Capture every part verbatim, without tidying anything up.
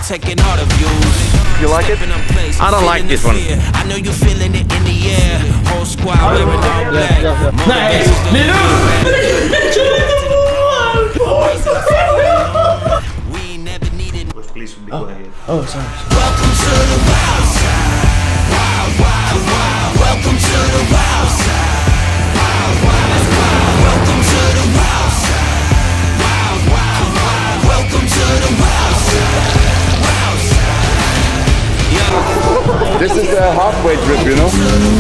taking all the views. You like it? I don't like this one. I know you feeling it in the air. Whole squad wearing all black. Nej, We never needed. Police would be quiet. Oh, sorry. Welcome to the wild side. Wild, wild, wild. Welcome to the wild side. Wild, wild, wild. Welcome to the wild side. Wild, wild, wild. Welcome to the wild side. Wild side. Yeah. This is a halfway trip, you know?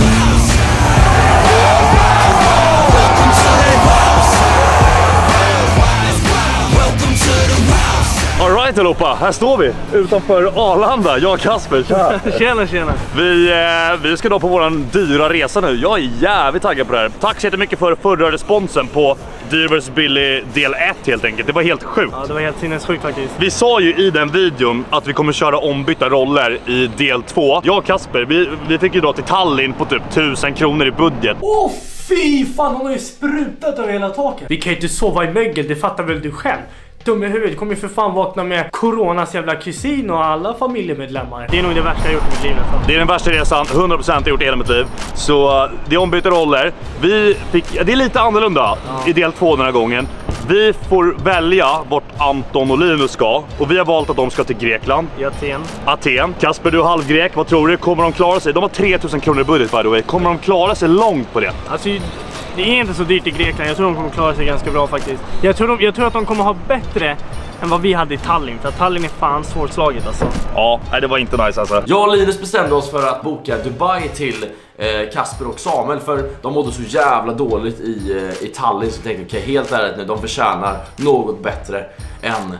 Alright allihopa, här står vi utanför Arlanda, jag och Kasper. Tja. Tjena, tjena. Vi, eh, vi ska då på våran dyra resa nu. Jag är jävligt taggad på det här. Tack så jättemycket för förra responsen på Dyr versus Billy del ett helt enkelt. Det var helt sjukt. Ja, det var helt sinnessjukt faktiskt. Vi sa ju i den videon att vi kommer köra ombytta roller i del två. Jag och Kasper, vi, vi fick ju dra till Tallinn på typ tusen kronor i budget. Åh, oh, fy fan, hon har ju sprutat över hela taket. Vi kan ju inte sova i mögel, det fattar väl du själv. Dum i huvudet, kommer ju för fan vakna med coronas jävla kusin och alla familjemedlemmar. Det är nog det värsta jag gjort i mitt liv nästan. Det är den värsta resan, hundra procent jag gjort i hela mitt liv. Så det är ombytta roller. Vi fick, det är lite annorlunda ja. I del två den här gången. Vi får välja vart Anton och Linus ska. Och vi har valt att de ska till Grekland. I Aten. Aten. Kasper, du är halvgrek. Vad tror du? Kommer de klara sig? De har tre tusen kronor i budget, by the way. Kommer de klara sig långt på det? Alltså, det är inte så dyrt i Grekland. Jag tror de kommer klara sig ganska bra faktiskt. Jag tror, de, jag tror att de kommer ha bättre än vad vi hade i Tallinn. För att Tallinn är fan svårslaget alltså. Ja, det var inte nice alltså. Jag och Linus bestämde oss för att boka Dubai till eh, Kasper och Samuel. För de mådde så jävla dåligt i, eh, i Tallinn. Så jag tänkte, okej, okay, helt ärligt nu, de förtjänar något bättre än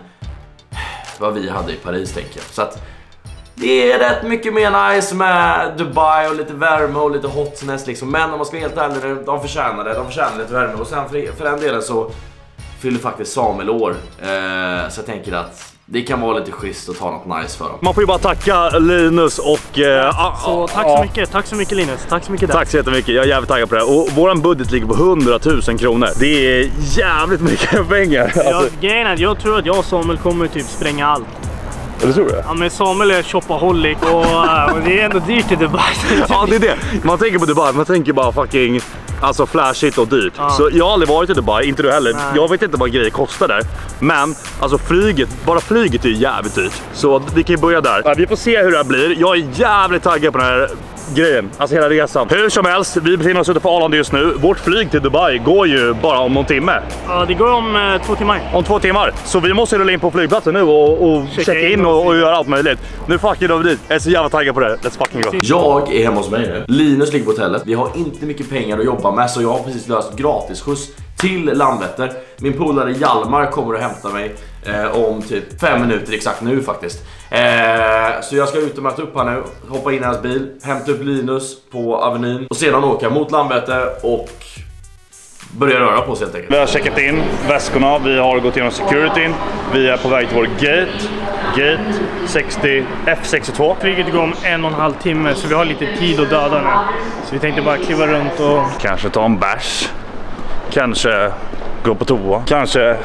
vad vi hade i Paris, tänker jag. Så att det är rätt mycket mer nice med Dubai och lite värme och lite hotness liksom. Men om man ska vara helt ärlig, de förtjänar det. De förtjänar lite värme. Och sen för, för den delen så fyller faktiskt Samuel år. Eh, så jag tänker att det kan vara lite schysst att ta något nice för dem. Man får ju bara tacka Linus och... Eh, så tack så mycket, tack så mycket Linus. Tack så mycket där. Tack så jättemycket, jag är jävligt taggad på det här. Och våran budget ligger på hundratusen kronor. Det är jävligt mycket pengar. Ja, alltså. Grejen är att jag tror att jag och Samuel kommer typ spränga allt. Eller tror du? Ja, men Samuel är shopaholic och, och det är ändå dyrt i Dubai. Ja, det är det. Man tänker på Dubai, man tänker bara fucking... Alltså flashigt och dyrt. Ja. Så jag har aldrig varit i Dubai, inte du heller. Nej. Jag vet inte vad grejer kostar där. Men alltså flyget, bara flyget är jävligt dyrt. Så vi kan ju börja där. Ja, vi får se hur det här blir. Jag är jävligt taggad på den här grejen. Alltså hela resan. Hur som helst, vi befinner oss ute på Arlanda just nu. Vårt flyg till Dubai går ju bara om någon timme. Ja, det går om eh, två timmar. Om två timmar. Så vi måste rulla in på flygplatsen nu och, och checka in, in och, och göra allt möjligt. Nu fucking vi dit. Jag är så jävla taggad på det här. Let's fucking go. Jag är hemma hos mig nu. Linus ligger på hotellet. Vi har inte mycket pengar att jobba med, så jag har precis löst gratis skjuts till Landvetter. Min polare Hjalmar kommer att hämta mig eh, om typ fem minuter exakt nu faktiskt. Eh, så jag ska ut och möta upp här nu, hoppa in i hans bil, hämta upp Linus på Avenyn och sedan åka mot Landvetter och börja röra på sig helt enkelt. Vi har checkat in väskorna, vi har gått igenom securityn, vi är på väg till vår gate. Gate sextio F sextiotvå. Flyget går om en och en halv timme så vi har lite tid att döda nu. Så vi tänkte bara kliva runt och... Kanske ta en bärs. Kanske gå på toa. Kanske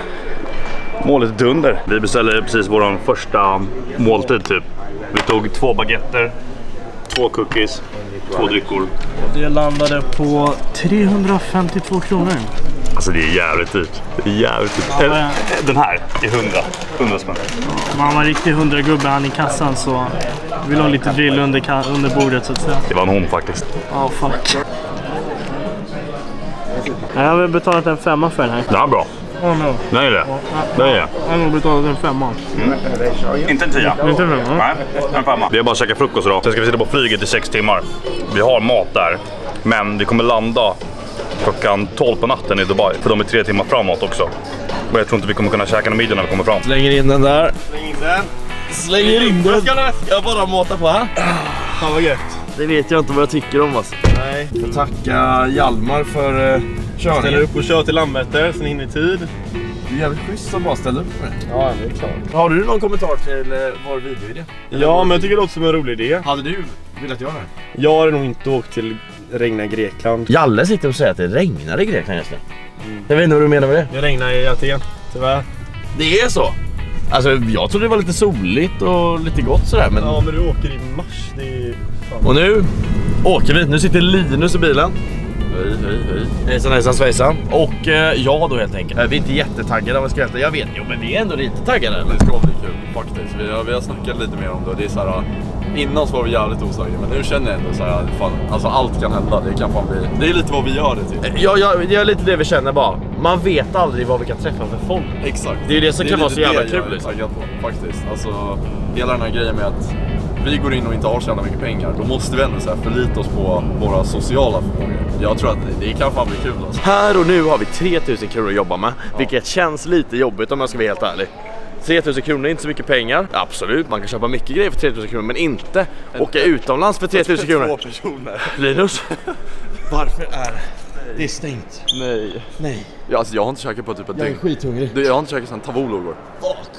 må lite dunder. Vi beställde precis vår första måltid typ. Vi tog två baguetter, två cookies, två dryckor. Det landade på trehundrafemtiotvå kronor. Alltså det är jävligt dyrt. Det är jävligt dyrt. Ja, men... Den här är hundra. hundra spänn. Man var riktigt hundra gubbe han i kassan så vi vill ha lite drill under, under bordet så att säga. Det var en hon faktiskt. Ja, oh, fuck. Jag har väl betalat en femma för den här. Det är bra. Oh, no. Det är det. Det är det. Jag har betalat en femma. Mm. Inte en tia. Inte en femma. Nej, en femma. Vi har bara käkat frukost idag. Sen ska vi sitta på flyget i sex timmar. Vi har mat där. Men vi kommer landa klockan tolv på natten i Dubai. För de är tre timmar framåt också. Och jag tror inte vi kommer kunna käka någon middag när vi kommer fram. Slänger in den där. Släng in den. Slänger in den. Ska jag bara mata på här? Fan vad gött. Det vet jag inte vad jag tycker om alltså. Nej, jag tacka Hjalmar för uh, körningen. Ställer upp och kör till Landvetter, sen in i tid. Det är jävligt schysst som bara ställer upp med det. Ja, det är klart. Har du någon kommentar till uh, vår videoidé? Ja, men jag tycker det låter som en rolig idé. Hade du velat göra det? Jag hade nog inte åkt till regna i Grekland. Jalle sitter och säger att det regnar i Grekland egentligen. Mm. Jag vet inte vad du menar med det. Det regnar i Aten, tyvärr. Det är så? Alltså jag trodde det var lite soligt och lite gott sådär men... Ja men du åker i mars, det är... Fan. Och nu åker vi, nu sitter Linus i bilen. Hej, hej, hej. Hejsan, hejsan, svejsan. Och eh, jag då helt enkelt. Vi är inte jättetaggade om vi ska äta. Jag vet, jo men vi är ändå lite taggade. Det ska bli kul faktiskt. Vi har, vi har snackat lite mer om det. Det är så här, innan så var vi jävligt osäkra. Men nu känner jag ändå så här, fan, alltså allt kan hända. Det kan fan bli, det är lite vad vi gör det till. Ja, ja, det är lite det vi känner bara. Man vet aldrig vad vi kan träffa för folk. Exakt. Det är ju det som det kan är vara så jävla kul liksom. på, faktiskt. Alltså hela den här grejen med att vi går in och inte har så jävla mycket pengar. Då måste vi ändå så här förlita oss på våra sociala förmågor. Jag tror att det, det kan fan bli kul alltså. Här och nu har vi tre tusen kronor att jobba med. Ja. Vilket känns lite jobbigt om jag ska vara helt ärlig. tre tusen kronor är inte så mycket pengar. Absolut, man kan köpa mycket grejer för tre tusen kronor. Men inte en, åka utomlands för tre tusen kronor. Två personer. Linus, varför är det är stängt? Nej. Nej. Ja, alltså, jag har inte käkat på typ ett Jag är dygn. skithungrig. Du, jag har inte käkat sedan Tavolo igår. Fuck.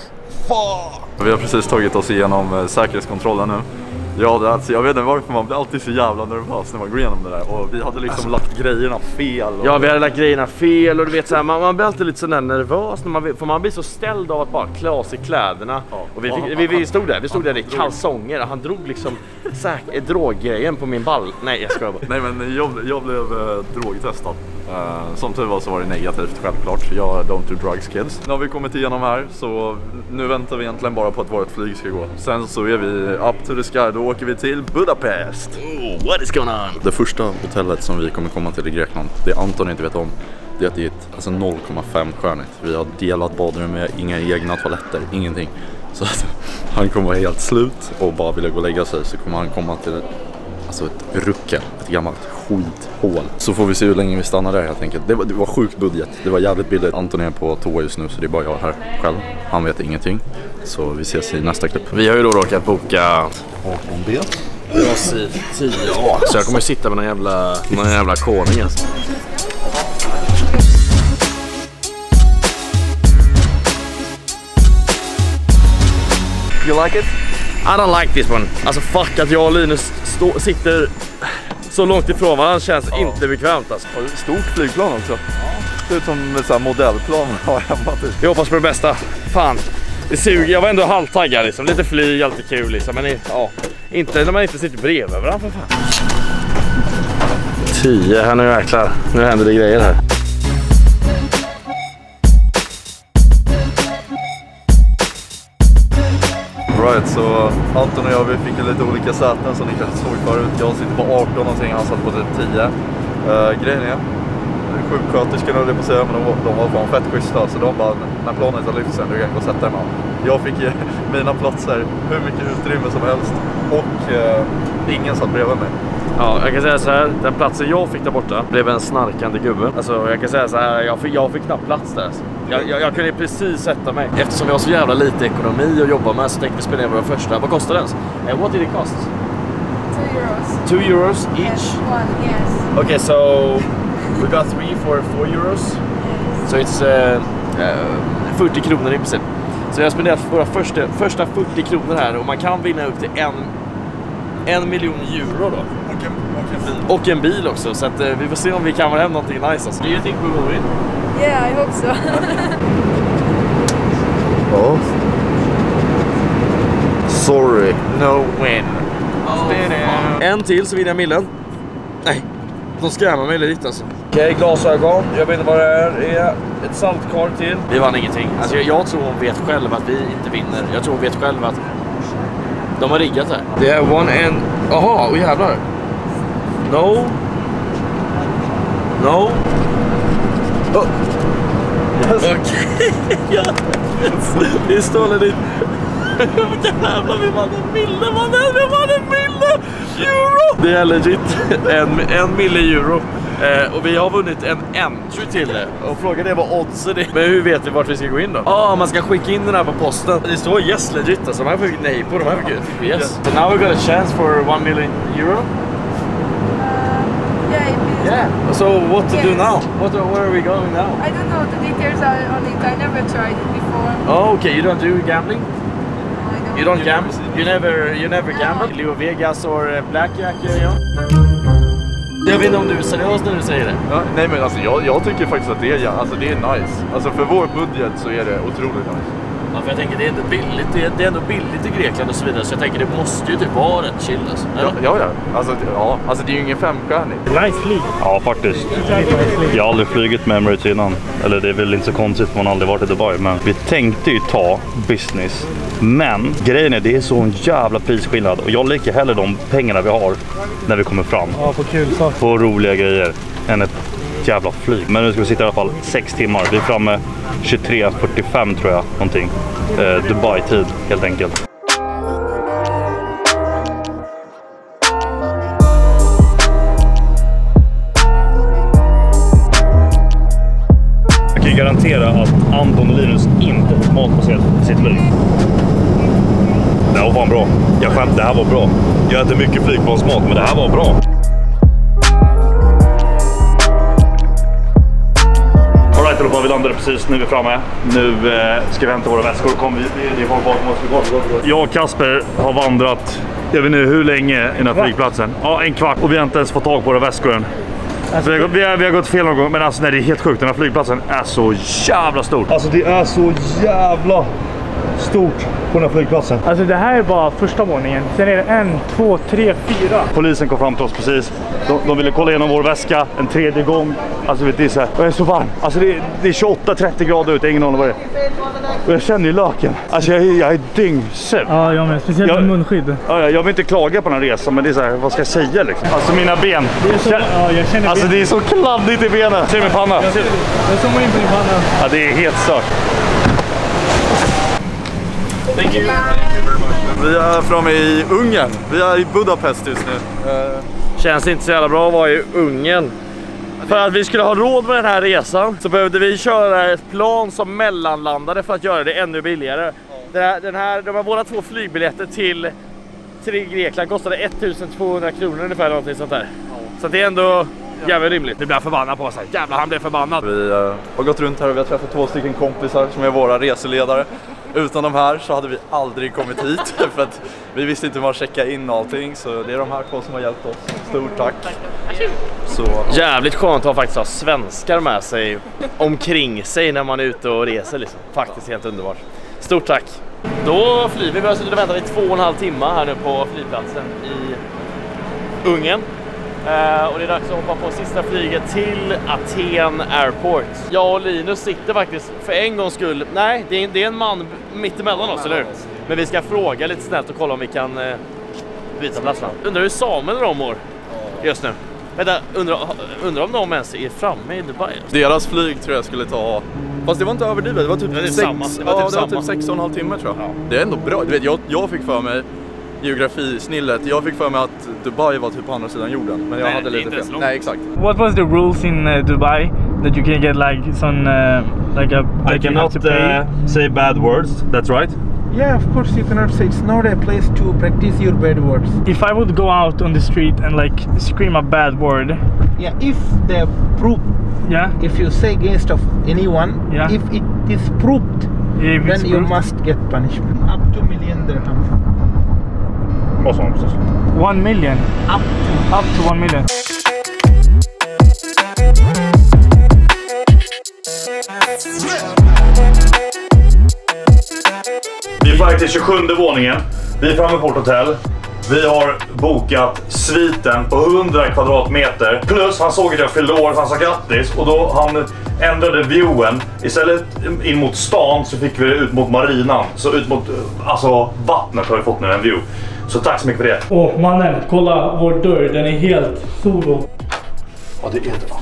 Fuck. Vi har precis tagit oss igenom eh, säkerhetskontrollen nu. Ja, det, alltså, jag vet inte varför man blir alltid så jävla nervös när man går igenom det där. Och vi hade liksom alltså, lagt grejerna fel. Och... Ja, vi hade lagt grejerna fel och du vet så här, man, man blir alltid lite sådär nervös när man, för man blir så ställd av att bara klä av sig kläderna. Ja. Och vi, fick, vi, vi stod där, vi stod där i kalsonger och han drog liksom säk- droggrejen på min ball. Nej, jag skojar bara. Nej, men jag, jag blev eh, drogtestad. Uh, som tur var så var det negativt, självklart. Jag don't do drugs kids. Nu har vi kommit igenom här, så nu väntar vi egentligen bara på att vårt flyg ska gå. Sen så är vi up to the sky, då åker vi till Budapest. Oh, what is going on? Det första hotellet som vi kommer komma till i Grekland, det Anton inte vet om, det är att det är ett alltså noll komma fem stjärnigt. Vi har delat badrum med inga egna toaletter, ingenting. Så att han kommer vara helt slut och bara vilja gå och lägga sig, så kommer han komma till alltså ett ruckel, ett gammalt skithål. Så får vi se hur länge vi stannar där helt enkelt. Det var, det var sjukt budget, det var jävligt billigt. Anton är på toa just nu så det är bara jag här själv. Han vet ingenting. Så vi ses i nästa klipp. Vi har ju då råkat boka arton B. Jag har tio A. Så jag kommer sitta med någon jävla, någon jävla koning alltså. You like it? I don't like this one. Alltså fuck att jag och Linus stå, sitter så långt ifrån varandra känns ja. inte bekvämt alltså. Stort flygplan också. Ja. Det ser ut som ett sånt modellplan har hemma typ. Jag hoppas på det bästa. Fan, det suger. Jag var ändå halvtaggad liksom. Lite flyg, alltid kul liksom. Men ja, inte när man inte sitter bredvid varandra för fan. Tio, här nu jäklar. Nu händer det grejer här. Right, så Anton och jag vi fick lite olika säten som ni kanske såg förut. Jag sitter på arton någonting, han satt på typ tio. Uh, grejen är, sjuksköterskorna höll på att säga, men de, de var fan fett schyssta. Så de bara, när planet har lyft sen, du kan gå och sätta dig med. Jag fick ju mina platser, hur mycket utrymme som helst. Och uh, ingen satt bredvid mig. Ja, jag kan säga så här, den platsen jag fick där borta blev en snarkande gubbe. Alltså jag kan säga så här, jag fick, jag fick knappt plats där alltså. jag, jag, jag kunde precis sätta mig. Eftersom vi har så jävla lite ekonomi att jobba med så tänkte vi spela ner våra första. Vad kostar den? Uh, what did it cost? Two euros. Two euros each? Yes, one, yes. Okay, so we got three for four euros. Yes. So it's uh, uh, fyrtio kronor i princip. Så jag har spenderat våra första, första fyrtio kronor här och man kan vinna upp till en, en miljon euro då. Och en, och en bil. Och en bil också, så att, uh, vi får se om vi kan vara hem någonting nice alltså. Do you think we will win? Yeah, I hope so. Ja. Sorry, no win. Oh, en till så vinner jag millen. Nej, de skrämmer mig lite alltså. Okej, okay, glasögon. Jag vet inte vad det är. Det är ett saltkar till. Vi vann ingenting. Alltså jag, jag tror hon vet själv att vi inte vinner. Jag tror hon vet själv att de har riggat här. Det är one and... Jaha, oh jävlar. No. No. Oh. Yes. Okej. Okay. Ja. Det står lite... Jävlar, vi vann en mille, mannen, vi vann en mille euro! Det är legit en, en mille euro. Eh, och vi har vunnit en entry till det. Och frågan är vad oddsen är. Men hur vet vi vart vi ska gå in då? Ja, ah, man ska skicka in den här på posten. Det står yes legit, alltså de här fick nej på, de här fick yes. yes. So now we got a chance for one million euro. Uh, yeah, it is. Yeah. So what to yes. do now? What, where are we going now? I don't know the details on it. I never tried it before. Oh, okay. You don't do gambling? I don't You don't gamble? You never, you never gamble? Leo Vegas or Blackjack? Ja. Jag vet inte om du är seriös när du säger det. Ja, nej men alltså jag, jag tycker faktiskt att det är, alltså, det är nice. Alltså för vår budget så är det otroligt nice. Ja, för jag tänker det är ändå billigt, det är, det är ändå billigt i Grekland och så vidare, så jag tänker det måste ju typ vara rätt chill alltså. Ja, ja, ja. Alltså, ja. Alltså det är ju ingen femstjärning. Nice flyg. Ja, faktiskt. Jag har aldrig flugit med Emirates innan. Eller det är väl inte så konstigt för man aldrig varit i Dubai. Men vi tänkte ju ta business. Men grejen är, det är så en jävla prisskillnad. Och jag lägger hellre de pengarna vi har när vi kommer fram. Ja, på kul sak. På roliga grejer än ett jävla flyg. Men nu ska vi sitta i alla fall sex timmar. Vi är framme tjugotre fyrtiofem tror jag. Någonting. Eh, Dubai-tid helt enkelt. Jag kan garantera att Anton och Linus inte fått mat på sitt, sitt flyg. Det här var fan bra. Jag skämt, det här var bra. Jag äter mycket flygplansmat, men det här var bra. Alright, då, vi landade precis, nu är vi framme. Nu eh, ska vi hämta våra väskor. Kom, vi, det är folk bakom oss. Jag och Kasper har vandrat, jag vet inte hur länge innan flygplatsen. Ja, en kvart. Och vi har inte ens fått tag på våra väskor än. Alltså, vi, har, vi, har, vi har gått fel någon gång, men alltså nej, det är helt sjukt. Den här flygplatsen är så jävla stor. Alltså det är så jävla stort på den här flygplatsen. Alltså det här är bara första våningen. Sen är det en, två, tre, fyra. Polisen kom fram till oss precis. De, de ville kolla igenom vår väska en tredje gång. Alltså vet du, så här. Och jag är så varm. Alltså det, det är tjugoåtta trettio grader ute, ingen aning vad det är. Och jag känner ju löken. Alltså jag, jag är dyngsur. Ja, jag med. Speciellt med munskydd. Ja, jag vill inte klaga på den här resan, men det är så här, vad ska jag säga liksom? Alltså mina ben. Det är så, ja, jag känner alltså ben. Det är så kladdigt i benen. Ser min panna? Jag, jag zoomar in på din panna. Ja, det är helt stört. Thank you. Vi är framme i Ungern. Vi är i Budapest just nu. Uh... Känns inte så jävla bra att vara i Ungern. För att vi skulle ha råd med den här resan så behövde vi köra ett plan som mellanlandade för att göra det ännu billigare. Ja. Den här, den här, de här våra två flygbiljetter till, till Grekland kostade ettusentvåhundra kronor ungefär, någonting sånt där. Ja. Så det är ändå jävligt rimligt. Nu blir jag förbannad på oss här. Jävlar, han blev förbannad. Vi uh, har gått runt här och vi har träffat två stycken kompisar som är våra reseledare. Utan de här så hade vi aldrig kommit hit för att vi visste inte hur man checkar in allting, så det är de här två som har hjälpt oss. Stort tack. Så. Jävligt skönt att faktiskt ha svenskar med sig omkring sig när man är ute och reser liksom. Faktiskt helt underbart. Stort tack. Då flyger vi. Vi har suttit och väntat i två och en halv timme här nu på flygplatsen i Ungern. Uh, och det är dags att hoppa på sista flyget till Aten Airport. Jag och Linus sitter faktiskt för en gångs skull. Nej, det är, det är en man mitt emellan oss, eller hur? Men vi ska fråga lite snällt och kolla om vi kan uh, byta plats. Undrar hur Samuel och de mår just nu. Vänta, undrar, undrar om de ens är framme i Dubai? Deras flyg tror jag skulle ta... Fast det var inte överdrivet, det var typ, det var typ sex, samma. Det var ja, typ, det var samma. typ sex och en halv timme tror jag. Ja. Det är ändå bra. Du vet, jag, jag fick för mig geografisnillet. Jag fick för mig att Dubai var typ på andra sidan jorden, men jag Nej, hade lite fel. Nej, exakt. What was the rules in uh, Dubai that you can get like some uh, like a I like you have cannot to pay? uh, say bad words. That's right. Yeah, of course you cannot say. It's not a place to practice your bad words. If I would go out on the street and like scream a bad word. Yeah, if they prove. Yeah. If you say against of anyone. Yeah. If it is proved, If then it's you proved. must get punishment up to million dirham. Vad sa han precis? One million. Up to. Up to one million. Vi är på väg till tjugosjunde våningen. Vi är framme på vårt hotell. Vi har bokat sviten på hundra kvadratmeter. Plus han såg att jag fyllde år, han sa grattis. Och då han ändrade viewen. Istället in mot stan så fick vi det ut mot marinan. Så ut mot alltså, vattnet har vi fått nu en view. Så tack så mycket för det. Åh mannen, kolla vår dörr, den är helt solo. Ja, det är det nog.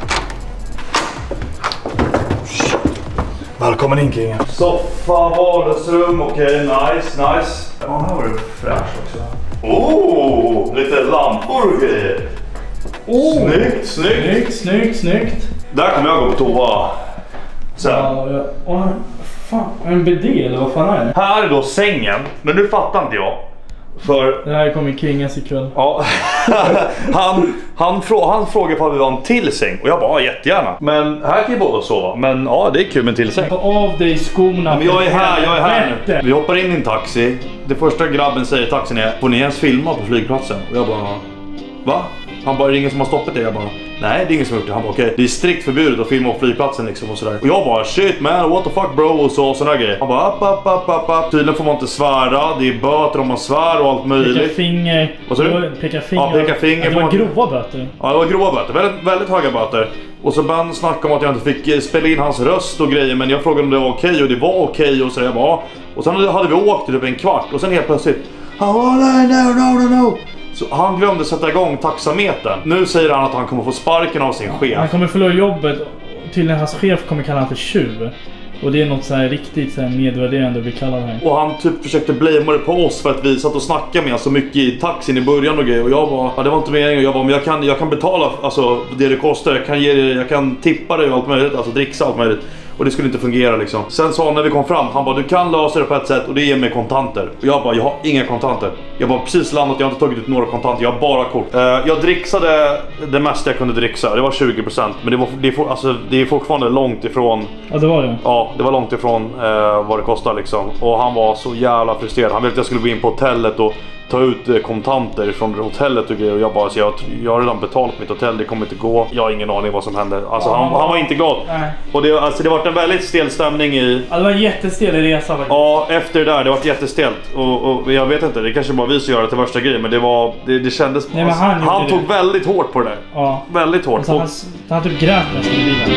Välkommen in kingen. Soffa, vardagsrum, okej, okay, nice, nice. Ja, här var det fräsch också. Oh, lite lampor och grejer. Oh, snyggt, snyggt. Snyggt, snyggt, snyggt. Där kommer jag gå på toa. Sen. Ja, ja. Oh, fan, en bidé eller vad fan är det? Här är då sängen, men nu fattar inte jag. För... Det här kommer kringas ikväll. Ja, han, han, frå, han frågade om vi var en till säng. Och jag bara, ja, jättegärna. Men här kan ju båda sova. Men ja, det är kul med en till säng. Ta av dig skorna. Men jag är här, jag är här nu. Rätte. Vi hoppar in i en taxi. Det första grabben säger i taxin är, får ni ens filma på flygplatsen? Och jag bara, va? Han bara, är det ingen som har stoppat det? Jag bara, nej det är ingen som har gjort det. Han bara okej, okay, det är strikt förbjudet att filma på flygplatsen liksom och sådär. Och jag bara shit man, what the fuck bro och så och sådana grejer. Han bara upp, upp, upp, upp, upp. Tydligen får man inte svära, det är böter om man svär och allt möjligt. Peka finger. Vad sa du? Peka finger. Ja, peka finger. Det var grova böter. Ja, det var grova böter. Väldigt, väldigt höga böter. Och så band snackade om att jag inte fick spela in hans röst och grejer. Men jag frågade om det var okej och det var okej och så jag bara. Och sen hade vi åkt typ en kvart och sen helt plötsligt han bara nej, no, no, no, no. Så han glömde sätta igång taxametern. Nu säger han att han kommer få sparken av sin chef. Han kommer förlora jobbet. Tydligen hans chef kommer kalla han för tjuv. Och det är något så här riktigt så här nedvärderande vi kallar det här. Och han typ försökte blamea det på oss för att vi satt och snackade med så mycket i taxin i början och grejer. Och jag bara, ja, det var inte meningen. Och jag bara, men jag kan, jag kan betala alltså, det det kostar. Jag kan, ge det, jag kan tippa det och allt möjligt. Alltså dricksa allt möjligt. Och det skulle inte fungera liksom. Sen sa han när vi kom fram, han bara, du kan lösa det på ett sätt och det är med kontanter. Och jag bara, jag har inga kontanter. Jag bara precis landat, jag har inte tagit ut några kontanter, jag har bara kort. Uh, jag dricksade det mesta jag kunde dricksa, det var tjugo procent. Men det, var, det, är for, alltså, det är fortfarande långt ifrån. Ja det var det. Ja, det var långt ifrån uh, vad det kostar liksom. Och han var så jävla frustrerad. Han ville att jag skulle gå in på hotellet och ta ut uh, kontanter från hotellet och grejer. Och jag bara, så jag, jag har redan betalat mitt hotell, det kommer inte gå. Jag har ingen aning vad som hände. Alltså ja, han, han var inte glad. Nej. Och det, alltså, det var en väldigt stel stämning i... Ja, det var en jättestel resa faktiskt. Ja, efter det där, det var jättestelt. Och, och jag vet inte, det kanske bara vi som gör det till värsta grejen. Men det var, det, det kändes... Nej, men han han tog det. väldigt hårt på det där. Ja. Väldigt hårt. Alltså, han, han typ grät nästan i bilen.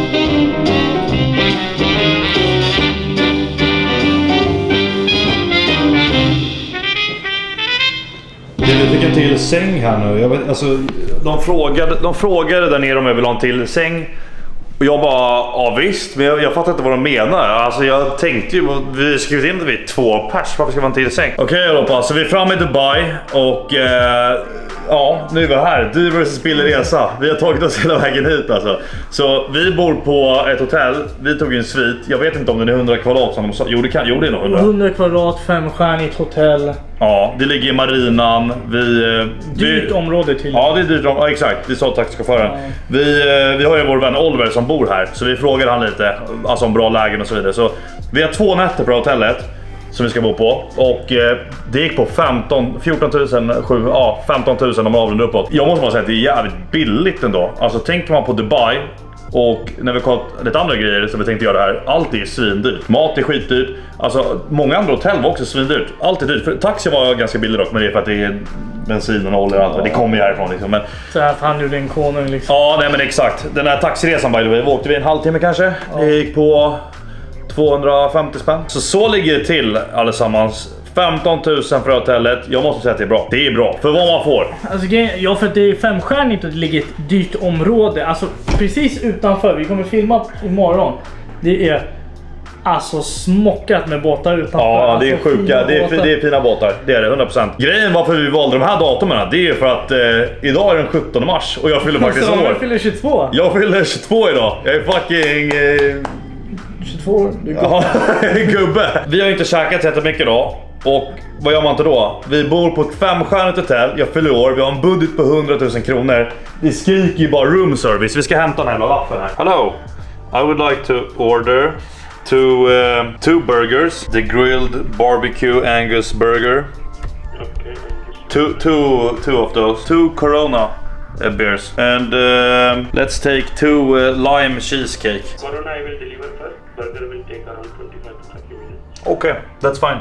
Vi fick en till säng här nu. Jag vet, alltså, de, frågade, de frågade där nere om jag vill ha en till säng. Och jag bara, ja visst, men jag, jag fattar inte vad de menar. Alltså jag tänkte ju, vi skrivit in det vid två pers, varför ska man till säng? Okej okay, Europa, så vi är framme i Dubai och eh, ja, nu är vi här. Dyr versus billig resa. Vi har tagit oss hela vägen hit alltså. Så vi bor på ett hotell, vi tog en svit. Jag vet inte om den är hundra kvadrat som de sa. Jo det kan, jo det är nog hundra. hundra kvadrat, femstjärnigt hotell. Ja, det ligger i marinan. Vi, dyrt vi, område till. Ja, det är dyrt område. Ja, exakt. Det sa taxichauffören. Ja. Vi, vi har ju vår vän Oliver som bor här. Så vi frågar han lite alltså om bra lägen och så vidare. Så vi har två nätter på hotellet som vi ska bo på. Och eh, det gick på femton, fjorton tusen, sju, ja, femton tusen om man avrundar uppåt. Jag måste bara säga att det är jävligt billigt ändå. Alltså tänker man på Dubai. Och när vi kollat lite andra grejer som vi tänkte göra här, allt är svindyrt. Mat är skitdyrt. Alltså många andra hotell var också svindyrt. Allt är dyrt. För taxi var ganska billig dock, men det är för att det är bensin och olja och allt. Ja. Det kommer ju härifrån liksom. Men... Så att han gjorde en konung liksom. Ja, nej men exakt. Den här taxiresan by the way, åkte vi en halvtimme kanske. Ja. Det gick på tvåhundrafemtio spänn. Så så ligger det till allesammans. femton tusen för hotellet. Jag måste säga att det är bra. Det är bra. För vad man får. Alltså, ja, för att det är femstjärnigt och det ligger ett dyrt område. Alltså precis utanför. Vi kommer filma imorgon. Det är alltså smockat med båtar utanför. Ja, alltså, det är sjuka. Det är, det är fina båtar. Det är det, hundra procent. Grejen varför vi valde de här datumen, det är för att eh, idag är den sjuttonde mars. Och jag fyller faktiskt år. Jag fyller tjugotvå. Jag fyller tjugotvå idag. Jag är fucking... Eh... tjugotvå år. Ja, gubbe. Vi har ju inte käkat jättemycket då. Och vad gör man inte då? Vi bor på ett femstjärnigt hotell. Jag fyller år. Vi har en budget på hundra tusen kronor. Vi skriker ju bara room service. Vi ska hämta den här lappen här. Hello. I would like to order two, uh, two burgers. The grilled barbecue Angus burger. Okay. Two, two, two of those. Two Corona uh, beers. And uh, let's take two uh, lime cheesecake. Corona I will deliver first. Burger will take around twenty-five to thirty minutes. Okay, that's fine.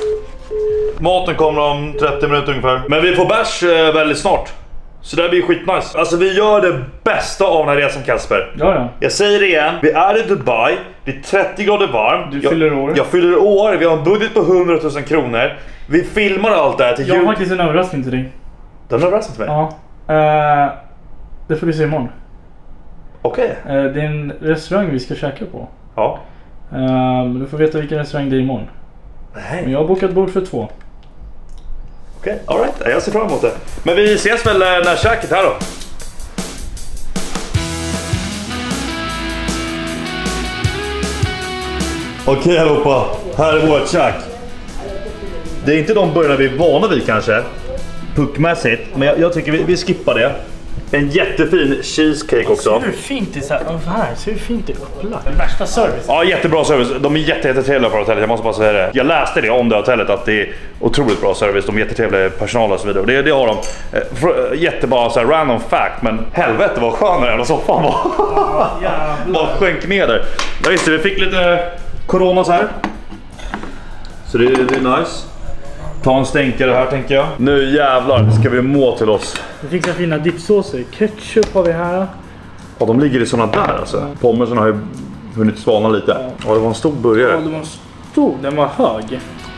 Maten kommer om trettio minuter ungefär. Men vi får bärs eh, väldigt snart. Så det blir skitnice. Alltså vi gör det bästa av den här resan, Kasper. Ja, ja. Jag säger det igen. Vi är i Dubai. Det är trettio grader varmt. Du jag, fyller år. Jag fyller år. Vi har en budget på hundra tusen kronor. Vi filmar allt det här till jag jul. har faktiskt en överraskning till dig. Du har en överraskning till mig? Ja. Uh, det får du se imorgon. Okej. Okay. Uh, det är en restaurang vi ska käka på. Ja. Uh, du får veta vilken restaurang det är imorgon. Nej. Men jag har bokat bord för två. Okej, okay, alright. Jag ser fram emot det. Men vi ses väl när käket här då. Okej okay, allihopa, här är vårt käk. Det är inte de burgarna vi är vana vid kanske, puckmässigt. Men jag, jag tycker vi, vi skippar det. En jättefin cheesecake också. Ser hur fint det är så här, oh, här ser hur fint det är upplagt. Värsta service. Ja, jättebra service. De är jätte, jättetrevliga på hotellet, jag måste bara säga det. Jag läste det om det hotellet, att det är otroligt bra service. De är jättetrevliga personal och så vidare. Det, det har de. Jättebra så här random fact, men helvete vad skönare än vad soffan var. Bara sjönk ner där. Ja, visst, vi fick lite corona så här. Så det, det är nice. Ta en stänkare här tänker jag. Nu jävlar ska vi må till oss. Vi fick så fina dipsåser. Ketchup har vi här. Ja, de ligger i såna där alltså. Ja. Pommersen har ju hunnit svalna lite. Ja, ja, det var en stor burgare. Ja, det var stor. Den var hög.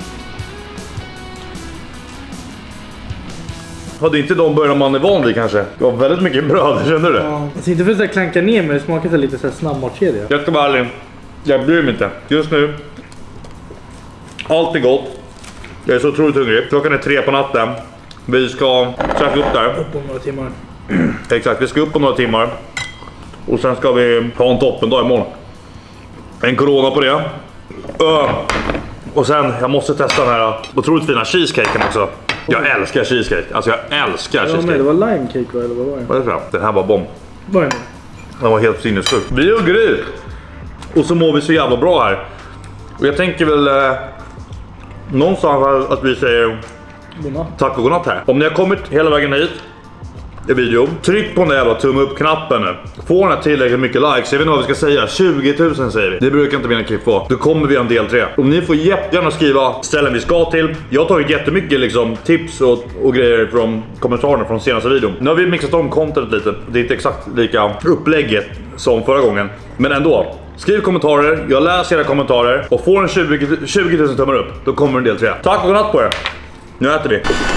Ja, det är inte de burgare man är van vid kanske. Det var väldigt mycket bröd, känner du det? Ja. Alltså inte för att klanka ner, men det smakar lite så här snabbmatskedja. Jag ska vara ärlig. Jag bryr mig inte. Just nu. Allt är gott. Jag är så otroligt hungrig. Klockan är tre på natten. Vi ska käka upp där. Upp om några timmar. Exakt, vi ska upp om några timmar. Och sen ska vi ha en toppendag imorgon. En corona på det. Uh. Och sen, jag måste testa den här otroligt fina cheesecaken också. Jag älskar cheesecake. Alltså jag älskar ja, cheesecake. Men det var lime cake eller vad var det? Vad är det för? Den här var bomb. Vad är det? Den var helt sinnessjuk. Vi är hungrig. Och så mår vi så jävla bra här. Och jag tänker väl... Eh, någonstans att vi säger godnatt. Tack och godnatt här. Om ni har kommit hela vägen hit i videon, tryck på den där jävla tumme upp knappen nu. Får den här tillräckligt mycket likes, jag vet inte vad vi ska säga, tjugo tusen säger vi. Det brukar inte mina klipp få. Då kommer vi ha en del tre. Om ni får jättegärna skriva ställen vi ska till. Jag har tagit jättemycket liksom, tips och, och grejer från kommentarerna från senaste videon. Nu har vi mixat om content lite. Det är inte exakt lika upplägget som förra gången, men ändå. Skriv kommentarer, jag läser era kommentarer. Och får en tjugo tusen tummar upp, då kommer en del tre. Tack och godnatt på er. Nu äter vi.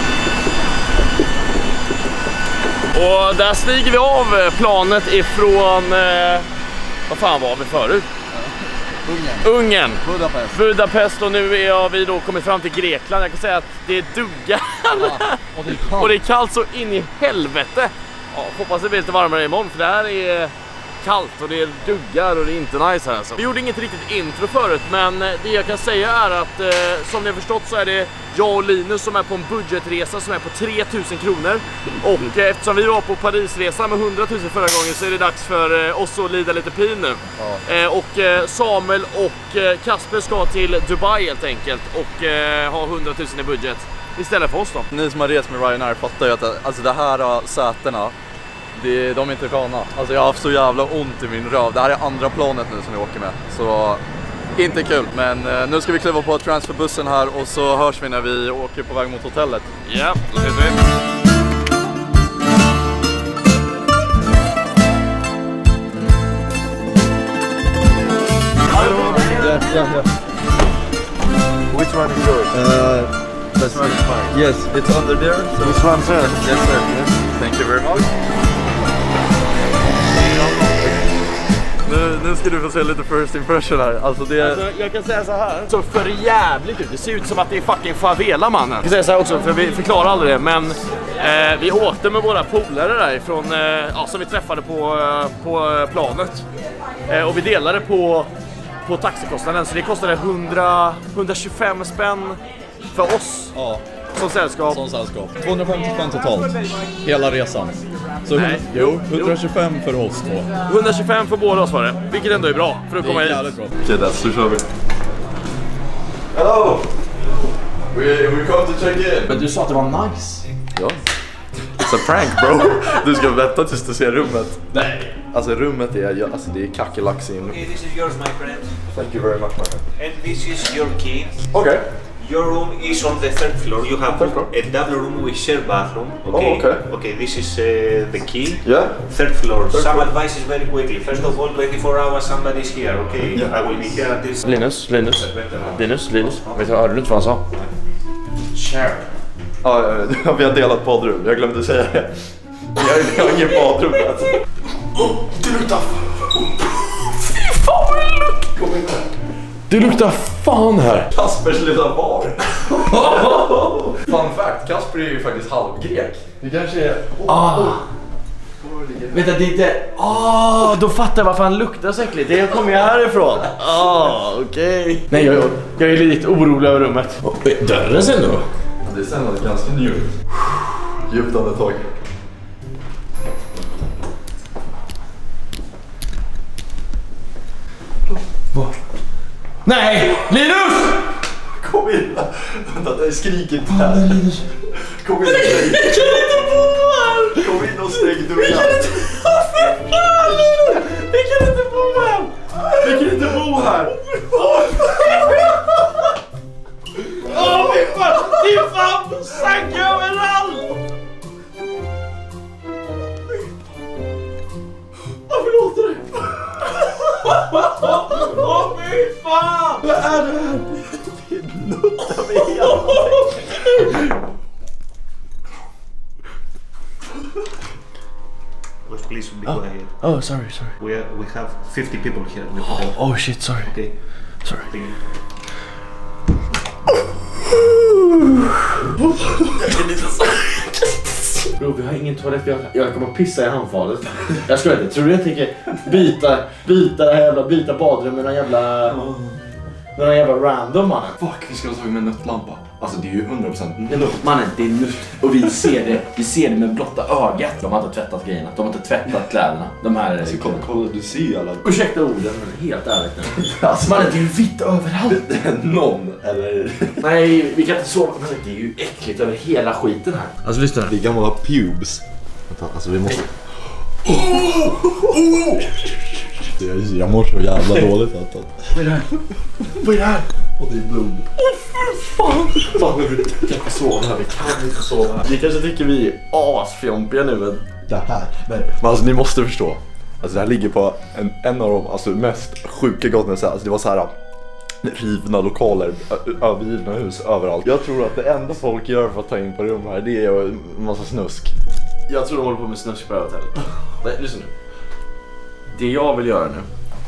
Och där stiger vi av planet ifrån... Eh, vad fan var vi förut? Ungern. Ungern. Budapest. Budapest, och nu är vi då kommit fram till Grekland. Jag kan säga att det är duggar. Ja, och, det är kallt. Och det är kallt så in i helvete. Ja, hoppas det blir lite varmare imorgon, för det här är kallt och det är duggar och det är inte nice här alltså. Vi gjorde inget riktigt intro förut, men det jag kan säga är att eh, som ni har förstått så är det jag och Linus som är på en budgetresa som är på tre tusen kronor. Och eh, eftersom vi var på Parisresan med hundra tusen förra gången, så är det dags för eh, oss att lida lite pin nu. Ja. Eh, och eh, Samuel och eh, Kasper ska till Dubai helt enkelt och eh, ha hundra tusen i budget istället för oss då. Ni som har rest med Ryanair fattar ju att alltså, det här uh, sätena, det, de är inte sköna. Alltså jag har haft så jävla ont i min röv. Det här är andra planet nu som vi åker med. Så inte kul. Men uh, nu ska vi kliva på transferbussen här och så hörs vi när vi åker på väg mot hotellet. Ja, då ses vi. Yeah, yeah, yeah. Which one is yours? Uh, This one is mine. yes, it's under there. So This one, sir. yes, sir. Yes. Thank you very much. Nu, nu ska du få se lite first impression här. Alltså det är... Alltså, jag kan säga så här. Så för jävligt ut. Det ser ut som att det är fucking favela, mannen. Jag kan säga så här också, för vi förklarar aldrig det. Men eh, vi åkte med våra polare därifrån, eh, ja, som vi träffade på, eh, på planet. Eh, och vi delade på, på taxikostnaden. Så det kostade hundra, hundratjugofem spänn för oss. Ja. Som sällskap. Som sällskap. tvåhundrafemtio spänn totalt. Hela resan. Så Nej, jo, hundratjugofem för oss två. hundratjugofem för båda oss var det. Vilket ändå är bra för att komma hit. Jävligt bra. Okej, okay, så kör vi. Hello. We we come to check in. Men du sa att det var nice. Ja. It's a prank, bro. Du ska vänta tills du ser rummet. Nej. Alltså rummet är alltså det är kackerlax in. Okay, this is yours, my friend. Thank you very much, my friend. And this is your key. Okay. Your room is on the third floor. You have a double room with shared bathroom. Okay. Oh, okay. Okay, this is uh, the key. Yeah. Third floor. Third Some floor. advices very quickly. First of all, twenty-four hours somebody is here. Okay. Yeah. I will be here at this. Linus, Linus, Linus, Linus. Vet du, hörde du inte vad han sa? Share. Ja, ja, vi har delat badrum. Jag glömde säga det. Jag har ingen badrum. Alltså. Oh, det luktar... Fy fan vad det luktar! Kom in här. Det luktar fan här. Kaspers lilla bar. Fun fact, Kasper är ju faktiskt halvgrek. Det kanske är... Oh, ah. oh. Vänta, det är inte... Ah, då fattar jag varför han luktar så äckligt. Det kommer jag härifrån. Ah, okej. Okay. Nej, jag, jag är lite orolig över rummet. Dörren sen då? Det är sen ganska njut. Djupt andetag. Nej! Linus! Kom in! Vänta, skrik inte här. Kom in och stäng. Vi kan inte bo här! Kom in och stäng dörren. Vi kan inte... Fy fan, Linus! Vi kan inte bo här! Vi kan inte bo här! Åh, fy fan! Det är fan sank överallt! Jag vill åt dig! Åh, fy fan! Vad är det här? Det nuttar mig hela. Please be quiet. Oh, sorry, sorry. We are, we have fifty people here. Oh, oh shit, sorry. Okay. Sorry. Bro, vi har ingen toalett. Jag, jag kommer att pissa i handfadet. Jag ska inte. Tror du jag tänker byta, byta det här jävla, byta badrum med någon jävla... Med någon jävla random, mannen. Fuck, vi ska ha tagit med en nuttlampa. Alltså det är ju hundra procent nutt. Mannen, det är nutt. Och vi ser det, vi ser det med blotta ögat. De har inte tvättat grejerna. De har inte tvättat kläderna. De här... Alltså, kolla, kolla, du ser alla... Ursäkta orden, men helt ärligt nu. Alltså, mannen, det är ju vitt överallt. Någon, eller... Nej, vi kan inte sova. Men det är ju äckligt över hela skiten här. Alltså, lyssna. Det är gamla pubes. Vänta, alltså vi måste... Jag, jag mår så jävla dåligt att... Vad är det här? Vad är det här? Och det är blod. Åh, oh, för fan! Vi kan inte sova här, vi kan inte sova här. Vi kanske tycker vi är asfjompiga nu, men... Det här, nej. Men alltså ni måste förstå. Alltså det här ligger på en, en av de alltså, mest sjuka gatorna. Alltså det var så här rivna lokaler, övergivna hus överallt. Jag tror att det enda folk gör för att ta in på rum här, det är en massa snusk. Jag tror de håller på med snusk på det här hotellet. Nej, lyssna nu. Det jag vill göra nu,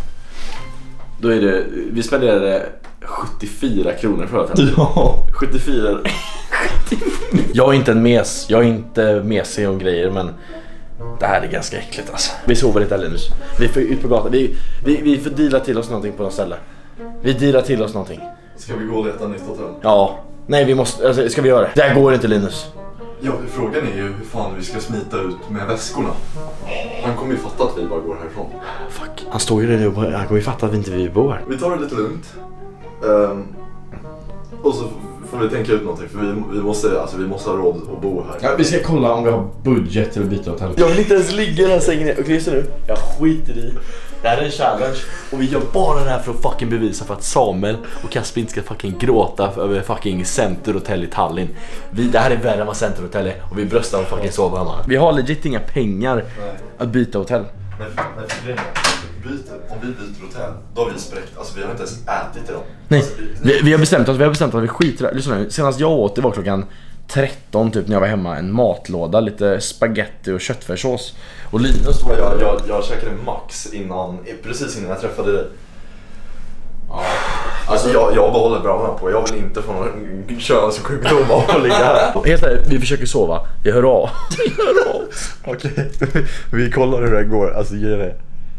då är det, vi spenderade sjuttiofyra kronor för hotellet. Ja. sjuttiofyra. Jag är inte en mes, jag är inte mesig och grejer, men det här är ganska äckligt alltså. Vi sover lite Linus. Vi får ut på gatan, vi, vi, vi får deala till oss någonting på något ställe. Vi dealar till oss någonting. Ska vi gå och leta nytt hotell? Ja. Nej, vi måste, alltså, ska vi göra det? Det här går inte Linus. Ja, frågan är ju hur fan vi ska smita ut med väskorna. Han kommer ju fatta att vi bara går härifrån. Fuck, han står ju där nu och han kommer ju fatta att vi inte vi bor här. Vi tar det lite lugnt. Um, och så får vi tänka ut någonting, för vi, vi, måste, alltså, vi måste ha råd att bo här. Ja, vi ska kolla om vi har budget till att byta hotell. Jag vill inte ens ligga i den här sängen. Okej, okay, så nu. Jag skiter i. Det här är en challenge. Och vi gör bara det här för att fucking bevisa för att Samuel och Kasper inte ska fucking gråta över fucking Centerhotell i Tallinn. Vi, det här är värre än vad Centerhotell är. Och vi bröstar och fucking sover hemma. Vi har legit inga pengar nej. Att byta hotell. Nej, nej, för byter, om vi byter hotell, då har vi spräckt. Alltså vi har inte ens ätit idag. Nej, alltså, vi, vi har bestämt oss, vi har bestämt att vi skiter. Lyssna nu, senast jag åt det var klockan tretton typ när jag var hemma, en matlåda, lite spaghetti och köttfärssås. Och Linus var jag, jag, jag käkade max innan, precis innan jag träffade dig. Ja. Alltså jag, jag bara håller bra på, jag vill inte få någon könssjukdom av att ligga här. Helt ärligt, vi försöker sova, vi hör av. Vi hör av. Okej, vi kollar hur det går, alltså ge det.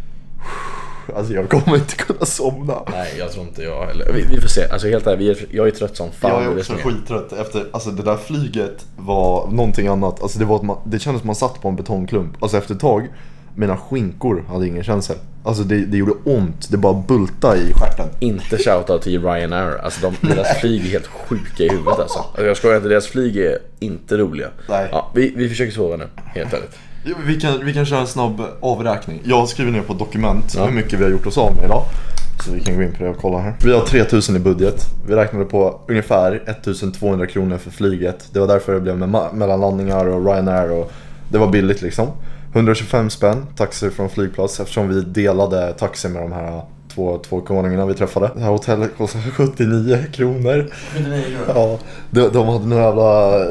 Alltså jag kommer inte kunna somna. Nej, jag tror inte jag heller. Vi, vi får se, alltså helt ärligt, jag är trött som fan. Jag är också skittrött efter, alltså det där flyget var någonting annat. Alltså det var att man, det kändes som man satt på en betongklump. Alltså efter ett tag, mina skinkor hade ingen känsel. Alltså det, det gjorde ont, det bara bulta i stjärten. Inte shoutout till Ryanair, alltså de, deras flyg är helt sjuka i huvudet alltså. Alltså jag skojar inte, deras flyg är inte roliga. Nej. Ja, vi, vi försöker sova nu, helt ärligt. Vi kan, vi kan köra en snabb avräkning. Jag skriver ner på ett dokument ja. hur mycket vi har gjort oss av med idag. Så vi kan gå in på det och kolla här. Vi har tre tusen i budget. Vi räknade på ungefär ettusentvåhundra kronor för flyget. Det var därför det blev med ma- mellanlandningar och Ryanair och det var billigt liksom. hundratjugofem spänn taxi från flygplats eftersom vi delade taxi med de här två, två konungarna vi träffade. Det här hotellet kostade sjuttionio kronor. sjuttionio kronor? Ja, de, de hade några jävla...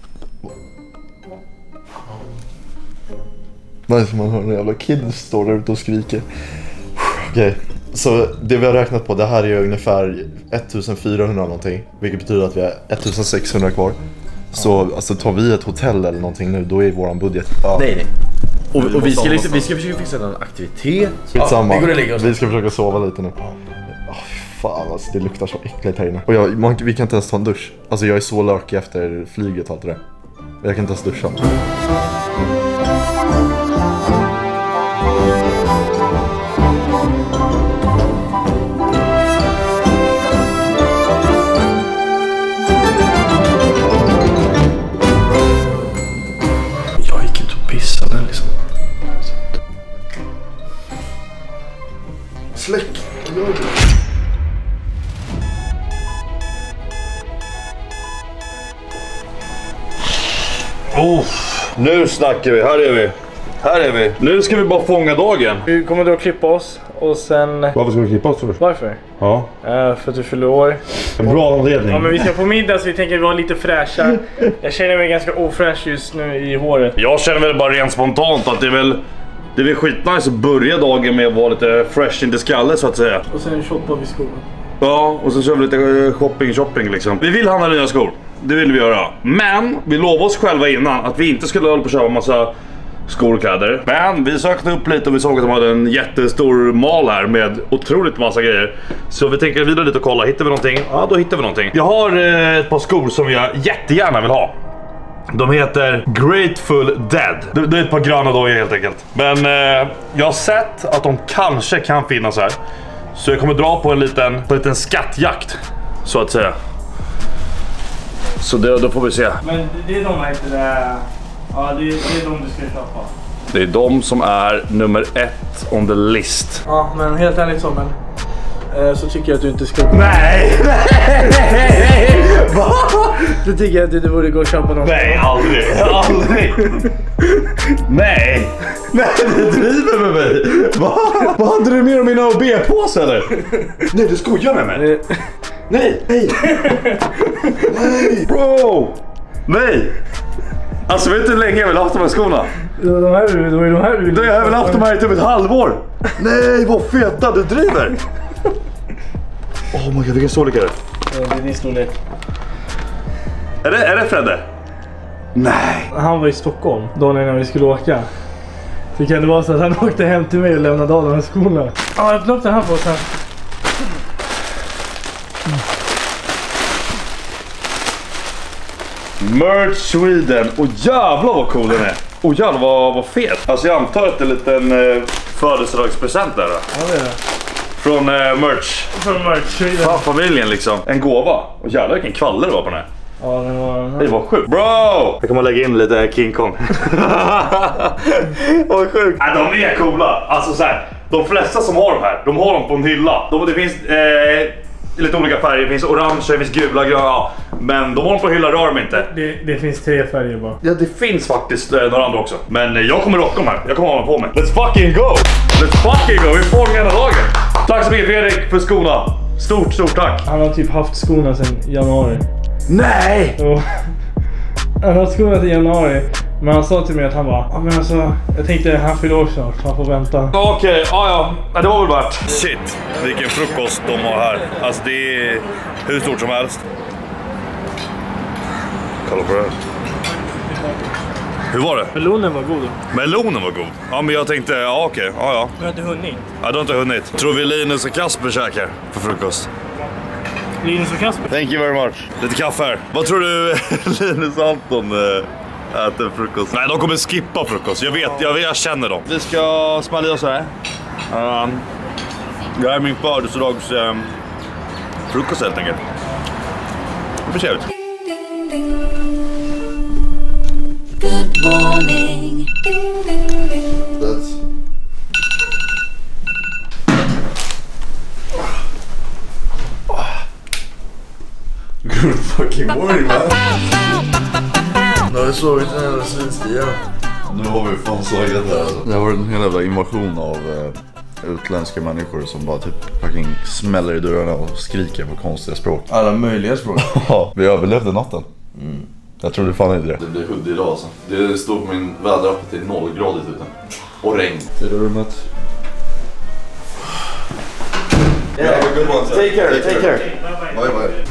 Nej, som man hör en jävla kid står där ute och skriker. Okej, okay. Så det vi har räknat på, det här är ungefär ettusenfyrahundra någonting. Vilket betyder att vi har etttusensexhundra kvar. Så alltså, tar vi ett hotell eller någonting nu, då är våran budget ja. Nej, nej. Och, och vi, ska liksom, vi ska försöka fixa en aktivitet. Ja, vi, går och lägger oss. Vi ska försöka sova lite nu. Oh, fan, alltså, det luktar så äckligt här inne. Och jag, man, vi kan inte ens ta en dusch. Alltså jag är så lökig efter flyget och allt det där. Jag kan inte ens duscha. Oh, nu snackar vi, här är vi. Här är vi. Nu ska vi bara fånga dagen. Vi kommer då att klippa oss och sen... Varför ska vi klippa oss först? Varför? Ja. Uh, för att du fyller år. En bra anledning. Ja, men vi ska på middag så vi tänker vara lite fräscha. Jag känner mig ganska ofräsch just nu i håret. Jag känner väl bara rent spontant att det är väl... Det är väl skitnice att börja dagen med att vara lite fresh in the skalle så att säga. Och sen shoppar vi skor. Ja, och så kör vi lite shopping, shopping liksom. Vi vill handla nya skor. Det vill vi göra. Men vi lovade oss själva innan att vi inte skulle hålla på att köpa massa skor och kläder. Men vi sökte upp lite och vi såg att de hade en jättestor mal här med otroligt massa grejer. Så vi tänker vidare lite och kolla. Hittar vi någonting? Ja, då hittar vi någonting. Jag har eh, ett par skor som jag jättegärna vill ha. De heter Grateful Dead. Det, det är ett par gröna dojor helt enkelt. Men eh, jag har sett att de kanske kan finnas här. Så jag kommer dra på en liten, på en liten skattjakt, så att säga. Så det, då får vi se. Men det är de här inte det. Ja, det är, det är de du ska köpa. Det är de som är nummer ett on the list. Ja, men helt ärligt så, men eh, så tycker jag att du inte ska... Nej! Nej! Va? Du tycker att du borde gå och köpa något? Nej, aldrig. Aldrig. Nej. Nej, du driver med mig. Va? Vad hade du med om mina A B-påsar eller? Nej, du skojar med mig. Nej, nej. Nej. Bro. Nej. Alltså vet du hur länge jag vill ha haft de här skorna? Ja, de här, de är de här du vill... Jag har väl haft de här i typ ett halvår. Nej, vad feta, du driver. Oh my god, vilken storlek är det? Ja, det är din storlek. Är det, är det Fredde? Nej. Han var i Stockholm dagen innan vi skulle åka. Så kan det vara så att han åkte hem till mig och lämnade av de här skorna. Ja, jag öppnade upp den här på oss här. Merch Sweden. Och jävlar vad cool den är. Och jävlar vad, vad fet. Alltså jag antar att det är en liten eh, födelsedagspresent där då. Ja, det är det. Från eh, Merch. Från Merch Sweden. Fan, familjen liksom. En gåva. Och jävlar vilken kvaller det var på den här. Ja, den var... Det var sjukt. Bro! Jag kommer lägga in lite King Kong. Vad sjukt. Nej, de är coola. Alltså så här, de flesta som har de här, de har dem på en hylla. De, det finns eh, lite olika färger. Det finns orange, det finns gula, gröna. Ja. Men de har dem på hylla, rör de inte. Det, det finns tre färger bara. Ja, det finns faktiskt eh, några andra också. Men eh, jag kommer rocka dem här. Jag kommer ha dem på mig. Let's fucking go! Let's fucking go! Vi får hela dagen. Tack så mycket Fredrik för skorna. Stort, stort tack. Han har typ haft skorna sedan januari. Nej! Och han har skorna till januari. Men han sa till mig att han bara, ja men alltså, jag tänkte han fyller år snart, han får vänta. Okej, okay, ja ja, det var väl värt. Shit, vilken frukost de har här. Alltså det är hur stort som helst. Kolla på det här. Hur var det? Melonen var god. Melonen var god? Ja men jag tänkte, ja okej, okay, ja ja. Du har inte hunnit? Ja, du har inte hunnit. Tror vi Linus och Kasper käkar för frukost? Linus och Kasper? Thank you very much. Lite kaffe här. Vad tror du Linus och Anton äh, äter frukost? Nej, de kommer skippa frukost. Jag vet, jag, jag känner dem. Vi ska smälla i oss här. Um, det här är min födelsedags um, frukost helt enkelt. Det blir trevligt. Good morning. That's... Good fucking morning man. Nu har vi sovit en jävla svinstia. Nu har vi fan slagit här alltså. Det har varit en hel jävla invasion av eh, utländska människor som bara typ fucking smäller i dörrarna och skriker på konstiga språk. Alla möjliga språk. Ja, vi överlevde natten. Mm. Jag tror det fan inte det. Det blir hoodie idag alltså. Det stod på min väderapp till nollgradigt ute. Och regn. Till rummet. Yeah, have a good one. Take care, take care. Bye bye.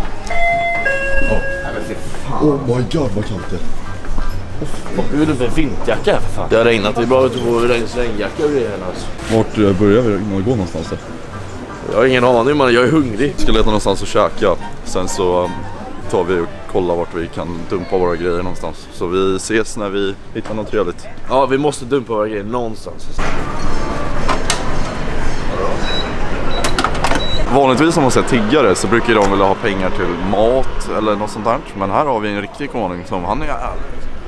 Oh. Oh my god vad kallt det är. Hur är det för vinterjacka för fan? Det har regnat, det är bra att du får regnjacka över det här alltså. Vart börjar vi gå någonstans då? Jag har ingen aning man, jag är hungrig. Vi ska leta någonstans och käka. Sen så um, tar vi och kollar vart vi kan dumpa våra grejer någonstans. Så vi ses när vi hittar något trevligt. Ja, vi måste dumpa våra grejer någonstans. Vanligtvis om man säger tiggare så brukar de vilja ha pengar till mat eller något sånt där. Men här har vi en riktig konung som han är ärlig.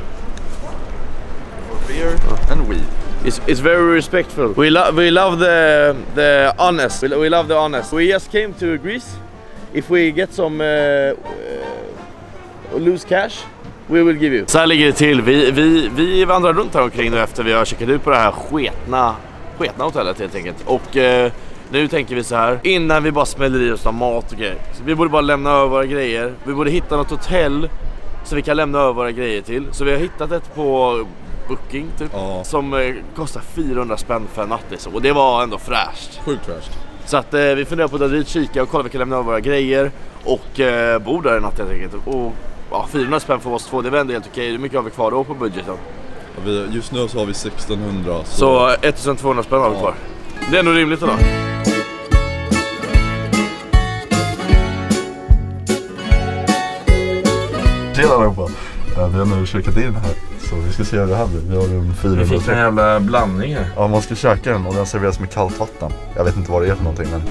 Beer and weed. It's, it's very respectful. We, lo we love the, the honest. We, lo we love the honest. We just came to Greece. If we get some uh, uh, loose cash, We will give you. Så här ligger det till. Vi, vi, vi vandrar runt här omkring nu efter vi har checkat ut på det här sketna, sketna hotellet helt enkelt. Och eh, nu tänker vi så här. Innan vi bara smäller i oss någon mat och grejer. Så vi borde bara lämna över våra grejer. Vi borde hitta något hotell så vi kan lämna över våra grejer till. Så vi har hittat ett på Booking typ. Ja. Som eh, kostar fyrahundra spänn för en natt liksom. Och det var ändå fräscht. Sjukt fräscht. Så att eh, vi funderar på att dit kika och kolla om vi kan lämna över våra grejer. Och eh, bo där en natt helt enkelt. Och ja, fyrahundra spänn för oss två, det är ändå helt okej. Hur mycket har vi kvar då på budgeten? Ja, vi, just nu så har vi sextonhundra. Så, så ettusentvåhundra spänn har vi kvar. Ja. Det är nog rimligt då. Tjena allihopa! Vi har nu checkat in här, så vi ska se hur det händer. Vi har rum fyra. Vi fick en jävla blandning här. Ja, man ska käka den och den serveras med kallt vatten. Jag vet inte vad det är för någonting, men...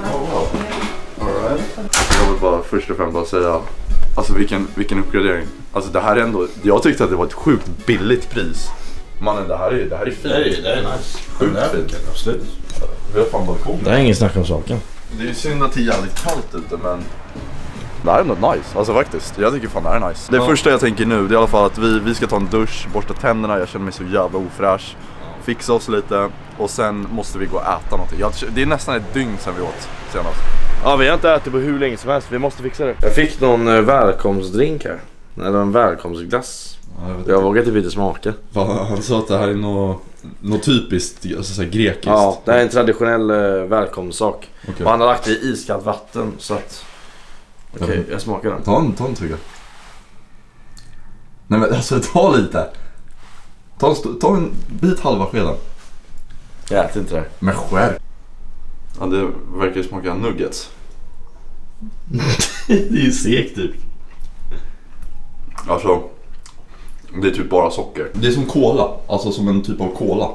Jag vill bara först och främst bara säga, alltså vilken, vilken uppgradering. Alltså det här är ändå, jag tyckte att det var ett sjukt billigt pris. Mannen, det här är, det här är fint. Det är, det är nice. Sjukt fint. Absolut. Vi har fan balkong. Det är ingen snack om saken. Det är ju synd att det är jävligt kallt ute, men... Det här är något nice, alltså faktiskt. Jag tycker fan det här är nice. Det ja. första jag tänker nu, det är i alla fall att vi, vi ska ta en dusch, borsta tänderna. Jag känner mig så jävla ofräsch. Fixa oss lite och sen måste vi gå och äta någonting. Jag, det är nästan ett dygn sedan vi åt senast. Ja, vi har inte ätit på hur länge som helst. Vi måste fixa det. Jag fick någon uh, välkomstdrink här. Eller en välkomstglass. Ja, jag jag vågar typ inte smaka. Va, han sa att det här är något, något typiskt, alltså så här grekiskt. Ja, det är en traditionell uh, välkomstsak. Okay. Och han har lagt det i iskallt vatten så att... Okej, okay, jag smakar den. Ta en, ta en tugga. Nej men alltså ta lite. Ta en, ta en bit halva skeden. Jag äter inte det. Men skär. Ja, det verkar smaka nuggets. Det är ju segt typ. Alltså, det är typ bara socker. Det är som cola, alltså som en typ av cola.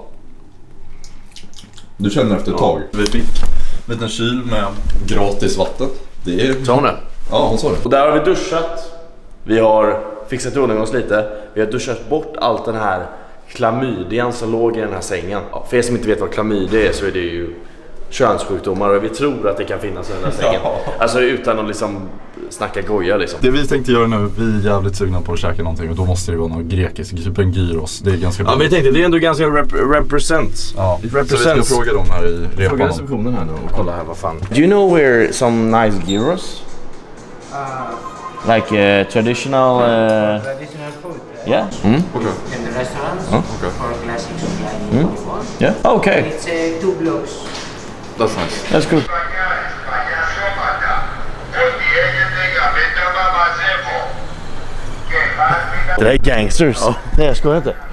Du känner efter ett ja. tag. Vi fick en liten kyl med gratis vatten. Det är... Ta hon det? Ja, hon sa det. Och där har vi duschat. Vi har fixat ordning oss lite. Vi har duschat bort allt den här klamydian som låg i den här sängen. Ja, för er som inte vet vad klamydia är så är det ju könssjukdomar och vi tror att det kan finnas i den här sängen. Ja. Alltså utan att liksom snacka goja liksom. Det vi tänkte göra nu, vi är jävligt sugna på att käka någonting och då måste det vara något grekiskt, typ en gyros. Det är ganska bra. Ja, vi tänkte det är ändå ganska rep represent. Ja, represent. Så vi ska fråga dem här i repan. Fråga receptionen här nu och kolla här vad fan. Do you know where some nice gyros? Uh, like uh, traditional uh... traditional food. Yeah. Mm. Okay. In the restaurants oh. okay. for classics of like mm. Yeah. Oh, okay. It's uh, two blocks. That's nice. That's good. Det där är gangsters. Ja. Nej, jag skojar inte.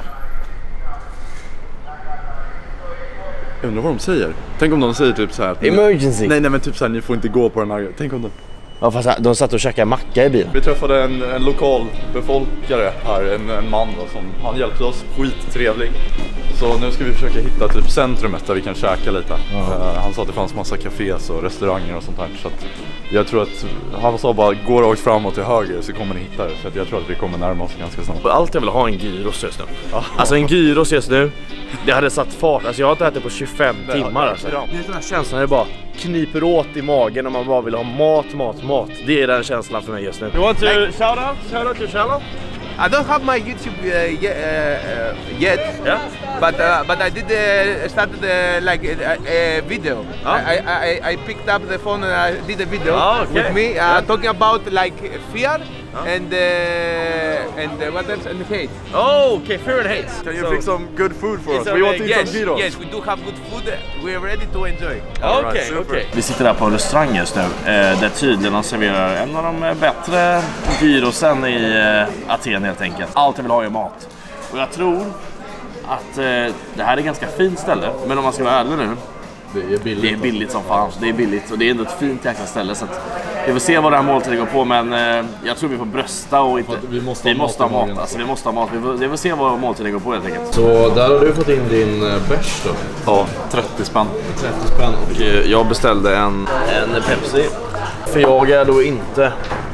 Jag undrar vad de säger. Tänk om de säger typ så här. Emergency. Nej, nej men typ så här, ni får inte gå på den här. Tänk om de... Ja, fast de satt och käkade macka i bilen. Vi träffade en, en lokal befolkare här, en, en man då, som han hjälpte oss, skittrevlig. Så nu ska vi försöka hitta typ centrumet där vi kan käka lite. Ja. Uh, han sa att det fanns massa kafés och restauranger och sånt här. Så att jag tror att han sa bara gå rakt framåt till höger så kommer ni hitta det. Så att jag tror att vi kommer närma oss ganska snart. Allt jag vill ha en gyros just nu. Ja. Alltså en gyros just nu. Det hade satt fart. Alltså jag har inte ätit på tjugofem Nej, timmar. Alltså. Det är den här känslan, det bara kniper åt i magen och man bara vill ha mat, mat, mat. Det är den känslan för mig just nu. You want to like, shout out? Shout out to channel? I don't have my YouTube uh, yet, uh, yet yeah? but uh, but I did uh, started uh, like a, a video. Oh. I, I I picked up the phone and I did a video oh, okay. with me uh, yeah. talking about like fear oh. and uh, and uh, what else and hate. Oh, okay, fear and hate. Can you so, fix some good food for us? We We want to eat yes, some gyros. yes, we do have good food. We are ready to enjoy. Okej, okay, okej. Okay. Vi sitter där på en restaurang just nu eh, där tydligen de serverar en av de bättre gyrosen i eh, Aten helt enkelt. Allt jag vill ha är mat. Och jag tror att eh, det här är ett ganska fint ställe. Men om man ska vara ärlig nu, det är billigt, det är billigt som fan. Det är billigt och det är ändå ett fint jäkla ställe. Så att vi får se vad det här måltiden går på. Men eh, jag tror vi får brösta och inte... Vi måste vi ha måste mat. Ha mat. Alltså, vi måste ha mat. Vi får, vi får se vad måltiden går på helt enkelt. Så där har du fått in din uh, bärs då? Ja, trettio spänn. trettio spänn. Och eh, jag beställde en, en Pepsi. För jag är då inte...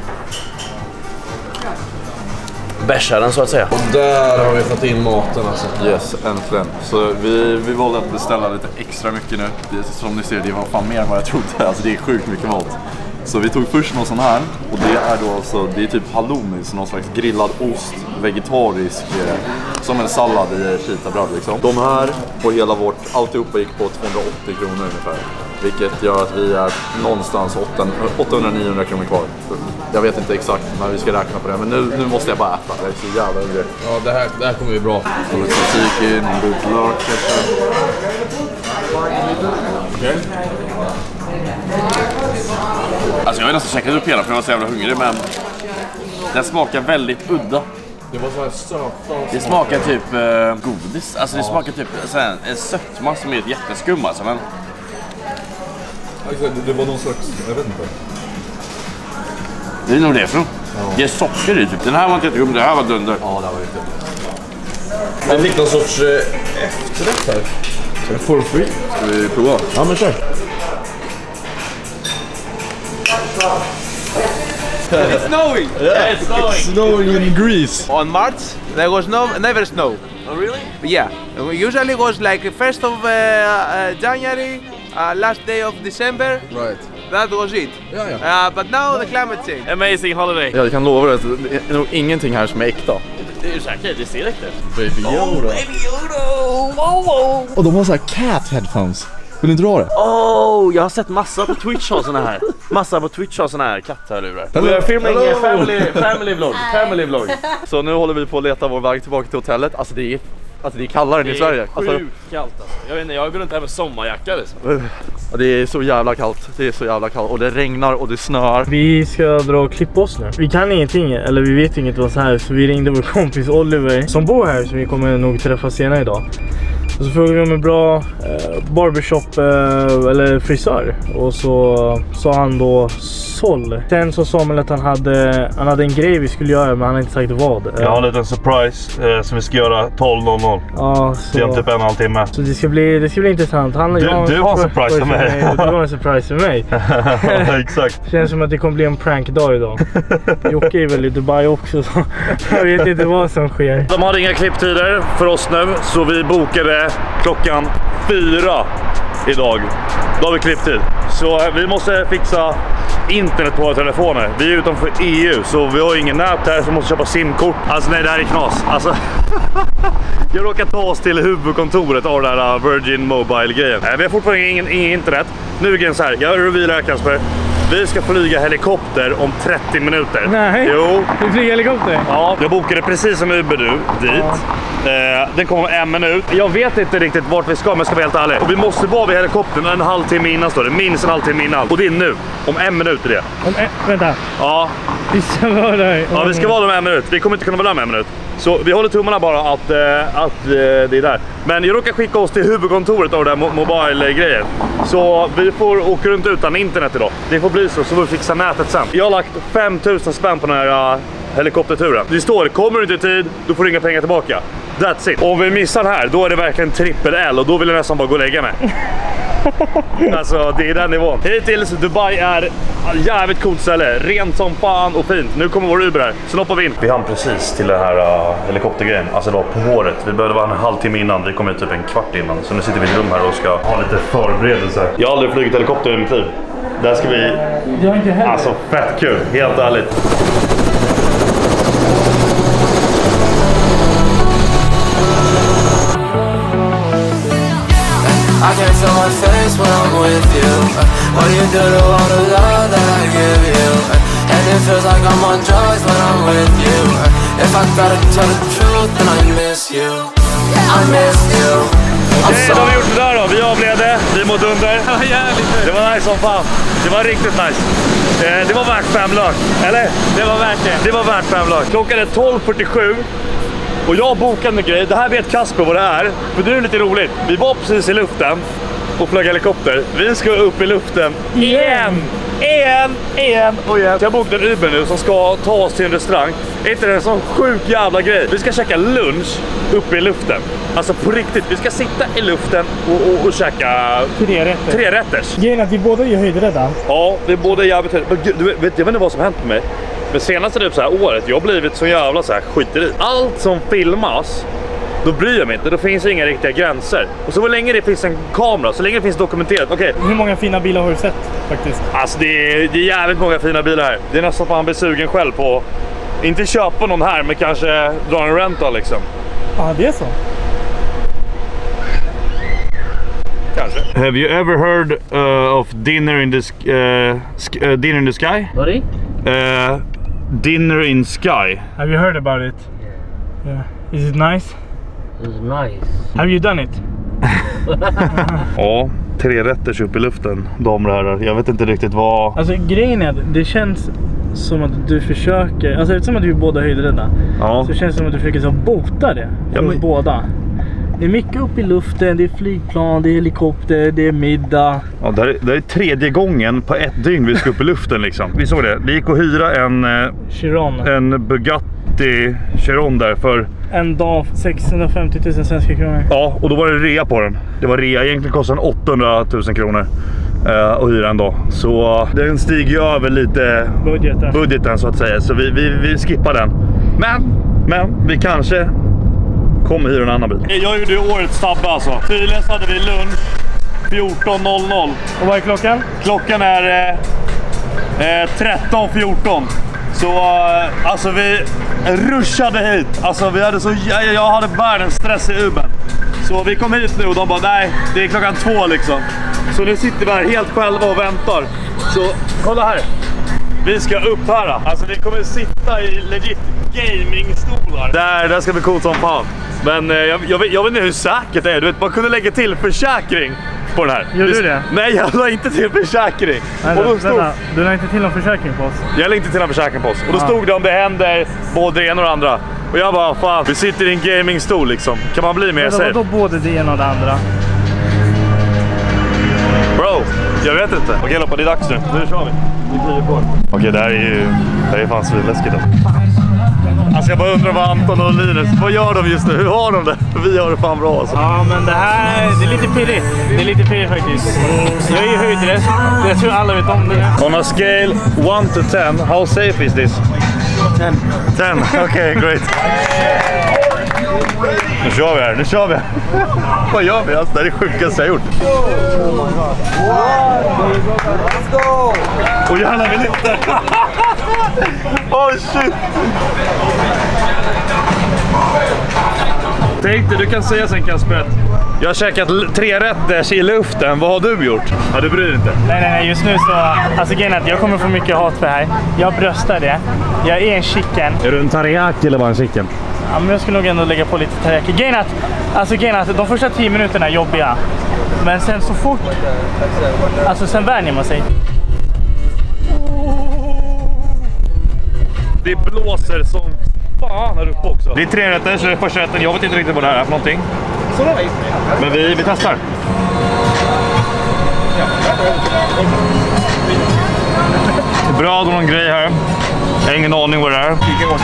bärsaren så att säga. Och där har vi fått in maten alltså. Yes, äntligen. Så vi, vi valde att beställa lite extra mycket nu. Det, som ni ser, det var fan mer än vad jag trodde. Alltså det är sjukt mycket mat. Så vi tog först någon sån här. Och det är då alltså, det är typ halloumi, så någon slags grillad ost, vegetarisk, eh, som en sallad i chitabröd liksom. De här på hela vårt, alltihopa gick på tvåhundraåttio kronor ungefär. Vilket gör att vi är någonstans åttahundra till niohundra kronor kvar. Jag vet inte exakt, men vi ska räkna på det. Men nu, nu måste jag bara äta, det är så jävla hungrig. Ja, det här, det här kommer bli bra. Så lite tzatziki, någon butlök kanske. Okej. Alltså jag har nästan checkat upp hela för jag var så jävla hungrig, men den smakar väldigt udda. Det var så här söta. Det smakar typ eh, godis. Alltså det Ja. smakar typ såhär, en sötma som är ett jätteskum alltså, men... Alltså, det var någon slags, jag vet inte. Det är nog det för. Ja. Det är socker i typ. Den här var inte jättegum, det här var dunder. Ja, det var riktigt. Jag fick någon sorts eh, efterrätt här. For free. Ska vi prova? Ja, men kör. It's snowing. Yeah, it's snowing. It's snowing in Greece. On March, there was no never snow. Oh, really? Yeah, usually it was like first of uh, uh, January, uh, last day of December. Right. That was it. Yeah, yeah. Uh, but now the climate change. Amazing holiday. Jag kan lova dig att det är nog ingenting här som är äkta. Det är säkert, det ser äkta ut. Baby Yoda. Oh, Baby Yoda! Oh, oh. Och de har så här cat headphones. Vill du inte ha det? Oh, jag har sett massa på Twitch har såna här. Massa på Twitch har såna här katthörlurar. Hello. We are filming Hello. a family, family vlog. Family vlog. Så nu håller vi på att leta vår väg tillbaka till hotellet. Alltså det är, alltså det är kallare än i Sverige. Det är Alltså, sjukt kallt alltså. Jag vet inte, jag går inte här med sommarjacka liksom. ja, det är så jävla kallt. Det är så jävla kallt. Och det regnar och det snör. Vi ska dra och klippa oss nu. Vi kan ingenting, eller vi vet inget vad så här. Så vi ringde vår kompis Oliver som bor här, så vi kommer nog träffa senare idag. Och så frågade vi om en bra eh, barbershop eh, eller frisör. Och så sa han då Sol. Sen så sa man att han hade, han hade en grej vi skulle göra, men han har inte sagt vad. Jag har en liten surprise eh, som vi ska göra tolv noll noll. Ja, Det är så, typ en halvtimme. så det ska bli, det ska bli intressant. Han, Du- jag, du har en surprise för mig. Och du har en surprise för mig. Exakt. Känns som att det kommer bli en prankdag idag. Jocke är väl i Dubai också, så jag vet inte vad som sker. De hade inga klipptider för oss nu, så vi bokade klockan fyra idag. Då har vi klipptid. Så vi måste fixa internet på våra telefoner. Vi är utanför E U, så vi har ingen nät här, så vi måste köpa simkort. Alltså nej, det här är knas. Alltså, jag råkar ta oss till huvudkontoret av den där Virgin Mobile-grejen. Vi har fortfarande ingen, ingen internet. Nu är det så här, jag revealar här Kasper. Vi ska flyga helikopter om trettio minuter. Nej, jo. vi flyger helikopter? Ja, jag bokade precis som Uber nu dit. Ja. Eh, den kommer om en minut. Jag vet inte riktigt vart vi ska, men jag ska vara helt ärlig. Och vi måste vara vid helikoptern en halvtimme innan, står det. Minst en halvtimme innan. Och det är nu. Om en minut är det. Om en, vänta. Ja. Vi ska vara där. Ja, vi ska vara där om en minut. Vi kommer inte kunna vara där med en minut. Så vi håller tummarna bara att, eh, att eh, det är där. Men jag råkar skicka oss till huvudkontoret av den där mo- mobile-grejen. Så vi får åka runt utan internet idag. Det får bli så, så får vi fixa nätet sen. Jag har lagt fem tusen spänn på den här uh, helikopterturen. Det står, kommer du inte i tid, då får du inga pengar tillbaka. That's it. Om vi missar den här, då är det verkligen trippel L och då vill jag nästan bara gå och lägga mig. Alltså, det är den nivån. Hittills, Dubai är jävligt coolt ställe. Rent som fan och fint. Nu kommer vår Uber här, så hoppar vi in. Vi hann precis till den här uh, helikoptergrejen. Alltså det var på håret. Vi behövde vara en halvtimme innan. Vi kom ut typ en kvart innan. Så nu sitter vi i ett rum här och ska ha lite förberedelser. Jag har aldrig flugit helikopter i mitt liv. Där ska vi... Jag har inte heller. Alltså, fett kul. Helt ärligt. I can feel my face when I'm with you. What do you do to all the love that I give you? And it feels like I'm on drugs when I'm with you. If I gotta tell the truth, then I miss you. I miss you. Okej, då har vi gjort det där då. Vi avledde, vi mot under. Det var nice som fan. Det var riktigt nice. Eh, det var värt fem lök, eller? Det var värt det. Det var värt fem lök. Klockan är tolv fyrtiosju. Och jag bokade en grej. Det här vet Kasper vad det är. För det är lite roligt. Vi var precis i luften och flög helikopter. Vi ska upp i luften igen. Igen, igen och igen. Så jag bokade en Uber nu som ska ta oss till en restaurang. Är inte det en sån sjuk jävla grej? Vi ska käka lunch uppe i luften. Alltså på riktigt, vi ska sitta i luften och, och, och käka Tre rätter. tre rätters. Grejen att vi båda är höjdrädda. Ja, vi är båda jävligt höjda. Men gud, du vet, jag vet inte vad som hänt med mig. Men senaste typ så här året, jag har blivit så jävla så här skiter i. Allt som filmas då bryr jag mig inte. Då finns det inga riktiga gränser. Och så länge det finns en kamera, så länge det finns dokumenterat. Okej. Hur många fina bilar har du sett faktiskt? Alltså det är, det är jävligt många fina bilar här. Det är nästan att man blir sugen själv på, inte köpa någon här, men kanske dra en rental liksom. Ja, det är så. Kanske. Have you ever heard uh, of Dinner in the sk uh, sk uh, Dinner in the Sky? Sorry? Uh, Dinner in Sky. Have you heard about it? Yeah. Is it nice? It's nice. Have you done it? Ja, tre rätters upp i luften, damer och herrar. Jag vet inte riktigt vad... Alltså grejen är att det känns som att du försöker, alltså eftersom att vi är båda höjdrädda, ja. Så känns det som att du försöker så bota det för ja, men... båda. Det är mycket upp i luften, det är flygplan, det är helikopter, det är middag. Ja, det är, det är tredje gången på ett dygn vi ska upp i luften liksom. Vi såg det, det gick att hyra en, Chiron. en Bugatti Chiron där för... En dag, sexhundrafemtio tusen svenska kronor. Ja, och då var det rea på den. Det var rea, egentligen kostade den åttahundratusen kronor uh, att hyra en dag. Så uh, den stiger ju över lite budgeten. budgeten så att säga. Så vi, vi, vi skippar den. Men, men vi kanske kommer hyra en annan bil. Jag gjorde ju årets tabbe alltså. Tydligen så hade vi lunch fjorton noll noll. Och vad är klockan? Klockan är eh, tretton fjorton. Så uh, alltså vi ruschade hit. Alltså vi hade så jag, jag hade världens stress i Uben. Så vi kom hit nu och de bara nej, det är klockan två liksom. Så nu sitter vi här helt själva och väntar. Så kolla här. Vi ska upp här. Alltså vi kommer sitta i legit gamingstolar. Där, där ska bli coolt som fan. Men eh, jag, jag, vet, jag vet inte hur säkert det är. Du vet, man kunde lägga till försäkring på den här. Gjorde du det? Nej, jag la inte till försäkring. Nej, och då stod... vänta, du la inte till någon försäkring på oss? Jag la inte till någon försäkring på oss. Och då ja. stod det om det händer både det ena och det andra. Och jag bara, fan, vi sitter i en gamingstol liksom. Kan man bli mer men safe? Vadå både det ena och det andra? Bro, jag vet inte. Okej, Loppa, det är dags nu. Nu kör vi. Vi kliver på. Okej, det här är ju... Det här är fan svinläskigt alltså. Alltså jag bara undrar vad Anton och Linus, vad gör de just nu? Hur har de det? Vi har det fan bra alltså. Ja, men det här, det är lite pirrigt. Det är lite pirrigt faktiskt. Jag är ju höjdrädd. Jag tror alla vet om det. On a scale one to ten, how safe is this? ten. ten, okej, okay, great. Nu kör vi här, nu kör vi här. Vad gör vi? Alltså, det är det sjukaste jag gjort. Let's go! Och jävlar, vi lyfter. Oh shit! Tänk dig, du kan säga sen Kasper att jag har käkat tre rätter i luften. Vad har du gjort? Ja, du bryr dig inte. Nej, nej, nej. Just nu så... Alltså grejen är att jag kommer få mycket hat för det här. Jag bröstar det. Jag är en chicken. Är du en teriyaki eller bara en chicken? Ja, men jag skulle nog ändå lägga på lite teriyaki. Grejen är att... Alltså grejen är att de första tio minuterna är jobbiga. Men sen så fort... Alltså sen vänjer man sig. Det blåser som fan här uppe också. Det är tre rätter, så det är första rätten. Jag vet inte riktigt vad det här är för någonting. Men vi, vi testar. Bröd och någon grej här. Jag har ingen aning vad det är.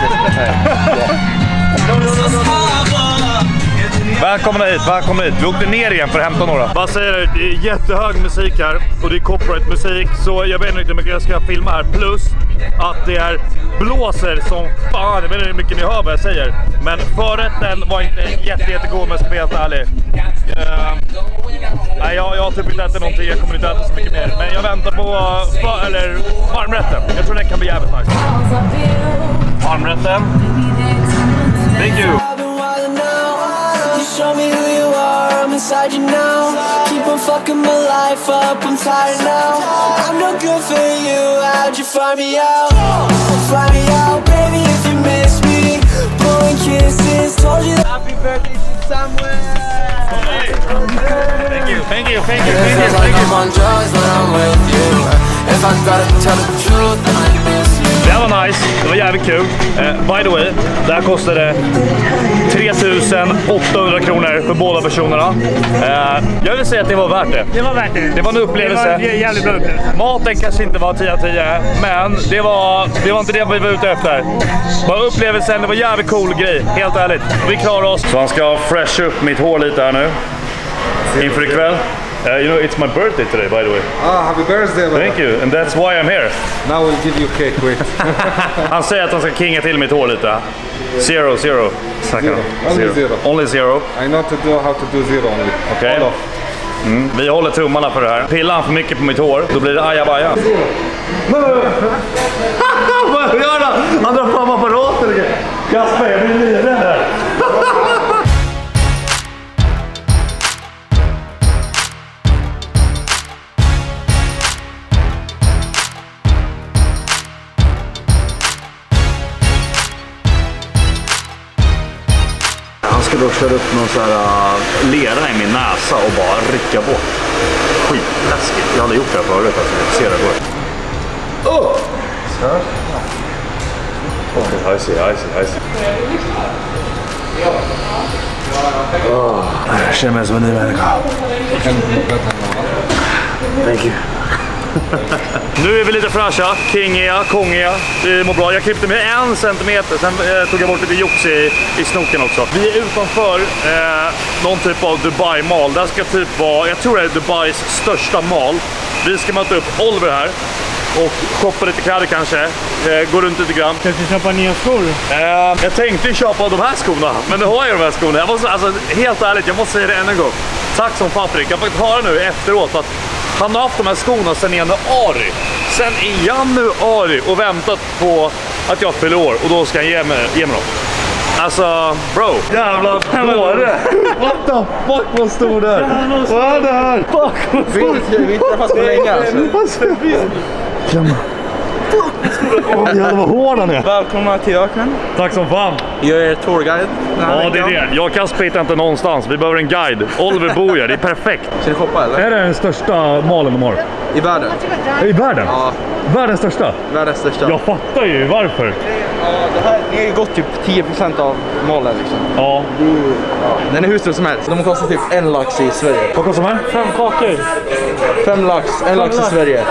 Välkomna hit, välkomna hit. Vi åkte ner igen för att hämta några. Vad säger du? Det är jättehög musik här och det är copyright musik, så jag vet inte hur mycket jag ska filma här. Plus att det är blåser som fan. Jag vet inte hur mycket ni hör vad jag säger. Men förrätten var inte jätte, jättegod om jag ska vara helt ärlig. Uh, nej, jag, jag har typ inte ätit någonting, jag kommer inte äta så mycket mer. Men jag väntar på för, eller varmrätten. Jag tror den kan bli jävligt nice. Varmrätten. Thank you. Show me who you are, I'm inside you now. Keep on fucking my life up, I'm tired now. I'm no good for you, how'd you find me out? Find me out, baby, if you miss me. Blowing kisses, told you that. Happy birthday to somewhere. Thank you, thank you, thank you, thank you, thank you. I'm on drugs when I'm with you. If I gotta tell the truth, then I miss you. Det var nice, det var jävligt kul. uh, By the way, det här kostade tre tusen åttahundra kronor för båda personerna. uh, Jag vill säga att det var värt det. Det var värt det. Det var en upplevelse. Det var en jävligt bra upplevelse. Maten kanske inte var tio av tio, men det var, det var inte det vi var ute efter. Bara upplevelsen, det var jävligt cool grej, helt ärligt. Vi klarar oss. Så han ska fresha upp mitt hår lite här nu inför ikväll. Uh, you know, it's my birthday today, by the way. Ah, happy birthday. Brother. Thank you, and that's why I'm here. Now we'll give you cake, wait. Han säger att han ska kinga till mitt hår lite. Zero, zero. Zero. Only zero. zero. Only zero. I know to do how to do zero only. Okej. Okay. Mm. Vi håller tummarna för det här. Pillar han för mycket på mitt hår, då blir det ajabaja. Vad gör han? Han drar fram apparater. Kasper, jag blir livrädd här. Jag ska då köra upp någon så här uh, lera i min näsa och bara rycka bort. Skitläskigt. Jag hade gjort det här förut, alltså. Jag ser det går. Oh! Så. Okay, I see, I see, I see. Oh. Jag känner mig som en ny människa. Thank you. Nu är vi lite fräscha, kingiga, kongiga. Vi mår bra. Jag klippte mig en centimeter, sen eh, tog jag bort lite jox i, i snoken också. Vi är utanför eh, någon typ av Dubai Mall. Det ska typ vara, jag tror det är Dubais största mall. Vi ska möta upp Oliver här och shoppa lite kläder kanske. Eh, gå runt lite grann. Ska du köpa nya skor? Eh, jag tänkte köpa de här skorna, men nu har jag de här skorna. Jag måste, alltså, helt ärligt, jag måste säga det än en gång. Tack som Patrik. Jag har faktiskt höra nu efteråt att han har haft de här skorna sedan i januari. Sen i januari och väntat på att jag fyller år. Och då ska han ge mig, ge mig dem. Alltså, bro. Jävla dåre. What the fuck, vad stor det här? Vad är det här? Fuck, vad stor det här? Vi träffas på länge alltså. Klämma. Åh, jävlar vad hård han är. Välkomna till öknen. Tack som fan. Jag är tourguide. Ja, det är det. Jag och Kasper hittar inte någonstans. Vi behöver en guide. Oliver bor här. Det är perfekt. Ska ni shoppa eller? Är det den största malen de har? I världen. I världen? Ja. Världens största? Världens största. Jag fattar ju varför. Ja, det här det är gått typ tio procent av malen liksom. Ja. ja. Den är hur stor som helst. De kostar typ en lax i Sverige. Vad kostar de här? Fem kakor. Fem lax. En Fem lax, lax i Sverige.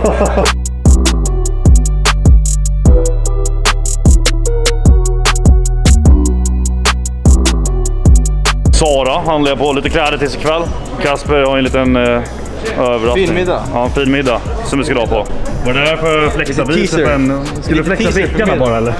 Sara handlar jag på lite kläder tills ikväll. Kasper har en liten eh, överraskning. Fin middag. Ja, en fin middag som vi ska ha på. Var det där för att flexa bicepen? Ska du flexa bickarna bara eller?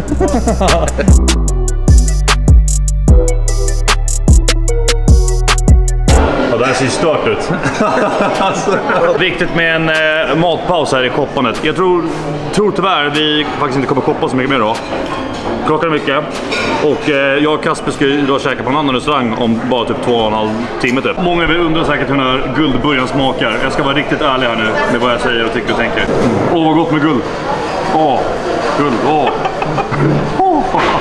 Ja, det här ser ju stört ut. Alltså. Viktigt med en eh, matpaus här i koppandet. Jag tror, tror tyvärr vi faktiskt inte kommer koppa så mycket mer då. Klockan är mycket. Och eh, jag och Kasper ska ju då käka på en annan restaurang om bara typ två och en halv timme typ. Många av er undrar säkert hur den här guldburgaren smakar. Jag ska vara riktigt ärlig här nu med vad jag säger och tycker och tänker. Åh, oh, vad gott med guld. Åh, oh, guld, åh. Oh.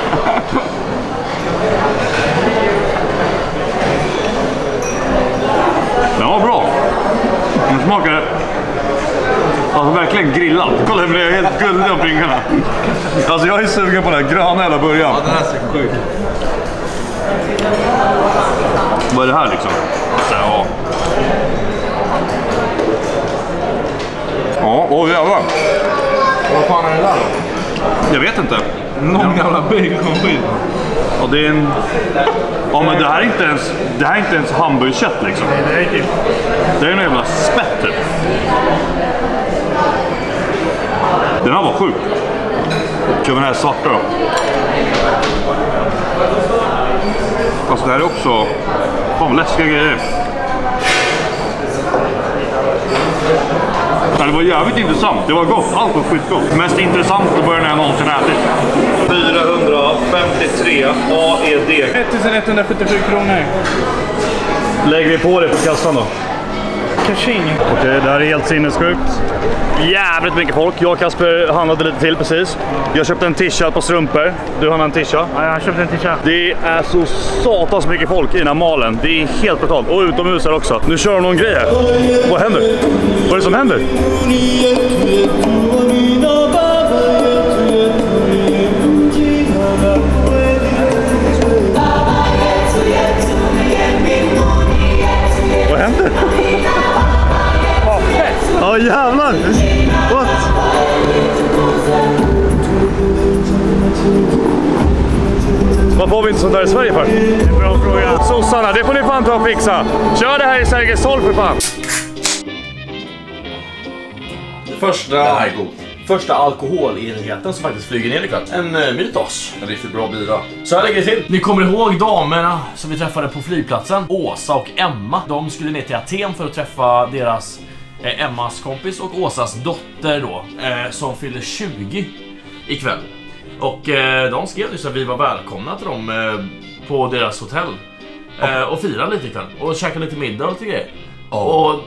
Ja, bra. Den smakar alltså verkligen grillat. Kolla hur det är helt guldigt om fingrarna. Alltså jag är sugen på den här gröna hela början. Ja, den här ser sjuk. Vad är det här liksom? Så, ja. Ja, åh jävlar. Vad fan är det där? Jag vet inte. Någon jävla baconskit. Ja, det är en... Ja, men det här är inte ens, det här är inte ens hamburgerkött liksom. Nej, det är inte. Det är en jävla spett typ. Den här var sjuk. Kör vi den här svarta då. Alltså det här är också... Fan, läskiga grejer. Det var jävligt intressant. Det var gott. Allt var skitgott. Mest intressant att börja när jag någonsin ätit. fyrahundrafemtiotre A E D. ettusen etthundrasjuttiosju kronor. Lägger vi på det på kassan då. Kaching. Okej, okay, det här är helt sinnessjukt. Jävligt mycket folk. Jag och Kasper handlade lite till precis. Jag köpte en t-shirt på strumpor. Du har en t-shirt. Ja, jag köpte en t-shirt. Det är så satans mycket folk i den här malen. Det är helt brutalt. Och utomhus här också. Nu kör de någon grej här. Vad händer? Vad är det som händer? Vad händer? Ja, jävlar! What? Vad Varför får vi inte sånt där i Sverige för? Bra fråga. Sossarna, det får ni fan ta och fixa. Kör det här i Sergels torg för fan. Första, Den här är god. första alkoholenheten som faktiskt flyger ner ikväll. En uh, Mythos. En riktigt bra bira. Så här ligger det till. Ni kommer ihåg damerna som vi träffade på flygplatsen? Åsa och Emma. De skulle ner till Aten för att träffa deras eh, Emmas kompis och Åsas dotter då. Eh, som fyller tjugo ikväll. Och eh, de skrev ju så att vi var välkomna till dem eh, på deras hotell. Eh, och fira lite ikväll. Och käka lite middag och lite grejer. Oh. Och...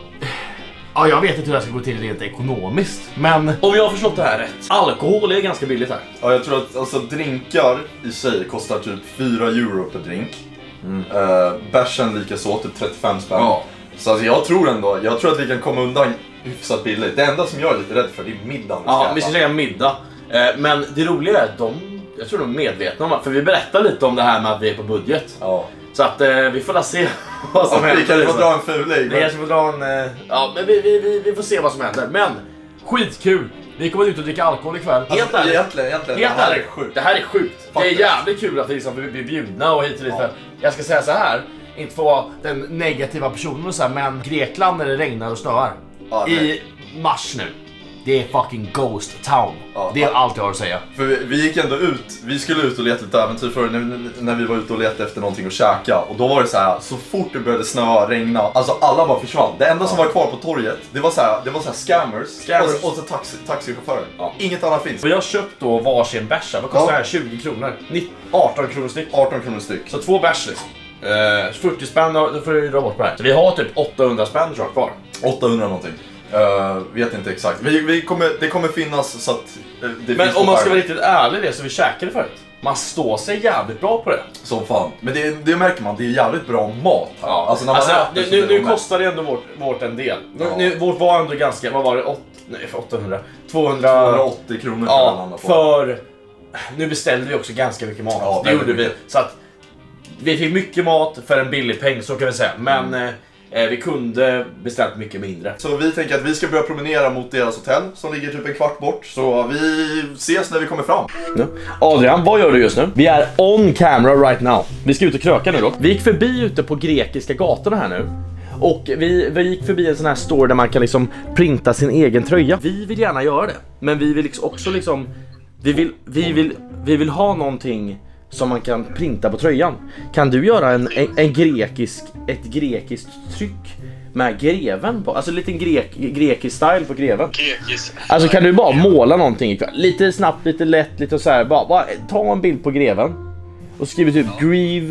Ja, jag vet inte hur det ska gå till rent ekonomiskt. Men om jag har förstått det här rätt, alkohol är ganska billigt här. Ja, jag tror att alltså, drinkar i sig kostar typ fyra euro per drink. Mm. Uh, bärsen lika så, typ trettiofem spänn. Ja. Så alltså, jag tror ändå, jag tror att vi kan komma undan hyfsat billigt. Det enda som jag är lite rädd för, det är middagen. Ja, vi ska käka middag. Uh, men det roliga är att de, jag tror de är medvetna om det. För vi berättar lite om det här med att vi är på budget. Ja. Så att eh, vi får se vad som ja, händer. Vi kan ju få dra en fulig. Vi kanske får dra en... Eh, ja, men vi, vi, vi, vi får se vad som händer. Men, skitkul! Vi kommer ut och dricka alkohol ikväll. Helt alltså, ärligt. Egentligen, egentligen. Helt det här ärligt. är sjukt. Det här är sjukt. Faktiskt. Det är jävligt kul att vi liksom blir bjudna och hit och dit. Ja. Jag ska säga så här. Inte få vara den negativa personen och så här, men Grekland när det regnar och snöar. Ja, i mars nu. Det är fucking ghost town. Ja, det är allt jag har att säga. För vi, vi gick ändå ut, vi skulle ut och leta lite äventyr för när, när vi var ute och letade efter någonting att käka. Och då var det så här, så fort det började snöa, regna, alltså alla bara försvann. Det enda ja. som var kvar på torget, det var så här, det var så här scammers, scammers. Och, och så taxi, taxichaufförer. Ja. Inget annat finns. Och jag har köpt då varsin bärs. Vad kostar ja. det här? tjugo kronor. arton kronor styck. arton kronor styck. Så två bärs liksom. Eh, fyrtio spänn, då får du dra bort på det här. Så vi har typ åttahundra spänn tror jag kvar. åttahundra någonting. Uh, vet inte exakt. Vi, vi kommer, det kommer finnas så att uh, det men om man ska vara riktigt ärlig det så vi käkade förut. Man står sig jävligt bra på det. Som fan. Men det, det märker man, det är jävligt bra mat. Ja. Alltså, när man alltså, äter, nu, nu, nu kostar det ändå vårt, vårt en del. Ja. Nu, nu, vårt var ändå ganska, vad var det? åtta, nej, för åttahundra. tvåhundraåttio kronor ja, för nu beställde vi också ganska mycket mat. Ja, det gjorde vi. Så att vi fick mycket mat för en billig peng så kan vi säga. Men mm. Eh, vi kunde beställt mycket mindre. Så vi tänker att vi ska börja promenera mot deras hotell som ligger typ en kvart bort. Så vi ses när vi kommer fram. Ja. Adrian, vad gör du just nu? Vi är on camera right now. Vi ska ut och kröka nu då. Vi gick förbi ute på grekiska gatorna här nu. Och vi, vi gick förbi en sån här store där man kan liksom printa sin egen tröja. Vi vill gärna göra det. Men vi vill liksom också liksom... Vi vill, vi vill, vi vill ha någonting... som man kan printa på tröjan. Kan du göra en, en, en grekisk ett grekiskt tryck med greven på? Alltså lite grek, grekisk style på greven. Grekisk. Alltså kan du bara måla någonting ikväll? Lite snabbt, lite lätt, lite så här. Bara, bara ta en bild på greven och skriv typ Grieve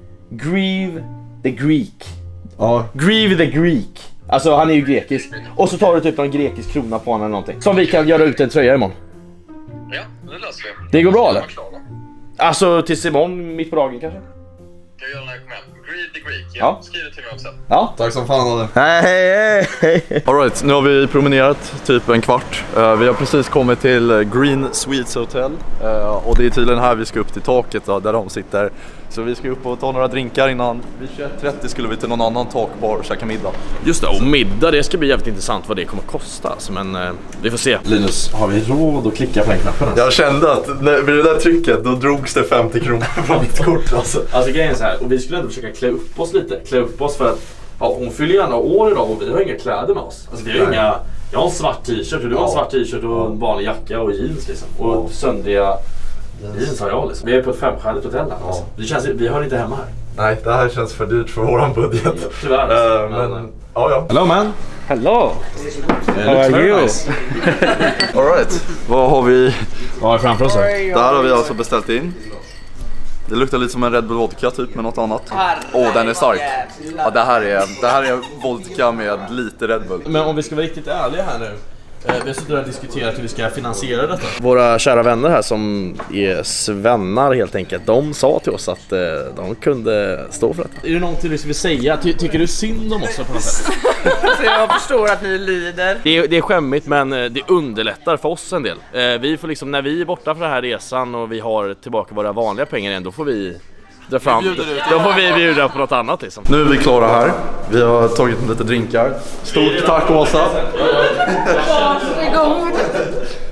Grieve the Greek. Ja. Grieve the Greek. Alltså han är ju grekisk. Och så tar du typ en grekisk krona på honom eller någonting. Som vi kan göra ut en tröja imorgon. Ja, det löser vi. Det går bra eller? Alltså tills imorgon, mitt på dagen kanske? Ska jag göra när jag kommer hem? Greed the Greek, ja. Ja. Skriv det till mig också. Ja. Tack som fan Adam. Hej, hej, hej. All right, nu har vi promenerat typ en kvart. Uh, vi har precis kommit till Green Sweets Hotel. Uh, och det är tydligen här vi ska upp till taket då, där de sitter. Så vi ska upp och ta några drinkar innan. Vid tjugoett trettio skulle vi till någon annan takbar och käka middag. Just det, och middag, det ska bli jävligt intressant vad det kommer kosta. Alltså, men uh, vi får se. Linus, har vi råd att klicka på den knappen? Jag kände att när, vid det där trycket, då drogs det femtio kronor från mitt kort. Alltså, alltså grejen är så här, och vi skulle ändå försöka klä upp oss lite. Klä upp oss för att ja, hon fyller gärna år idag och vi har inga kläder med oss. Alltså, vi har inga, jag har en svart t-shirt och du har en svart t-shirt och en vanlig jacka och jeans liksom. Och ja. söndriga jeans har jag liksom. Vi är på ett femstjärnigt hotell här. Alltså. Det känns, vi hör inte hemma här. Nej, det här känns för dyrt för våran budget. Ja, tyvärr. Alltså. Uh, men, men, ja, ja. Hello man. Hello. How are you? Nice. All right. Vad har vi? Vad har vi framför oss? Det här har vi alltså beställt in. Det luktar lite som en Red Bull vodka typ med något annat. Åh, oh, den är stark. Ja, det här är det här är vodka med lite Red Bull. Men om vi ska vara riktigt ärliga här nu. Vi har suttit och diskuterat hur vi ska finansiera detta. Våra kära vänner här som är svennar helt enkelt, de sa till oss att eh, de kunde stå för det. Är det någonting du vill säga? Ty tycker du synd om oss på något sätt? Alltså jag förstår att ni lider. Det är, det är skämmigt men det underlättar för oss en del. Eh, vi får liksom, när vi är borta för den här resan och vi har tillbaka våra vanliga pengar igen, då får vi dra fram, då får vi bjuda på något annat liksom. Nu är vi klara här. Vi har tagit lite drinkar. Stort tack Åsa.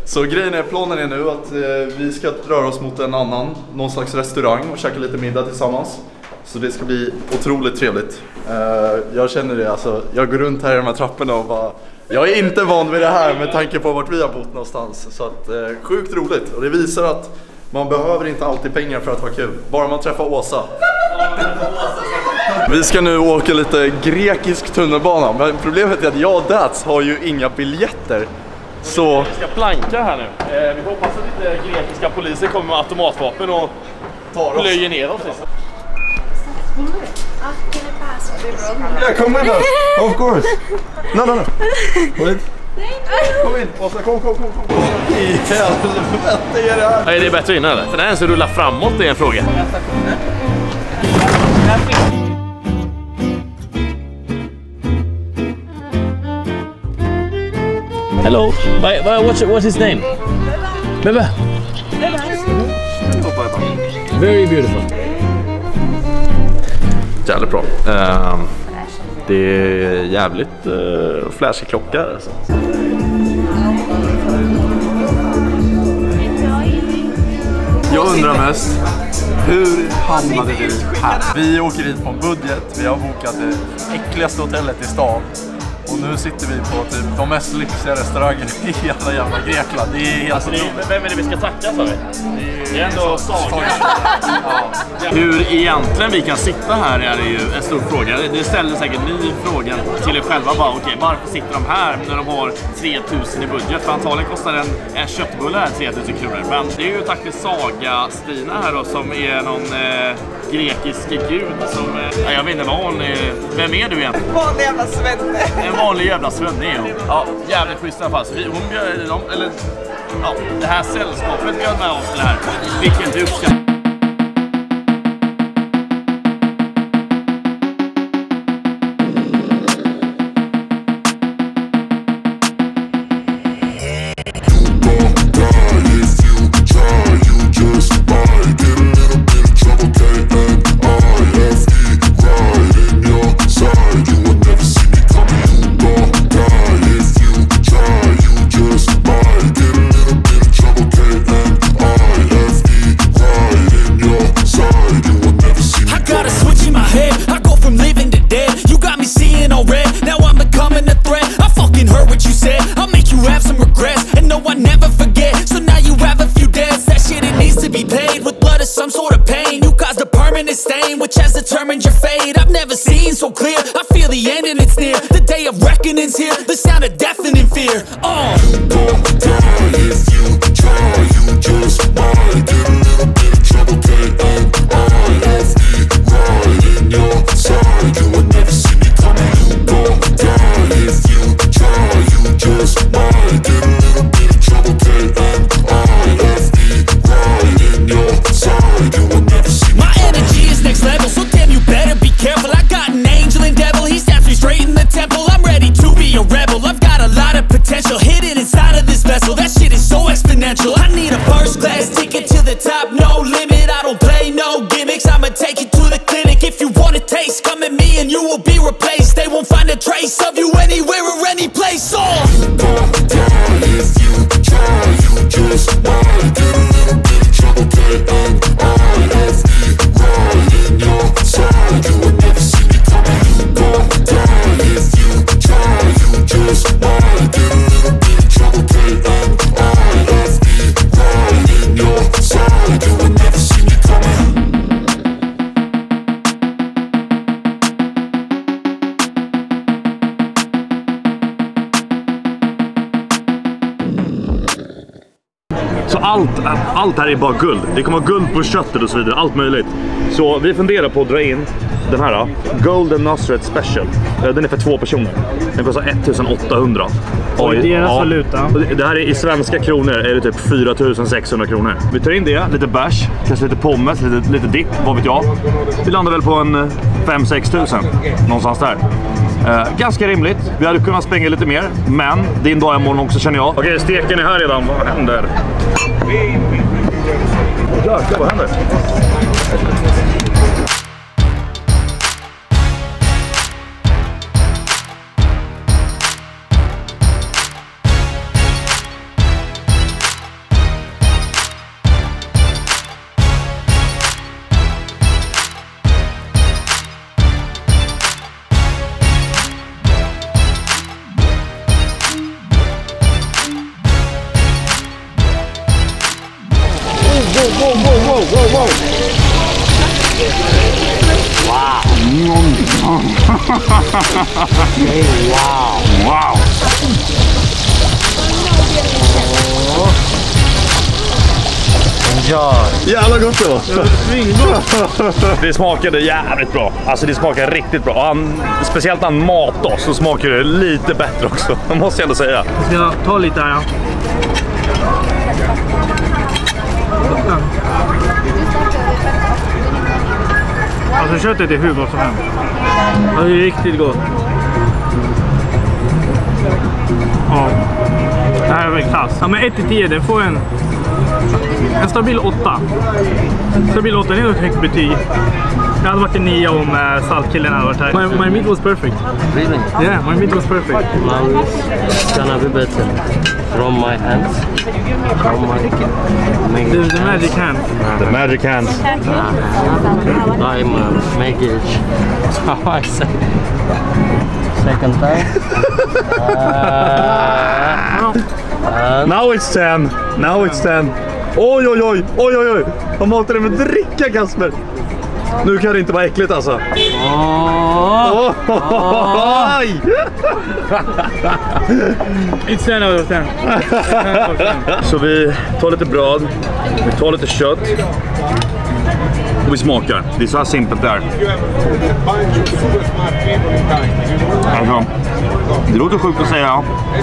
Så grejen är, planen är nu att eh, vi ska röra oss mot en annan, någon slags restaurang och käka lite middag tillsammans. Så det ska bli otroligt trevligt. Eh, jag känner det, alltså, jag går runt här i de här trapporna och bara... Jag är inte van vid det här med tanke på vart vi har bott någonstans. Så att, eh, sjukt roligt. Och det visar att man behöver inte alltid pengar för att ha kul. Bara man träffar Åsa. Vi ska nu åka lite grekisk tunnelbana. Men problemet är att jag och Dats har ju inga biljetter. Så... Vi ska planka här nu. Eh, vi hoppas att inte grekiska poliser kommer med automatvapen och plöjer ner oss. Yeah, come with us. Of course. No, no, no. Wait. Kom in. Åsa, kom, kom, kom, kom. I helvete är det här. Nej, det är bättre innan eller? För den ens rullar framåt, det är en fråga. Hello. What's, what's his name? Bebe. Very beautiful. Jävligt bra. Uh, det är jävligt uh, flashig klocka alltså. Jag undrar mest, hur hamnade du här? Vi åker hit på en budget, vi har bokat det äckligaste hotellet i stan. Och nu sitter vi på typ de mest lyxiga restaurangerna i hela jävla Grekland. Det är helt alltså, det är, vem är det vi ska tacka för? Det är ändå Saga. Ja. Hur egentligen vi kan sitta här är det ju en stor fråga. Det ställer säkert ni frågan till er själva. Bara, okej, varför sitter de här när de har tre tusen i budget? För antagligen kostar en, en köttbulle här tre tusen kronor. Men det är ju faktiskt Saga-Stina här då, som är någon eh, grekisk gud. Som, eh, jag vet inte vad hon är. Vem är du egentligen? En vanlig jävla svenne. En vanlig jävla svenne är hon. Ja, jävligt schysst i alla fall. Så vi, hon bjöd dem, eller ja, det här sällskapet bjöd med oss till det här. Vilken du ska... So clear, I feel the end and it's near. The day of reckoning's here, the sound of deafening fear. Oh, you don't die if you try. You just might get a little bit of trouble, K N I F E, right in your side. You will never see me coming. You don't die if you try. You just might get a little bit of trouble, K N I F E, right in your side. You will never see me. My energy is next level, so damn you better be careful. I got an angel and devil, he snaps me straight in the temple. I'm ready to be a rebel, I've got a lot of potential hidden inside of this vessel. That shit is so exponential. I need a first class ticket to the top, no limit. I don't play no gimmicks, I'ma take you to the clinic. If you want a taste, come at me and you will be replaced. They won't find a trace of you anywhere or any place. Oh, you don't die if you try. You just might get a little bit of trouble, K N I F E, right in your side. You will never see me coming. You don't die if you try. You just might get a little bit of trouble, K N I F E, right in your side. You will never see me coming. Så allt, allt här är bara guld. Det kommer vara guld på köttet och så vidare, allt möjligt. Så vi funderar på att dra in den här då, Golden Nusret Special. Den är för två personer. Den kostar ettusen åttahundra. Och i deras ja, valuta. Det här är i svenska kronor är det typ fyra tusen sexhundra kronor. Vi tar in det, lite bärs, kanske lite pommes, lite, lite dipp, vad vet jag. Vi landar väl på en fem sex tusen någonstans där. Eh, ganska rimligt. Vi hade kunnat spänga lite mer, men det är en dag imorgon också känner jag. Okej, steken är här redan. Vad händer? Jäklar, vad händer? Wow! Wow! Ja. Jävla gott det var. Det smakade jävligt bra. Alltså det smakade riktigt bra. Han, speciellt när han matade oss så smakar det lite bättre också. Det måste jag ändå säga. Ska jag ta lite här? Ja. Alltså köttet är hur gott som helst. Det är riktigt gott. Ja. Det här är väl klass. Ja, men ett till tio, det får en en stabil åtta. Stabil åtta, det är ett högt betyg. Det hade varit en nio om uh, saltkillen hade varit här. My, my meat was perfect. Really? Yeah, my meat was perfect. Now it's gonna be better. From my hands. From my the, the magic hands. The magic hands. Uh, I'm uh, make it. How I say? Second time. Uh, Now it's ten. Now it's ten. Oj, oj, oj, oj, oj, oj. Han matar det med dricka, Kasper. Nu kan det inte vara äckligt alltså. Oh. Oh. Aj! It's ten out of ten. Så vi tar lite bröd, vi tar lite kött och vi smakar. Det är så här simpelt där. Alltså, det låter sjukt att säga.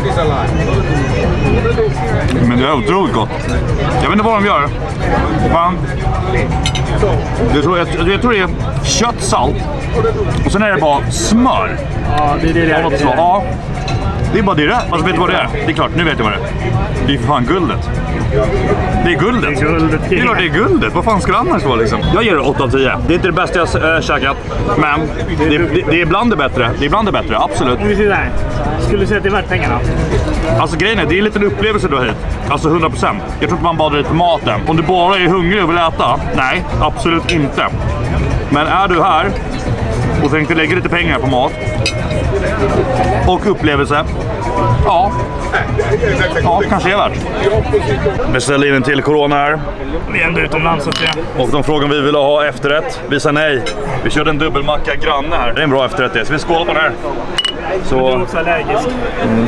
Men det är otroligt gott. Jag vet inte vad de gör. Men det tror jag, jag tror det är kött, salt och sen är det bara smör. Ja, det är det det är. Ja, det är bara det där. Alltså, vet du vad det är? Det är klart, nu vet jag vad det är. Det är för fan guldet. Det är guldet. Det är guldet. Det är klart det är guldet. Vad fan ska det annars vara liksom? Jag ger det åtta av tio. Det är inte det bästa jag äh, käkat. Men det, det, det är ibland det bättre. Det är ibland det bättre, absolut. Om vi ser där. Skulle du säga att det är värt pengarna? Alltså grejen är, det är en liten upplevelse du har hit. Alltså hundra procent. Jag tror inte man badar dit på maten. Om du bara är hungrig och vill äta, nej, absolut inte. Men är du här och tänkte lägga lite pengar på mat och upplevelse, ja, ja, kanske är värt. Vi ställer in en till corona här. Vi är ändå utomlands så att säga. Och de frågar om vi vill ha efterrätt. Vi sa nej. Vi körde en dubbelmacka granne här. Det är en bra efterrätt det. Så vi skålar på den här. Så... Du är också allergisk. Mm.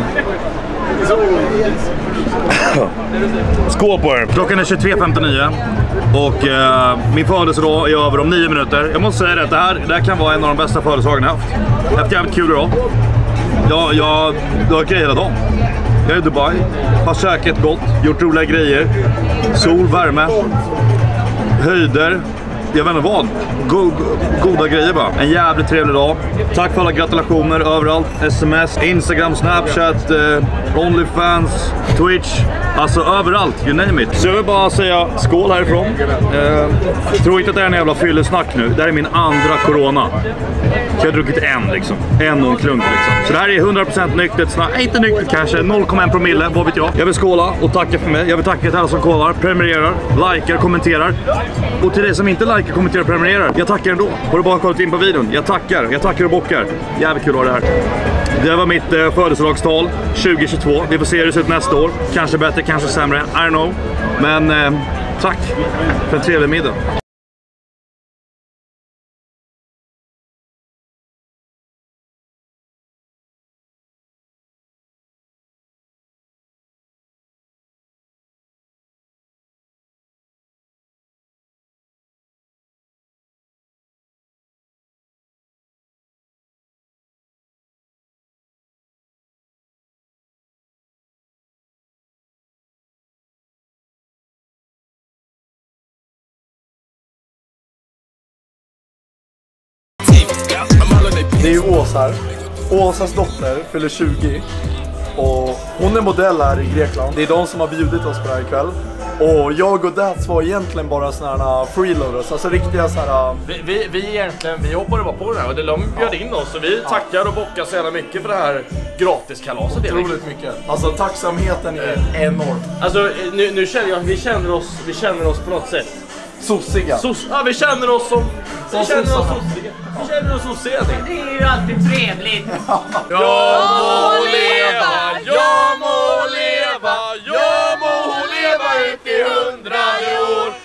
Skål på er. Klockan är tjugotre femtionio och eh, min födelsedag är över om nio minuter. Jag måste säga det, att det här, det här kan vara en av de bästa födelsedagarna jag haft. Jag har haft jävligt kul idag. Jag, jag, jag har grejer hela dagen. Jag är i Dubai, har käkat gott, gjort roliga grejer. Sol, värme, höjder. Jag vet inte vad. Go, go, goda grejer bara. En jävligt trevlig dag. Tack för alla gratulationer överallt. Sms, Instagram, Snapchat, eh, Onlyfans, Twitch. Alltså överallt, you name it. Så jag vill bara säga skål härifrån. Eh, tror inte att det är en jävla fyllesnack nu. Det här är min andra corona. Jag har druckit en liksom. En och en klunk liksom. Så det här är hundra procent nyktert snack. Nej, inte nyktert kanske. noll komma en promille, vad vet jag. Jag vill skåla och tacka för mig. Jag vill tacka till alla som kollar, prenumererar, likar, kommenterar. Och till dig som inte likar, kommenterar och prenumererar, jag tackar ändå. Har du bara kollat in på videon? Jag tackar. Jag tackar och bockar. Jävligt kul att ha det här. Det var mitt eh, födelsedagstal tjugo tjugotvå. Vi får se hur det ser ut nästa år. Kanske bättre, kanske sämre. I don't know. Men eh, tack för en trevlig middag. Det är ju Åsa här. Åsas dotter fyller tjugo. Och hon är modell här i Grekland. Det är de som har bjudit oss på det här ikväll. Och jag och Dats var egentligen bara såna här freeloaders. Alltså riktiga så här... Vi, vi, vi egentligen, vi hoppade bara på det här och de bjöd in oss. Så vi tackar och bockar så jävla mycket för det här gratiskalaset. Otroligt mycket. Alltså tacksamheten är enorm. Alltså nu, nu känner jag, vi känner oss, vi känner oss på något sätt sossiga. Sos, ja, vi känner oss som, vi känner oss sossiga. Vi känner oss sossiga. Det är ju alltid trevligt. Jag må leva, jag må leva, jag må leva ut i hundrade år. Jag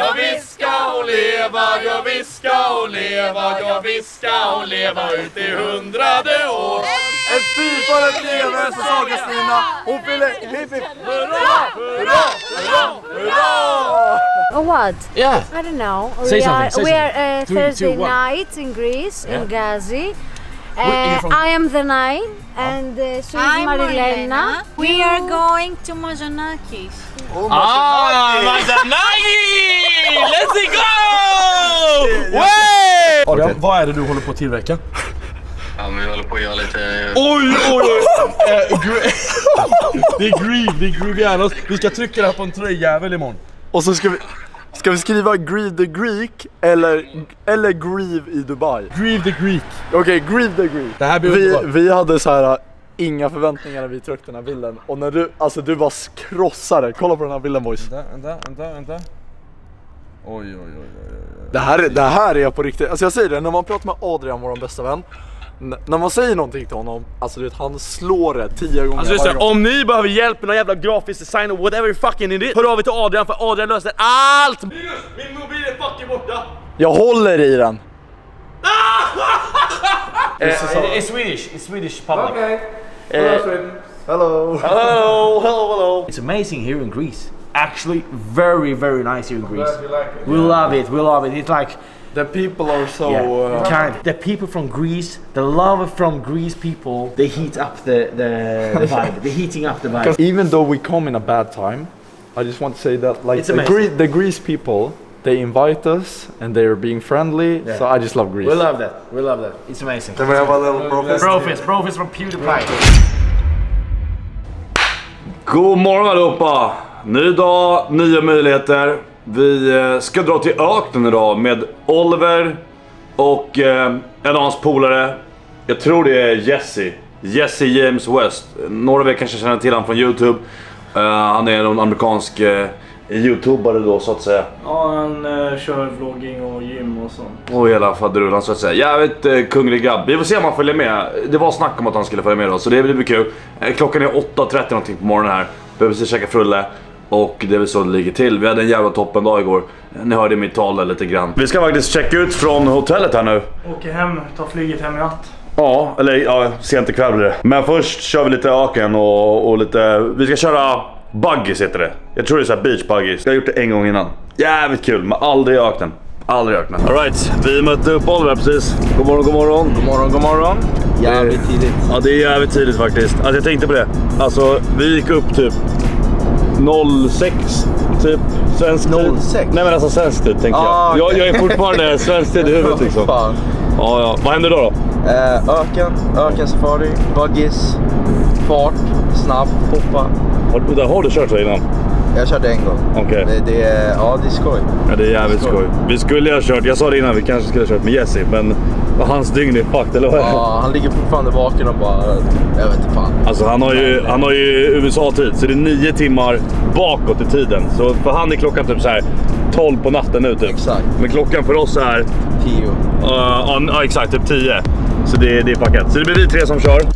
Ja visst ska hon leva, ja visst ska hon leva, ja visst ska hon leva ut i hundrade år. Ett fyrfaldigt lever säsongsnina. Hon fyller hipp hipp. Hurra, hurra, hurra, hurra. Oh, what? Yeah. I don't know. Say we something, are say we are something. uh, Three, Thursday two, one. night in Greece, Yeah. in Gazi. Uh, you're from- I am the nine, and uh, so is I'm Marilena. Marilena. We are going to Mazanakis. Ah, Mazanaki! Let's go! Way! Adrian, vad är det du håller på att tillverka? Ja, men vi håller på att göra lite... Oj, oj, oj! Eh, gre- det är Grieve, det är Grieve Janos. Vi ska trycka det här på en tröjjävel imorgon. Och så ska vi, ska vi skriva Grieve the Greek eller, eller Grieve i Dubai? Grieve the Greek. Okej, okay, Grieve the Greek. Det här blir vi, underbart. vi hade så här inga förväntningar när vi tryckte den här bilden. Och när du, alltså du bara krossade. Kolla på den här bilden, boys. Vänta, vänta, vänta, vänta. Oj, oj, oj, oj, oj. Det här, det här är på riktigt. Alltså jag säger det, när man pratar med Adrian, vår bästa vän. N- när man säger någonting till honom, alltså du vet, han slår det tio gånger. Alltså just det, om ni behöver hjälp med någon jävla grafisk design och whatever fucking it is, hör av er till Adrian, för Adrian löser allt! Minus, min mobil är fucking borta! Jag håller i den. It's Swedish, it's Swedish public. Okay. Hello, Sweden. Hello. Hello, hello, hello. It's amazing here in Greece. Actually, very, very nice here in Greece. glad you like it. We love it, we love it. It's like the people are so yeah, uh, kind. The people from Greece, the love from Greece people, they heat up the the, the vibe. They're heating up the vibe. Even though we come in a bad time, I just want to say that like It's the, amazing. Gre- the Greece people, they invite us and they're being friendly. Yeah. So I just love Greece. We love that. We love that. It's amazing. Then we have a little brofist. Brofist, brofist from PewDiePie. God morgon allihopa! Ny dag, nya möjligheter. Vi eh, ska dra till öknen idag med Oliver och eh, en av hans polare. Jag tror det är Jesse. Jesse James West. Några av er kanske känner till honom från YouTube. Uh, han är en amerikansk uh, YouTubare då så att säga. Ja, han uh, kör vlogging och gym och sånt. Och hela faderullan så att säga. Jävligt uh, kunglig grabb. Vi får se om han följer med. Det var snack om att han skulle följa med då, så det blir kul. Uh, klockan är åtta trettio någonting på morgonen här. Behöver precis käka frulle. Och det är väl så det ligger till. Vi hade en jävla toppen dag igår. Ni hörde mitt tal lite grann. Vi ska faktiskt checka ut från hotellet här nu. Åker hem, tar flyget hem i natt. Ja, eller ja, sent ikväll blir det. Men först kör vi lite öken och, och lite... Vi ska köra buggies heter det. Jag tror det är så här beach buggies. Jag har gjort det en gång innan. Jävligt kul, men aldrig i öknen. Aldrig i öknen. All right, vi mötte upp Oliver precis. God morgon, god morgon. God morgon, god morgon. Jävligt tidigt. Ja, det är jävligt tidigt faktiskt. Alltså jag tänkte på det. Alltså vi gick upp typ noll sex typ svensk tid. noll sex? Nej men alltså svensk tid tänker ah, jag. okay. jag. Jag är fortfarande svensk tid i huvudet liksom. Fan. Ja, ja. Vad händer då då? Eh, öken, ökensafari, buggies, fart, snabb, hoppa. Har, där har du kört så innan? Jag körde en gång. Okej. Okay. Det, det är, ja, det är skoj. Ja, det är jävligt skoj. skoj. Vi skulle ha kört, jag sa det innan, vi kanske skulle ha kört med Jesse, men hans dygn är fucked, eller vad? Ja, han ligger fortfarande vaken och bara, jag vet inte fan. Alltså han har ju, han har ju U S A-tid, så det är nio timmar bakåt i tiden. Så för han är klockan typ så här tolv på natten nu typ. Exakt. Men klockan för oss är tio. Ja, uh, uh, exakt, typ tio. Så det, det är fuckat. Så det blir vi tre som kör.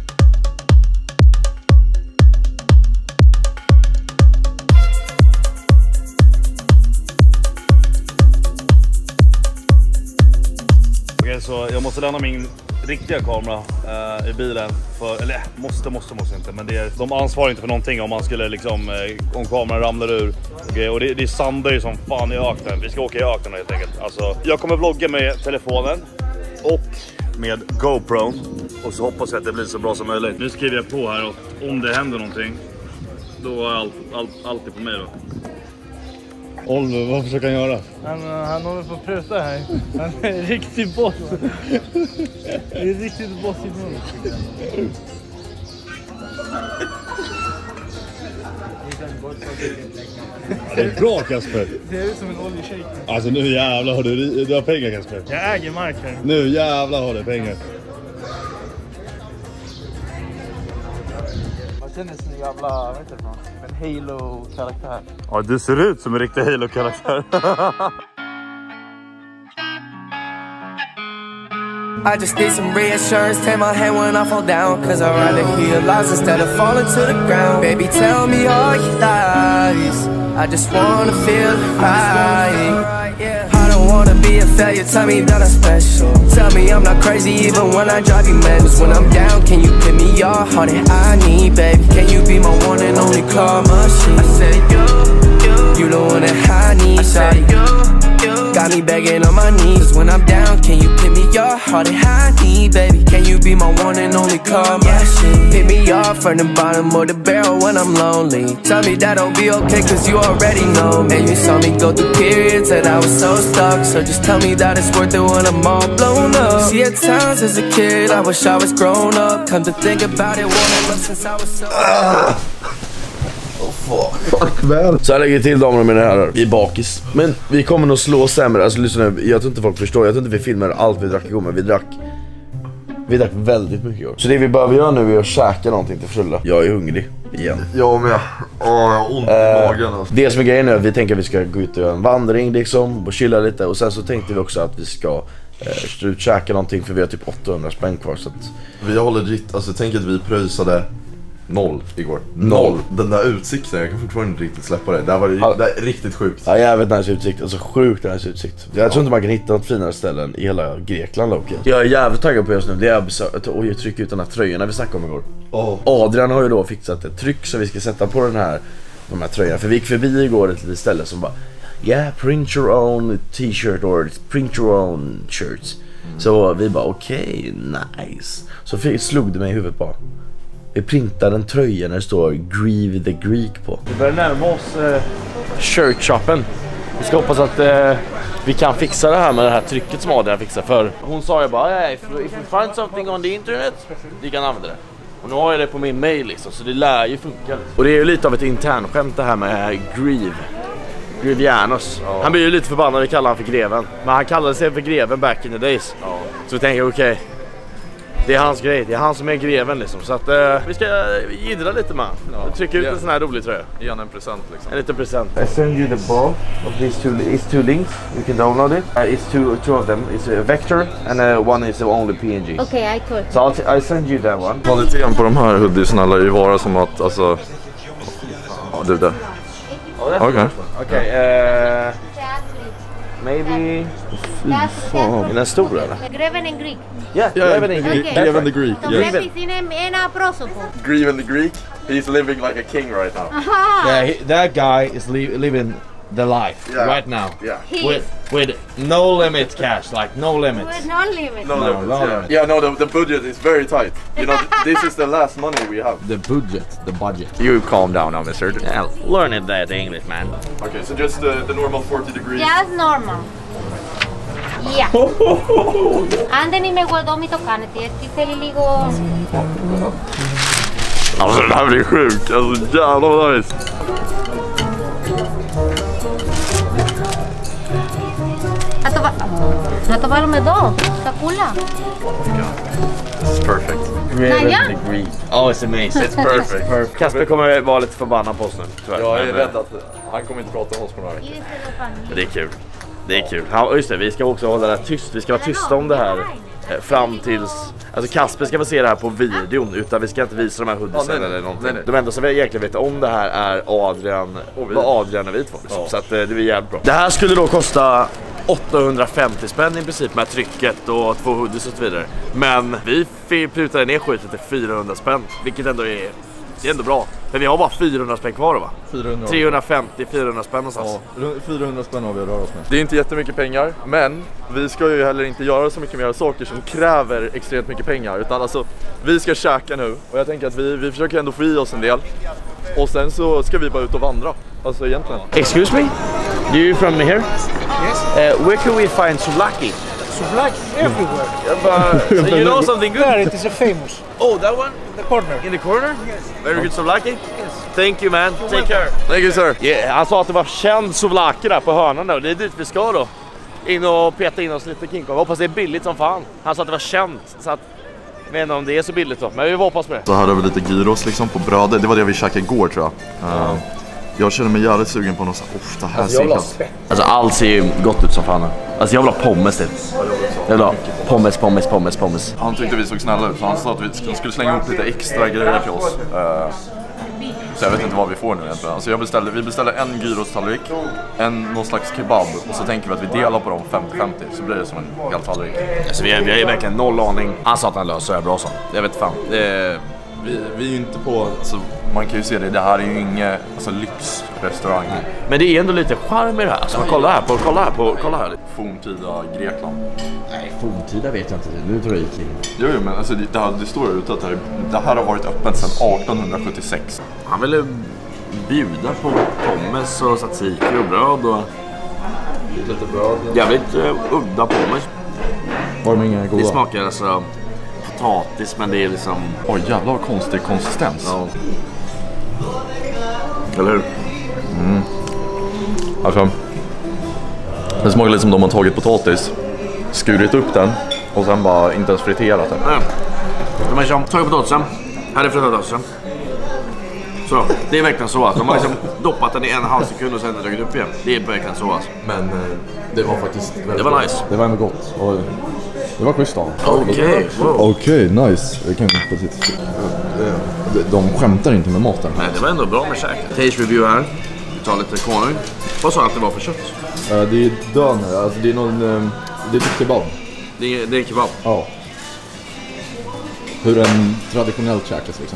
Okej, så jag måste lämna min riktiga kamera uh, i bilen. För, eller måste, måste, måste inte. Men det är, de ansvarar inte för någonting om man skulle liksom, uh, om kameran ramlar ur. Okay, och det, det sandar ju som fan i öknen. Vi ska åka i öknen helt enkelt. Alltså, jag kommer vlogga med telefonen och med GoPro. Och så hoppas jag att det blir så bra som möjligt. Nu skriver jag på här och om det händer någonting, då är allt, allt, allt på mig då. Oliver, vad försöker han göra? Han, han håller på att pruta här. Han är en riktig boss. Det är riktigt boss i munnen. Det är bra Kasper. Det är ut som en oljeshejk. Alltså nu jävlar har du, du har pengar Kasper. Jag äger marken. Nu jävlar har du pengar. Man känner sig jävla, vet inte fan, en Halo-karaktär. Ja, du ser ut som en riktig Halo-karaktär. I just need some reassurance, take my hand when I fall down, cause I'd rather hear lies instead of falling to the ground. Baby, tell me all your lies, I just wanna feel right. wanna be a failure, tell me that I'm special. Tell me I'm not crazy even when I drive you mad. When I'm down, can you pick me up? All that I need, baby. Can you be my one and only car machine? I said you, you, you the one that I need. I said you, you, got me begging on my knees. When I'm down, can you pick me up? All that I need, baby. Can you be my one and only car machine? Pick me up from the bottom of the barrel when I'm lonely. Tell me that'll be okay, cause you already know me. And you saw me go through periods that I was so stuck. So just tell me that it's worth it when I'm all blown up. See, at times as a kid, I wish I was grown up. Come to think about it, wanna love since I was so ah. Oh, fuck man. Så här lägger till damer och mina herrar i bakis. Men vi kommer nog slå sämre. Alltså lyssna nu, jag tror inte folk förstår. Jag tror inte vi filmar allt vi drack igår, men vi drack Vi drack väldigt mycket igår. Så det vi behöver göra nu är att käka någonting till frulla. Jag är hungrig igen. Jag med. Åh, jag har ont i magen alltså. Det som är grejen är att vi tänker att vi ska gå ut och göra en vandring liksom och chilla lite. Och sen så tänkte vi också att vi ska eh, ut käka någonting, för vi har typ åttahundra spänn kvar så att... Vi håller dritt, alltså tänk att vi pröjsade noll igår. Noll. Noll. Den där utsikten, jag kan fortfarande inte riktigt släppa det. Det här var ja. det är riktigt sjukt. Ja, jävligt nice utsikt, alltså sjukt nice utsikt. Jag tror inte man kan hitta något finare ställen i hela Grekland. Okay. Jag är jävligt taggad på just nu, det är att besöka, och jag trycker ut den här tröjorna vi snackade om igår. Oh. Adrian har ju då fixat ett tryck så vi ska sätta på den här, de här tröjorna. För vi gick förbi igår ett litet ställe som bara yeah, print your own t-shirt or print your own shirts. Mm. Så vi bara okej, okay, nice. Så slog det mig i huvudet bara. Vi printar en tröja när det står Grieve the Greek på. Vi börjar närma oss eh, shirt-shoppen. Vi ska hoppas att eh, vi kan fixa det här med det här trycket som Adrian fixar. För hon sa ju bara, hey, if, if you find something on the internet, vi kan använda det. Och nu har jag det på min mail liksom, så det lär ju funka. Och det är ju lite av ett internskämt det här med Grieve. Grivianos. Ja. Han blir ju lite förbannad, vi kallar han för greven. Men han kallade sig för greven back in the days. Ja. Så vi tänker okej. Okay, det är hans grej, det är han som är greven liksom. Så att uh, vi ska jiddra lite med. Ja. Trycka ut yeah. en sån här rolig tröja. Ge en present liksom. En liten present. I send you the both of these two, it's two links. You can download it. Uh, it's two, two of them. It's a vector and uh, one is only P N G. Okay, I could. So I'll I send you that one. Kvaliteten på de här hoodiesarna lär ju vara som att, alltså... Ja, du där. Okej. Okay. Okay, uh, maybe... Fan, är den stor eller? Greven in Greek. Yeah, yeah, Greven in Greek. Okay. Greven the Greek. So Yes. Greven in a πρόσωπο. Greven the Greek. He's living like a king right now. Aha. Yeah, he, that guy is li living the life yeah. right now. Yeah. He with with no limit cash, like no limits. With no limit. No, no, limits, no yeah. limits. Yeah, no, the, the budget is very tight. You know, this is the last money we have. The budget, the budget. You calm down now, mister. Yeah, learn it that English, man. Okay, so just the, the normal forty degrees. Just normal. Yeah. Αν δεν είμαι εγώ εδώ, μην το κάνετε, γιατί θέλει λίγο... Alltså det här blir sjukt, alltså jävlar vad nice. Να το, βα... να το βάλουμε εδώ, στα κούλα. This is perfect. Naja. Oh, it's amazing. It's perfect. Perfect. Kasper kommer vara lite förbannad på oss nu, tyvärr. Jag är rädd att han kommer inte prata med oss på några veckor. Det är kul. Det är kul. Ja, just det, vi ska också hålla det här tyst. Vi ska vara tysta om det här eh, fram tills... Alltså Kasper ska få se det här på videon, utan vi ska inte visa de här hoodiesen ja, eller någonting. Nej, nej. De enda som vi egentligen vet om det här är Adrian och vi. Adrian och vi två. Liksom. Ja. Så att, eh, det blir jävligt bra. Det här skulle då kosta åttahundrafemtio spänn i princip med trycket och två hoodies och så vidare. Men vi prutade ner skiten till fyrahundra spänn, vilket ändå är... Det är ändå bra. Men vi har bara fyrahundra spänn kvar då, va? fyrahundra. trehundrafemtio fyrahundra spänn någonstans. Ja, fyrahundra spänn har vi att röra oss med. Det är inte jättemycket pengar, men vi ska ju heller inte göra så mycket mer saker som kräver extremt mycket pengar. Utan alltså, vi ska käka nu. Och jag tänker att vi, vi försöker ändå få i oss en del. Och sen så ska vi bara ut och vandra. Alltså egentligen. Excuse me? Do you from here? Yes. Uh, where can we find souvlaki? Souvlaki everywhere. Yeah, but, so you know something good? There, it is a famous. Oh, that one? In the corner. In the corner? Yes. Very good souvlaki? Yes. Thank you, man. Take welcome. care. Thank you, sir. Yeah, han sa att det var känd souvlaki där på hörnan då. Det är dit vi ska då. In och peta in oss lite King Kong. Hoppas det är billigt som fan. Han sa att det var känt. Så att, jag vet inte om det är så billigt då. Men vi hoppas på det. Så här har vi lite gyros liksom på brödet. Det var det vi käkade igår tror jag. Uh, jag känner mig jävligt sugen på något så här. Det här alltså, jag vill ha alltså allt ser ju gott ut som fan. Alltså jag vill ha pommes till. Jag vill ha pommes, pommes, pommes, pommes. Han tyckte vi såg snälla ut så han sa att vi skulle slänga upp lite extra grejer till oss. Uh, Så jag vet inte vad vi får nu egentligen. Alltså jag beställde, vi beställde en gyrostallrik, en någon slags kebab och så tänker vi att vi delar på dem femtio femtio så blir det som en hel tallrik. Alltså vi har, vi har ju verkligen noll aning. Han sa att han löser det bra så. Jag vet fan. Det är... Vi, vi är ju inte på, alltså, man kan ju se det, det här är ju ingen alltså, lyxrestaurang. Men det är ändå lite charm i det här. Alltså, kolla här på, kolla här på, kolla här. Forntida Grekland. Nej, forntida vet jag inte. Nu tror jag gick in. Jo, jo, men alltså, det, det, här, det står ute att det här, det här har varit öppet sedan arton sjuttiosex. Han ville bjuda på pommes och tzatziki och bröd och... Lite bröd. Jävligt uh, udda pommes. Var de inga goda? Det smakar alltså... potatis, men det är liksom... Oj, jävlar vad konstig konsistens. Ja. Eller hur? Mm. Alltså, det smakar lite som de har tagit potatis, skurit upp den och sen bara inte ens friterat den. Nej. De har liksom tagit potatisen, här är potatisen. Så, det är verkligen så att de har liksom doppat den i en halv sekund och sen dragit upp igen. Det är verkligen så alltså. Men det var faktiskt väldigt Det var nice. Det var ändå gott. Och det var schysst av. Okej, okay. Wow. Okej, okay, nice. Det kan på sitt. De skämtar inte med maten. Nej, det var ändå bra med käk. Taste review här. Vi tar lite konung. Vad sa han att det var för kött? Uh, det är döner, alltså det är någon, um, det är typ kebab. Det är, det är kebab? Ja. Hur en traditionellt käkas liksom.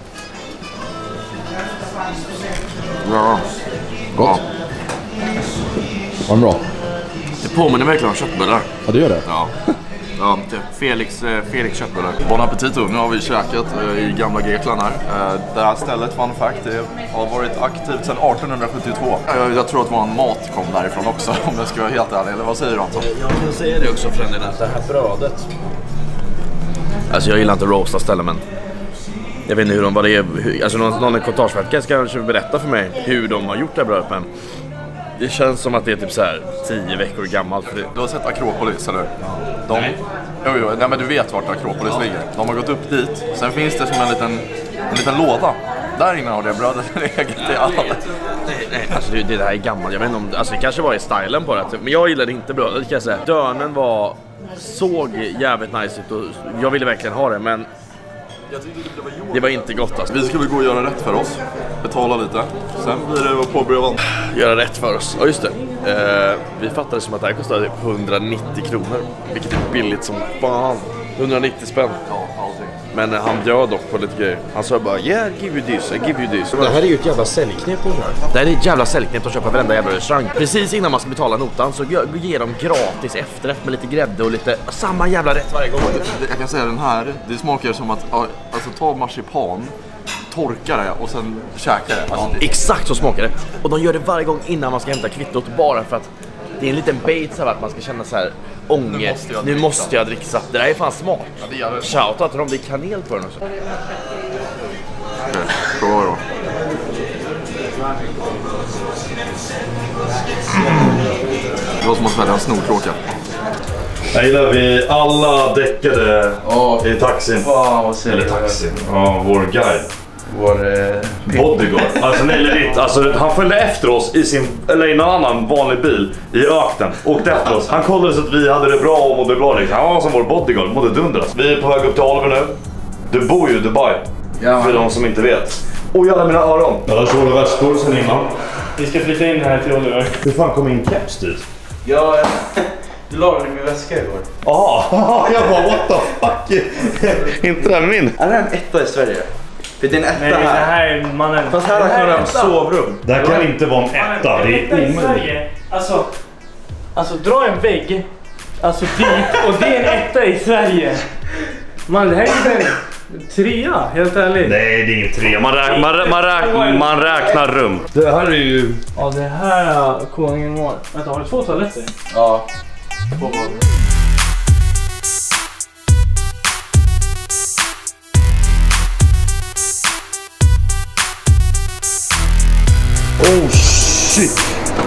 Ja. Gott. Ja. Var det bra? Det påminner verkligen om köttbullar. Ja, det gör det. Ja. Ja, Felix, Felix köttbullar. Bon appetito, nu har vi käkat i gamla Grekland här. Det här stället, fun fact, det har varit aktivt sedan arton sjuttiotvå. Jag tror att vår mat kom därifrån också, om jag ska vara helt ärlig. Eller vad säger du, Anton? Jag kan säga det också, Fredrik, att det här brödet... Alltså jag gillar inte roasta ställen, men... Jag vet inte hur de, vad det är... Hur, alltså någon, någon kontageverkare ska kanske berätta för mig hur de har gjort det här brödet, men... Det känns som att det är typ så här tio veckor gammalt. För det. Du har sett Akropolis, eller? De, nej. Jo, jo, nej, men du vet vart Akropolis ja. ligger. De har gått upp dit. Sen finns det som en liten, en liten låda. Där inne har det brödet legat i allt. Nej, nej, alltså det, det där är gammalt. Jag vet inte om, alltså det kanske var i stylen på det. Men jag gillade inte brödet, kan jag säga. Dönen var, såg jävligt nice ut och jag ville verkligen ha det, men... Det var inte gott alltså. Vi ska väl gå och göra rätt för oss. Betala lite. Sen blir det på brevan. Göra rätt för oss. Ja, just det. Eh, vi fattade som att det här kostade hundranittio kronor. Vilket är billigt som fan. hundranittio spänn. Men han bjöd dock på lite grejer. Han sa bara, yeah, I give you this, I give you this. Det här är ju ett jävla säljknep. Det här är ett jävla säljknep att köpa varenda jävla restaurang. Precis innan man ska betala notan så ger de gratis efterrätt med lite grädde och lite samma jävla rätt varje gång. Jag kan säga den här, det smakar som att alltså, ta marsipan, torka det och sen käka det. Alltså, ja, exakt så smakar det. Och de gör det varje gång innan man ska hämta kvittot, bara för att det är en liten bait så att man ska känna så här ångest. Nu måste jag, nu måste jag dricka. Det där är fan smart. Ja, shoutout till dem, det är kanel på den också. Okej, prova då. Det var som att svälja en snorkråka. Jag gillar vi alla däckade oh. i taxin. Wow, eller taxin. Ja, vår guide. Vår eh, bodyguard. Alltså nej, legit. Alltså han följde efter oss i sin, eller i någon annan vanlig bil i öknen. Åkte efter oss. Han kollade så att vi hade det bra och mådde bra liksom. Han var som vår bodyguard, mådde dundras. Vi är på väg upp till Oliver nu. Du bor ju i Dubai. Ja. För de som inte vet. Och jävla mina öron. Ja, där står det väskor sen innan. Vi ska flytta in här till Oliver. Hur fan kom in keps dit? Ja, du lagade min väska igår. Jaha, jag bara what the fuck. Inte den min. Är det en etta i Sverige? För det är en etta. Nej, här. Det här är mannen. Fast här har jag en sovrum. Det här kan inte vara en etta. Det är omöjligt. Alltså, alltså dra en vägg. Alltså dit. Och det är en etta i Sverige. Man, det här är en trea, helt ärligt. Nej, det är ingen trea. Man, räk, man, man, räk, man räknar rum. Det här är ju... Ja, det här är konungen var. Vänta, har du två toaletter? Ja. Två Oh shit.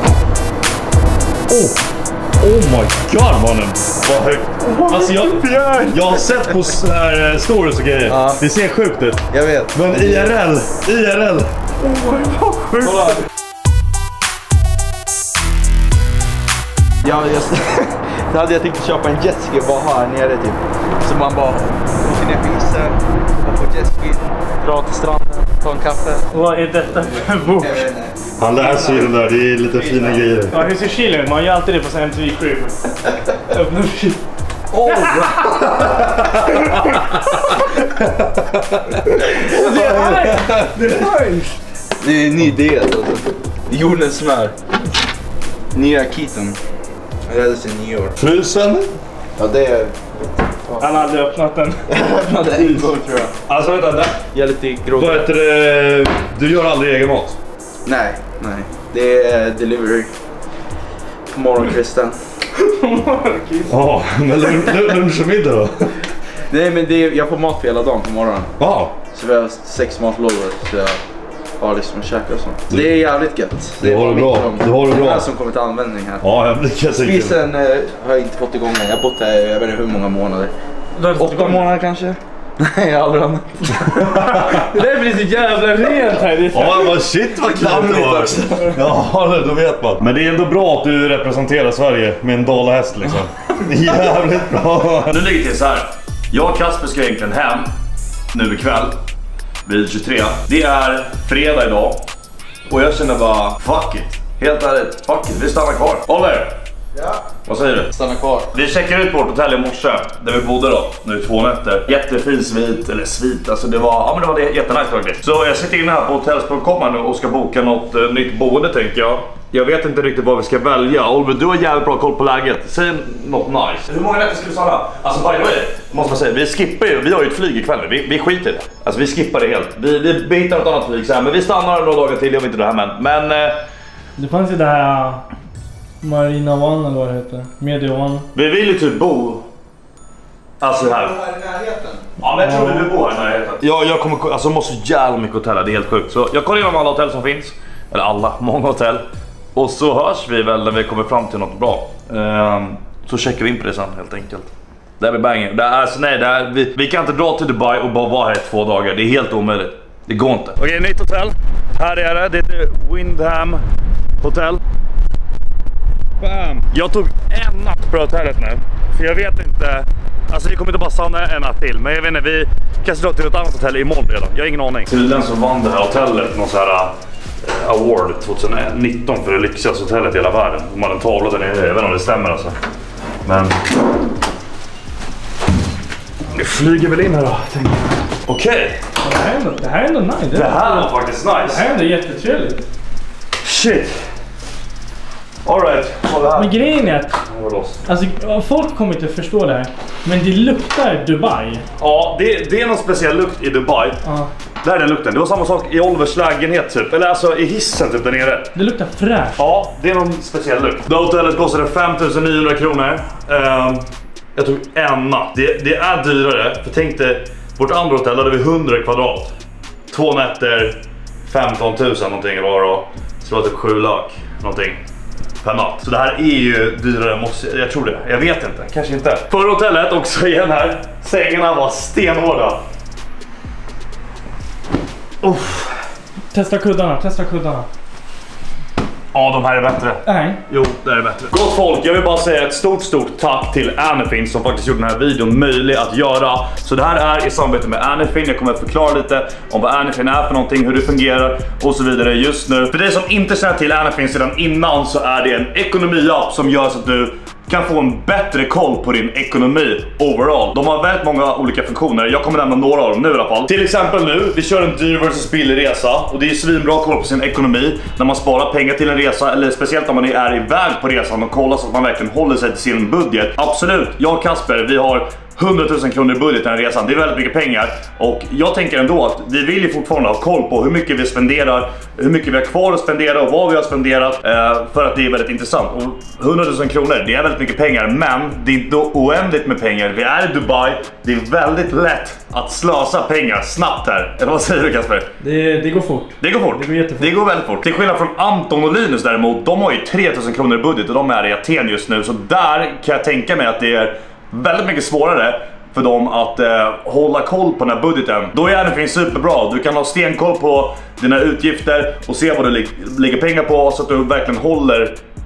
Oh. Oh my god, mannen. Vad högt. Alltså jag, jag har sett på så här stories och grejer. Ja. Det ser sjukt ut. Jag vet. Men I R L, I R L. Oh my god, sjukt. Ja, just det. Hade jag tänkt köpa en jetski bara här nere typ. Så man bara åker ner på isen, man får jetski, dra till stranden. Ta en kaffe. Vad är detta för bok? Han läser ju den där, det är lite fina grejer. Ja, hur ser Chile ut? Man gör alltid det på M T V Crib. Öppna Chile. Oh! Det är det är Det är en ny del alltså. Jordens smör. Nya kiten. Jag räddades i New York. Frysen? Ja, det är... Han har aldrig öppnat den. öppnat den en gång tror jag. Alltså vänta, jag är lite gråt. Vad heter det? Du gör aldrig egen mat? Nej, nej. Det är delivery. På morgonkvisten. Ja, men lunch och middag då? Nej, men det är, jag får mat för hela dagen på morgonen. Ja. Så vi har sex matlådor så jag har liksom käkar och sånt. Det är jävligt gött. Det har du bra. Det har du bra. Det är som kommer till användning här. Ja, jag blir säkert. Spisen eh, har jag inte fått igång än. Jag har bott här jag vet inte hur många månader. Åtta månader kanske? Nej, jag har aldrig använt. Det där blir så jävla rent här. Ja, men shit vad kul det var. Ja, då vet man. Men det är ändå bra att du representerar Sverige med en dalahäst liksom. Jävligt bra. Nu ligger det till så här. Jag och Kasper ska egentligen hem nu ikväll vid tjugotre. Det är fredag idag. Och jag känner bara, fuck it. Helt ärligt, fuck it. Vi stannar kvar. Oliver! Ja. Vad säger du? Stanna kvar. Vi checkar ut på vårt hotell i morse där vi bodde då, nu två nätter. Jättefin svit, eller svit, alltså det var, ja men det var det jättenice faktiskt. Så jag sitter inne här på hotels punkt com nu och ska boka något uh, nytt boende tänker jag. Jag vet inte riktigt vad vi ska välja. Oliver, du har jävligt bra koll på läget. Säg något nice. Hur många nätter ska vi stanna? Alltså by the way, måste man säga, vi skippar ju, vi har ju ett flyg ikväll, vi, vi skiter i det. Alltså vi skippar det helt. Vi, vi, vi hittar ett annat flyg så här, men vi stannar några dagar till, jag vet inte det här men. Men... Uh, det fanns ju det här... Marina One eller vad det heter. Media One. Vi vill ju typ bo. Alltså här. Ja, men jag tror vi vill bo här i närheten. Ja, jag kommer alltså måste så jävla mycket hotell, det är helt sjukt. Så jag kollar igenom alla hotell som finns. Eller alla, många hotell. Och så hörs vi väl när vi kommer fram till något bra. Um, så checkar vi in på det sen helt enkelt. Det blir banger. Det är alltså nej, det är, vi, vi kan inte dra till Dubai och bara vara här i två dagar. Det är helt omöjligt. Det går inte. Okej, okay, nytt hotell. Här är det. Det heter Windham Hotel. Bam. Jag tog en natt på hotellet nu. För jag vet inte. Alltså vi kommer inte bara stanna en natt till. Men jag vet inte, vi kanske drar till ett annat hotell imorgon redan. Jag har ingen aning. Tydligen så vann det här hotellet någon så här uh, award tjugonitton för det lyxigaste hotellet i hela världen. De hade en tavla där nere, jag vet inte om det stämmer alltså. Men nu flyger väl in här då, tänker jag. Okej. Okay. Det här är ändå nice. Det här var faktiskt nice. Det här är ändå jättetrevligt. Shit. All right. Men grejen är att alltså, folk kommer inte förstå det här. Men det luktar Dubai. Ja, det, det är någon speciell lukt i Dubai. Ja. Där är den lukten. Det var samma sak i Olivers lägenhet typ. Eller alltså i hissen typ där nere. Det luktar fräscht. Ja, det är någon speciell lukt. Det hotellet kostade fem tusen niohundra kronor. Um, jag tog en natt. Det, det är dyrare. För tänk dig, vårt andra hotell hade vi hundra kvadrat. Två nätter, femton tusen någonting var det då. Så det var typ sju lök någonting. Per natt. Så det här är ju dyrare, måste, jag tror det. Jag vet inte, kanske inte. Förra hotellet också igen här. Sängarna var stenhårda. Uff. Testa kuddarna, testa kuddarna. Ja, de här är bättre. Nej. Jo, det är bättre. Gott folk, jag vill bara säga ett stort, stort tack till Anyfin som faktiskt gjorde den här videon möjlig att göra. Så det här är i samarbete med Anyfin. Jag kommer att förklara lite om vad Anyfin är för någonting, hur det fungerar och så vidare just nu. För dig som inte känner till Anyfin sedan innan så är det en ekonomiapp som gör så att du kan få en bättre koll på din ekonomi overall. De har väldigt många olika funktioner. Jag kommer nämna några av dem nu i alla fall. Till exempel nu, vi kör en dyr versus billig resa. Och det är svinbra att kolla på sin ekonomi när man sparar pengar till en resa. Eller speciellt om man är iväg på resan och kollar så att man verkligen håller sig till sin budget. Absolut, jag och Kasper, vi har hundra tusen kronor i budget den här resan. Det är väldigt mycket pengar. Och jag tänker ändå att vi vill ju fortfarande ha koll på hur mycket vi spenderar, hur mycket vi har kvar att spendera och vad vi har spenderat. Eh, för att det är väldigt intressant. Och hundra tusen kronor, det är väldigt mycket pengar. Men det är inte oändligt med pengar. Vi är i Dubai. Det är väldigt lätt att slösa pengar snabbt här. Eller vad säger du, Kasper? Det, det går fort. Det går fort. Det går jättefort. Det går väldigt fort. Till skillnad från Anton och Linus däremot, de har ju tre tusen kronor i budget och de är i Aten just nu. Så där kan jag tänka mig att det är väldigt mycket svårare för dem att eh, hålla koll på den här budgeten. Då är det superbra. Du kan ha stenkoll på dina utgifter och se vad du lig ligger pengar på så att du verkligen håller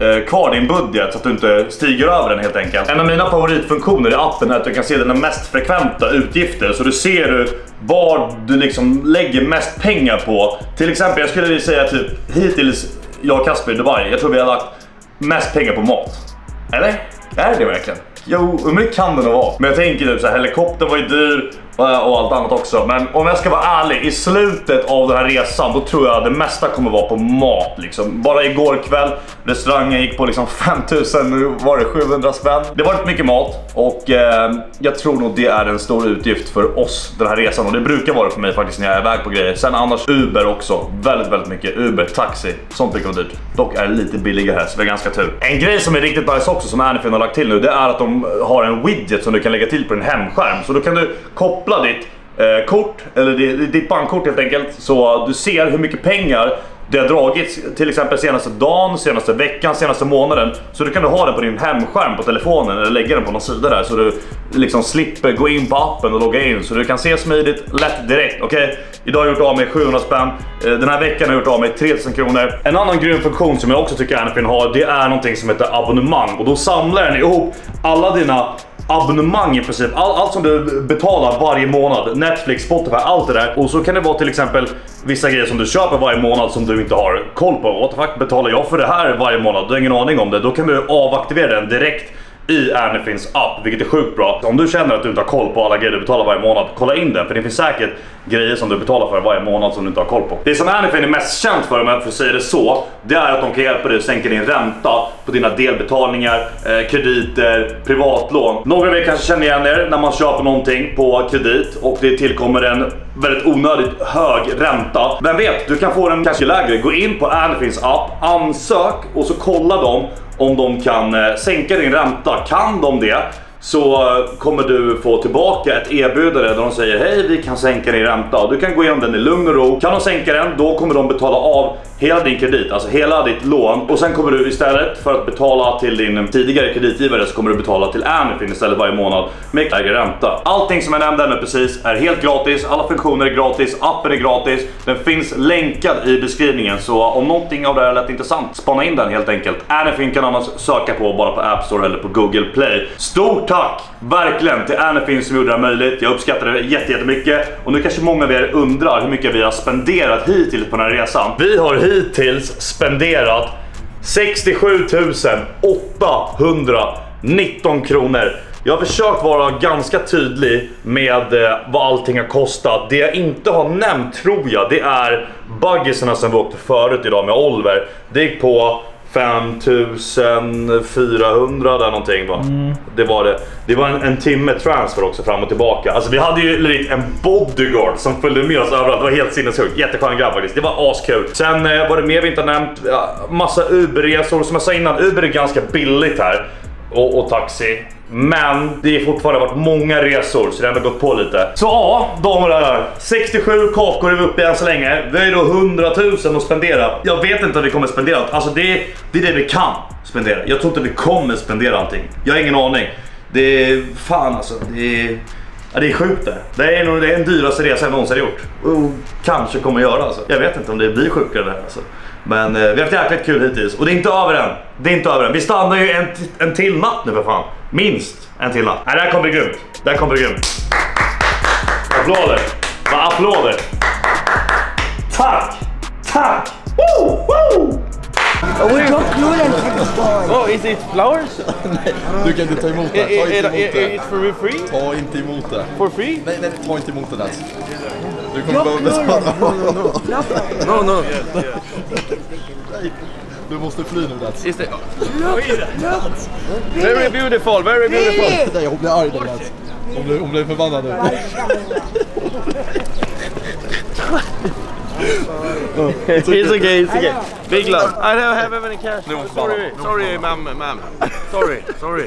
eh, kvar din budget så att du inte stiger över den helt enkelt. En av mina favoritfunktioner i appen är att du kan se dina mest frekventa utgifter. Så du ser vad du liksom lägger mest pengar på. Till exempel, jag skulle vilja säga typ hittills jag och Kasper i Dubai, jag tror vi har lagt mest pengar på mat. Eller? Är det verkligen? Jo, men det kan det nog vara. Men jag tänker typ så här, helikoptern var ju dyr och allt annat också. Men om jag ska vara ärlig, i slutet av den här resan, då tror jag det mesta kommer vara på mat liksom. Bara igår kväll, restaurangen gick på liksom femtusen, nu var det sjuhundra spänn. Det var inte mycket mat och eh, jag tror nog det är en stor utgift för oss den här resan. Och det brukar vara för mig faktiskt när jag är iväg på grejer. Sen annars Uber också, väldigt väldigt mycket. Uber, taxi, sånt brukar vara dyrt. Dock är det lite billigare här så det är ganska tur. En grej som är riktigt nice också som Anyfin har lagt till nu, det är att de har en widget som du kan lägga till på din hemskärm. Så då kan du koppla ditt eh, kort, eller ditt bankkort helt enkelt, så du ser hur mycket pengar det har dragits till exempel senaste dagen, senaste veckan, senaste månaden. Så du kan du ha den på din hemskärm på telefonen eller lägga den på någon sida där så du liksom slipper gå in på appen och logga in. Så du kan se smidigt, lätt direkt. Okej, okay? Idag har jag gjort av mig sjuhundra spänn. Den här veckan har jag gjort av mig tre tusen kronor. En annan grym funktion som jag också tycker Anyfin har, det är någonting som heter abonnemang. Och då samlar den ihop alla dina abonnemang i princip, all, allt som du betalar varje månad, Netflix, Spotify, allt det där. Och så kan det vara till exempel vissa grejer som du köper varje månad som du inte har koll på. What the fuck, betalar jag för det här varje månad? Du har ingen aning om det. Då kan du avaktivera den direkt i Anyfins app, vilket är sjukt bra. Om du känner att du inte har koll på alla grejer du betalar varje månad, kolla in den, för det finns säkert grejer som du betalar för varje månad som du inte har koll på. Det som Anyfin är mest känt för, om jag får säga det så, det är att de kan hjälpa dig att sänka din ränta på dina delbetalningar, eh, krediter, privatlån. Några av er kanske känner igen er när man köper någonting på kredit och det tillkommer en väldigt onödigt hög ränta. Vem vet, du kan få den kanske lägre. Gå in på Anyfins app, ansök och så kolla dem om de kan eh, sänka din ränta. Kan de det, så kommer du få tillbaka ett erbjudande där de säger hej, vi kan sänka din ränta. Du kan gå igenom den i lugn och ro. Kan de sänka den, då kommer de betala av hela din kredit, alltså hela ditt lån. Och sen kommer du istället för att betala till din tidigare kreditgivare, så kommer du betala till Anyfin istället varje månad med lägre ränta. Allting som jag nämnde nu precis är helt gratis. Alla funktioner är gratis, appen är gratis. Den finns länkad i beskrivningen, så om någonting av det här lät intressant, spana in den helt enkelt. Anyfin kan annars söka på bara på App Store eller på Google Play. Stort tack verkligen till Anyfin som gjorde det här möjligt. Jag uppskattar det jättemycket. Och nu kanske många av er undrar hur mycket vi har spenderat hittills på den här resan. Vi har hittills spenderat sextiosju tusen åttahundranitton kronor. Jag har försökt vara ganska tydlig med eh, vad allting har kostat. Det jag inte har nämnt, tror jag, det är buggisarna som vi åkte förut idag med Oliver. Det gick på fem tusen fyrahundra där någonting va? Mm. Det var det. Det var en, en timme transfer också fram och tillbaka. Alltså vi hade ju en bodyguard som följde med oss överallt. Det var helt sinnessjukt. Jätteskön grabb faktiskt. Det var askul. Sen eh, var det mer vi inte har nämnt. Ja, massa Uber-resor. Som jag sa innan, Uber är ganska billigt här. Och, och taxi. Men det är fortfarande varit många resor, så det har ändå gått på lite. Så ja, damer och herrar, sextiosju kakor är vi uppe än så länge. Vi har ju då hundratusen att spendera. Jag vet inte om vi kommer spendera allt. Alltså det är, det är det vi kan spendera. Jag tror inte vi kommer spendera allting. Jag har ingen aning. Det är fan alltså, det är, ja, det är sjukt det. Det är nog det är en dyraste resa jag någonsin gjort. Och kanske kommer göra alltså. Jag vet inte om det blir sjukare där alltså. Men eh, vi har haft jäkligt kul hittills. Och det är inte över än. Det är inte över än. Vi stannar ju en, en till natt nu för fan. Minst en till natt. Nej, det här kommer bli grymt. Det här kommer bli grymt. Applåder. Va, applåder. Tack. Tack. Woo, woo. Oh, is it flowers? Nej, du kan inte ta emot det. Ta inte emot det. Är det for free? Ta inte emot det. For free? Nej, nej, ta inte emot det där. Du kommer behöva betala. No, no. Du måste fly nu där. Is it? Very beautiful, very beautiful. Nej, hon blir arg där. Hon blir, hon blir förbannad nu. It's okay, it's okay. Big love. I don't have any cash. No, sorry, sorry, ma'am, ma'am. Sorry, sorry.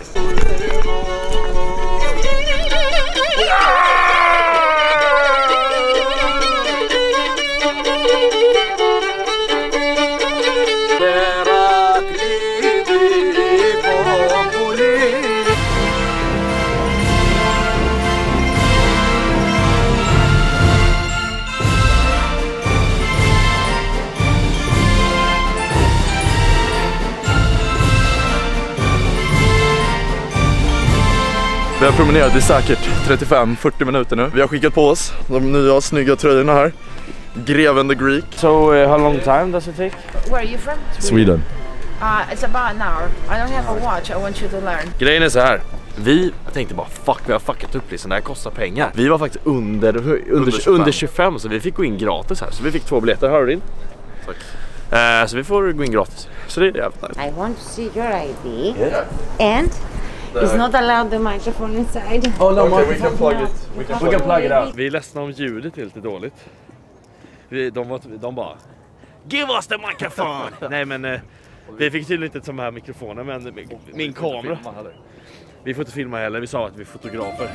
promenera, det är säkert trettiofem fyrtio minuter nu. Vi har skickat på oss de nya snygga tröjorna här. Greven the Greek. So uh, how long time does it take? Where are you from? Sweden. Uh, it's about an hour. I don't have a watch. I want you to learn. Grejen är så här. Vi tänkte bara fuck, vi har fuckat upp listan, det här kostar pengar. Vi var faktiskt under, under, under, tjugofem. under tjugofem, så vi fick gå in gratis här. Så vi fick två biljetter, hör du in? Tack. Uh, så vi får gå in gratis. Så det är jävligt nice. I want to see your I D. Yeah. And it's not allowed the microphone inside. Oh no, okay, we can plug it. We can, we can plug it out. Vi är ledsna om ljudet är lite dåligt. Vi, de, var, de bara give us the microphone! Nej men uh, vi fick tydligen inte de här mikrofoner, men min, min kamera. Vi får inte filma heller, vi sa att vi är fotografer.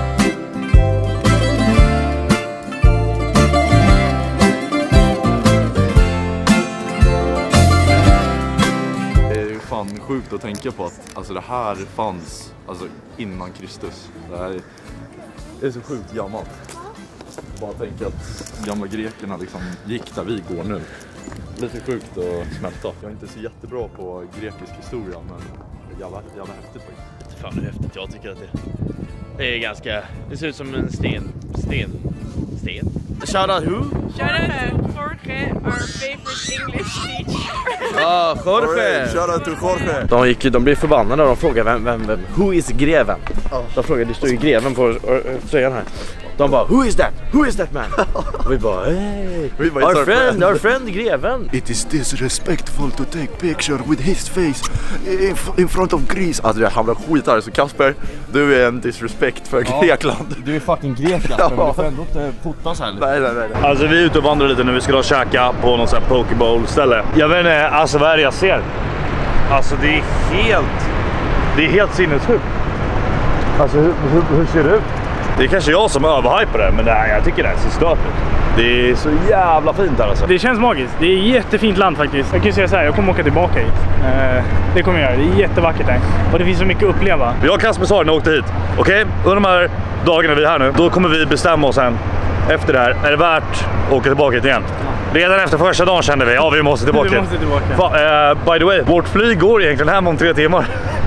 Det är ju fan sjukt att tänka på att alltså, det här fanns alltså, innan Kristus. Det här är, det är så sjukt gammalt. Bara tänka att gamla grekerna liksom gick där vi går nu. Lite sjukt att smälta. Jag är inte så jättebra på grekisk historia, men jävla, jävla häftigt faktiskt. Fan, det är häftigt. Jag tycker att det, det är ganska... Det ser ut som en sten. Sten. Sten. Shout out who? Shout out to Jorge, our favorite English teacher. Ah, Jorge. Shout out to Jorge. De, gick, de blev förbannade och de frågade vem, vem, vem. Who is greven? Oh. De frågade, det står ju greven på tröjan här. De bara, who is that? Who is that man? Och vi bara, hey, our friend, our friend greven. It is disrespectful to take picture with his face in, in front of Greece. Alltså han blev skitarg, så Kasper, du är en disrespect för ja, Grekland. Du är fucking grek, Kasper, men du får ändå inte fotas här. Nej, nej, nej, nej. Alltså vi är ute och vandrar lite nu, vi ska då käka på någon sån här pokeball ställe. Jag vet inte, alltså vad är det jag ser? Alltså det är helt, det är helt sinnessjukt. Alltså hur, hur, hur ser det ut? Det är kanske jag som överhypar det, men det här, jag tycker det här ser stört ut. Det är så jävla fint här alltså. Det känns magiskt. Det är ett jättefint land faktiskt. Jag kan ju säga så här, jag kommer åka tillbaka hit. Uh, det kommer jag göra. Det är jättevackert här. Och det finns så mycket att uppleva. Jag och Kasper sa när jag åkte hit. Okej, okay? Under de här dagarna vi är här nu, då kommer vi bestämma oss sen. Efter det här, är det värt att åka tillbaka hit igen? Redan efter första dagen kände vi, ja vi måste tillbaka. Vi måste tillbaka. Fa, uh, by the way, vårt flyg går egentligen hem om tre timmar.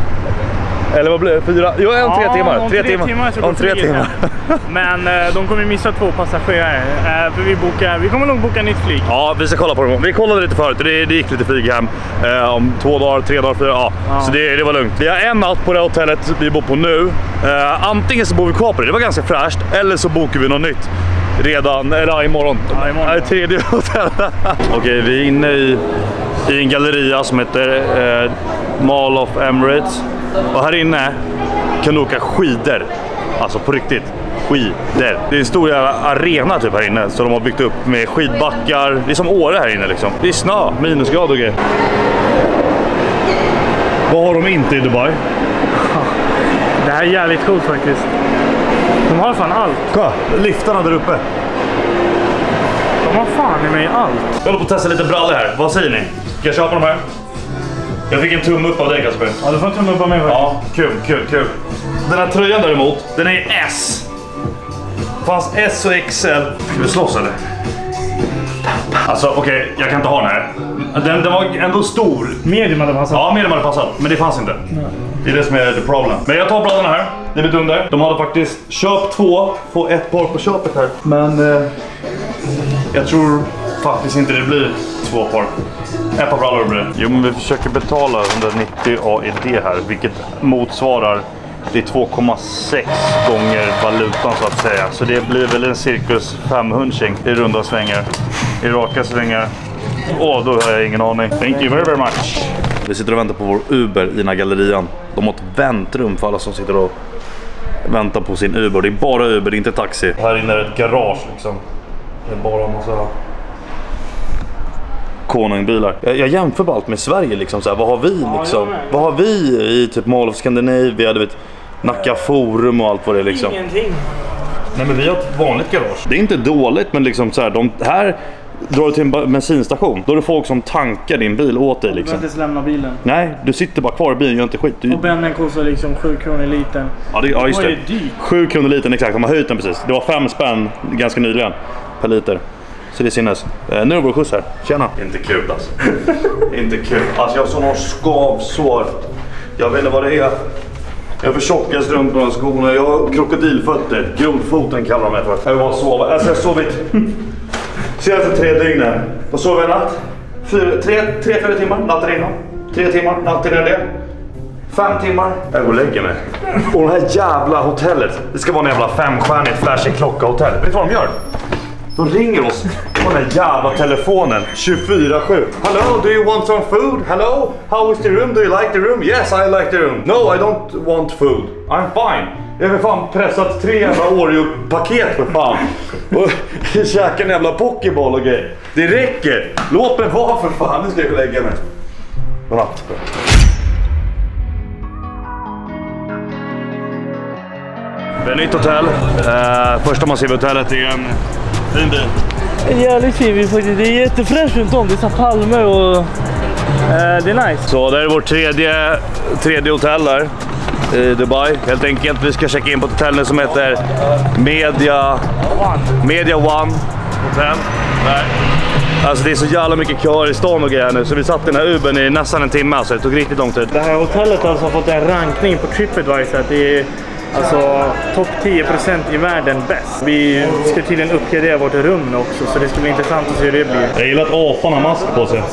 Eller vad blir det? Fyra? Jo, en ja, tre timmar. Om tre, tre timmar. timmar om tre timmar. Men eh, de kommer missa två passagerare. Eh, för vi, bokar, vi kommer nog boka nytt flyg. Ja, vi ska kolla på dem. Vi kollade lite förut och det, det gick lite flyg hem. Eh, om två dagar, tre dagar, fyra. Ja. ja. Så det, det var lugnt. Vi har en natt på det hotellet vi bor på nu. Eh, antingen så bor vi kvar på det. Det var ganska fräscht. Eller så bokar vi något nytt. Redan, eller imorgon. Ja, imorgon. Äh, tredje hotell. Okej, vi är inne i, i en galleria som heter eh, Mall of Emirates. Och här inne kan du åka skidor. Alltså på riktigt, skidor. Det är en stor arena typ här inne. Så de har byggt upp med skidbackar. Det är som Åre här inne liksom. Det är snö, minusgrad och grejer. Vad har de inte i Dubai? Det här är jävligt coolt faktiskt. De har fan allt. Kolla, liftarna där uppe. De har fan i mig allt. Jag håller på att testa lite brallor här. Vad säger ni? Ska jag köpa de här? Jag fick en tumme upp av dig, Kasper. Ja, du får en tumme upp av mig. Ja, kul, kul, kul. Den här tröjan däremot, den är S. Fanns S och X L. Ska vi slåss eller? Alltså okej, okay, jag kan inte ha den här. Den, den var ändå stor. Medium hade passat. Ja, medium hade passat. Men det fanns inte. Nej. Det är det som är the problem. Men jag tar bladen här. Det är lite under. De hade faktiskt köpt två. Få ett par på köpet här. Men eh, jag tror faktiskt inte det blir två par. Ett par brallor blir det. Jo, men vi försöker betala hundranittio A E D här. Vilket motsvarar det är två komma sex gånger valutan så att säga. Så det blir väl en cirkus femhundring i runda svängar. I raka svängar. Åh, oh, då har jag ingen aning. Thank you very very much. Vi sitter och väntar på vår Uber i den här gallerian. De har ett väntrum för alla som sitter och väntar på sin Uber. Det är bara Uber, det är inte taxi. Här inne är ett garage liksom. Det är bara en massa konungbilar. Jag, jag jämför bara allt med Sverige liksom. Så här, vad har vi liksom? Ja, vad har vi i typ Mall of Scandinavia, du vet, Nacka Forum och allt vad det är liksom? Ingenting. Nej, men vi har ett vanligt garage. Det är inte dåligt, men liksom så här, de här drar du till en bensinstation. Då är det folk som tankar din bil åt dig liksom. Du behöver inte lämna bilen. Nej, du sitter bara kvar i bilen, gör inte skit. Du... Och benen kostar liksom sju kronor liten. Ja, det, ja just det. Det är dyrt. sju kronor liten, exakt. De har höjt den precis. Det var fem spänn ganska nyligen per liter. Så det är sinnes. Eh, nu är det vår skjuts här. Tjena. Inte kul alltså. Inte kul. Alltså jag har sådana skavsår. Jag vet inte vad det är. Jag har för tjocka strumpor och skorna. Jag har krokodilfötter. Grodfoten kallar de mig för. Jag vill bara sova. Alltså jag har sovit senaste tre dygnen. Vad sov jag natt? Fyra, tre, tre, fyra timmar natten innan. Tre timmar natten innan det. Fem timmar. Jag går och lägger mig. Och det här jävla hotellet. Det ska vara en jävla femstjärnigt flashig klocka hotell. Vet du vad de gör? De ringer oss på den här jävla telefonen tjugofyra sju. Hello, do you want some food? Hello, how is the room? Do you like the room? Yes, I like the room. No, I don't want food. I'm fine. Jag har för fan pressat tre jävla Oreo-paket för fan. Och käkar en jävla pokeball och grejer. Det räcker. Låt mig vara för fan. Nu ska jag gå och lägga mig. Godnatt. Det är ett nytt hotell. Uh, första man ser vid hotellet är en fin bil. En jävligt fin bil faktiskt. Det är jättefräscht runt om. Det är så palmer och uh, det är nice. Så det är vårt tredje, tredje hotell där i Dubai. Helt enkelt. Vi ska checka in på ett hotell nu som heter Media One. Media One Hotel. Där. Alltså det är så jävla mycket kör i stan och grejer nu. Så vi satt i den här Ubern i nästan en timme. Alltså det tog riktigt lång tid. Det här hotellet alltså har fått en rankning på TripAdvisor. Det är alltså topp tio procent i världen bäst. Vi ska tydligen uppgradera vårt rum också, så det ska bli intressant att se hur det blir. Jag gillar att apan har mask på sig.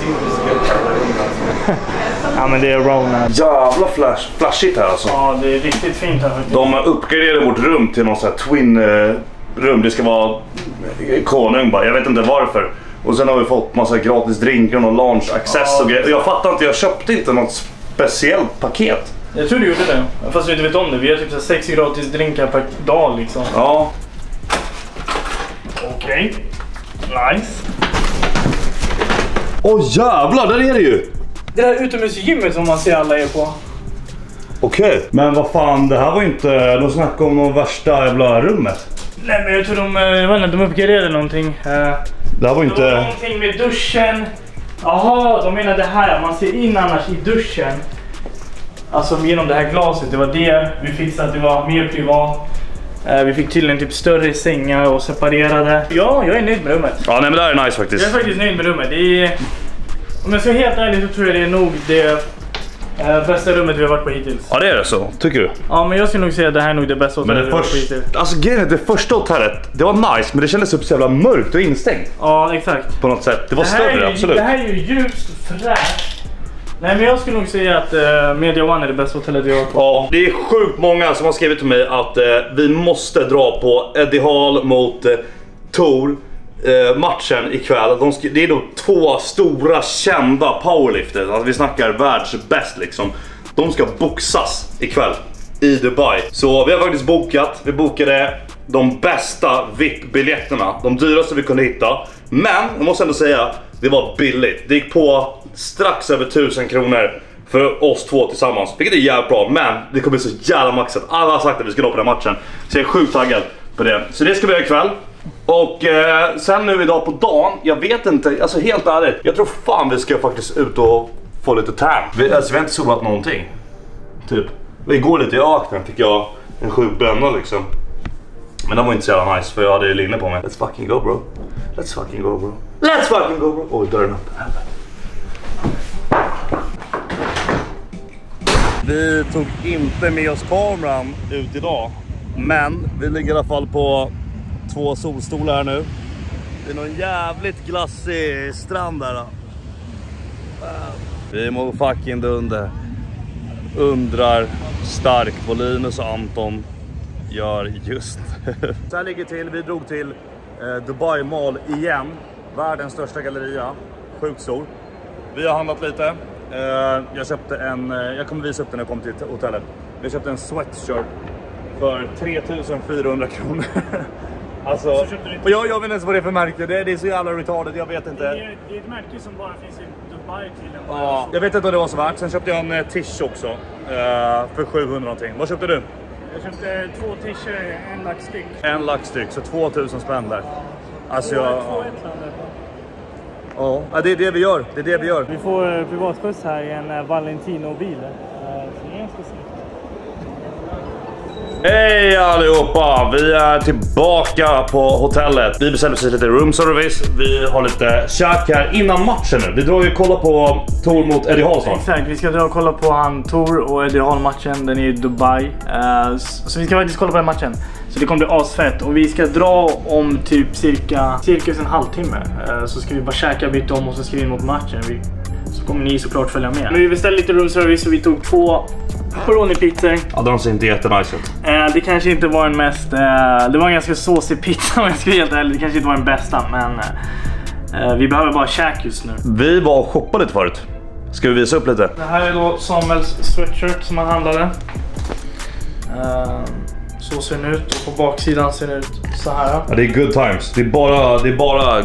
Ja men det är Rona. Jävla flash, flashigt här alltså. Ja det är riktigt fint här faktiskt. De har uppgraderat vårt rum till någon sån här twin rum. Det ska vara konung bara, jag vet inte varför. Och sen har vi fått massa gratis drinkar och någon lounge access och grejer. Jag fattar inte, jag köpte inte något speciellt paket. Jag tror du gjorde det, fast du inte vet om det. Vi har typ så sex gratis drinkar per dag liksom. Ja. Okej. Okay. Nice. Åh oh, jävlar, där är det ju! Det där utomhusgymmet som man ser alla är på. Okej, okay. Men vad fan, det här var inte... De snackade om någon värsta jävla rummet. Nej men jag tror de, jag vet inte, de uppgraderade någonting. Det här var inte... Det var någonting med duschen. Jaha, de menar det här, man ser in annars i duschen. Alltså genom det här glaset, det var det vi fixade, att det var mer privat. Vi fick tydligen typ större sängar och separerade. Ja, jag är nöjd med rummet. Ja, nej men det här är nice faktiskt. Jag är faktiskt nöjd med rummet. Det är, om jag ska vara helt ärlig så tror jag det är nog det äh, bästa rummet vi har varit på hittills. Ja, det är det så, tycker du? Ja, men jag skulle nog säga att det här är nog det bästa hotellet vi har varit på hittills. Alltså grejen, det första hotellet, det var nice, men det kändes så jävla mörkt och instängt. Ja, exakt. På något sätt, det var det större, är, absolut. Det här är ju ljust och fräscht. Nej men jag skulle nog säga att uh, Media One är det bästa hotellet jag har på. Ja, det är sjukt många som har skrivit till mig att uh, vi måste dra på Eddie Hall mot uh, Tor uh, matchen ikväll. De det är då två stora kända powerlifters, alltså vi snackar världsbäst liksom. De ska boxas ikväll i Dubai. Så vi har faktiskt bokat, vi bokade de bästa V I P-biljetterna, de dyraste vi kunde hitta. Men jag måste ändå säga, det var billigt. Det gick på strax över tusen kronor för oss två tillsammans. Vilket är jävligt bra, men det kommer bli så jävla maxat. Alla har sagt att vi ska gå på den matchen. Så jag är sjukt taggad på det. Så det ska vi göra ikväll. Och eh, sen nu idag på dagen, jag vet inte, alltså helt ärligt, jag tror fan vi ska faktiskt ut och få lite tan. Vi, alltså, vi har inte solat någonting. Typ, vi går lite i öknen, fick jag en sjuk bränna liksom. Men den var inte så jävla nice för jag hade ju linne på mig. Let's fucking go bro. Let's fucking go bro. Let's fucking go bro. Oj, dörren upp. Vi tog inte med oss kameran ut idag. Men vi ligger i alla fall på två solstolar här nu. Det är någon jävligt glassig strand där. Vi mår fucking dunder. Undrar starkt vad Linus och Anton gör just. Så här ligger till, vi drog till eh, Dubai Mall igen. Världens största galleria, sjukt stor. Vi har handlat lite. eh, Jag köpte en, eh, jag kommer visa upp den när jag kommer till hotellet. Vi köpte en sweatshirt för tre tusen fyrahundra kronor. Alltså, och jag, jag vet inte ens vad det är för märke. Det är, det är så jävla retarded, jag vet inte. Det är, det är ett märke som bara finns i Dubai till en. Ja, jag vet inte vad det var så värt. Sen köpte jag en eh, tisch också eh, för sjuhundra någonting. Vad köpte du? Jag köpte två t-shirts, en lax styck. En lax styck, så tvåtusen spänn där. Alltså jag... Ja, det är det vi gör. Det är det vi gör. Vi får uh, privatbuss här i en uh, Valentino-bil. Uh, så det är ganska snyggt. Hej allihopa! Vi är tillbaka på hotellet. Vi bestämde precis lite room service. Vi har lite käk här innan matchen nu. Vi drar ju kolla på Tor mot Eddie Hall snart. Exakt, vi ska dra och kolla på han Tor och Eddie Hall matchen. Den är i Dubai. Uh, så vi ska faktiskt kolla på den matchen. Så det kommer bli asfett. Och vi ska dra om typ cirka cirkus en halvtimme. Uh, så ska vi bara käka, byta om och så ska vi in mot matchen. Vi, så kommer ni såklart följa med. Men vi beställde lite room service och vi tog två pepperoni-pizzor. Ja, de ser inte jättenice ut. Uh, det kanske inte var den mest... Uh, det var en ganska såsig pizza om jag ska vara helt ärlig. Det kanske inte var den bästa, men... Uh, vi behöver bara käk just nu. Vi var och shoppade lite förut. Ska vi visa upp lite? Det här är då Samuels sweatshirt som han handlade. Uh, så ser den ut och på baksidan ser den ut så här. Ja, det är good times. Det är bara, det är bara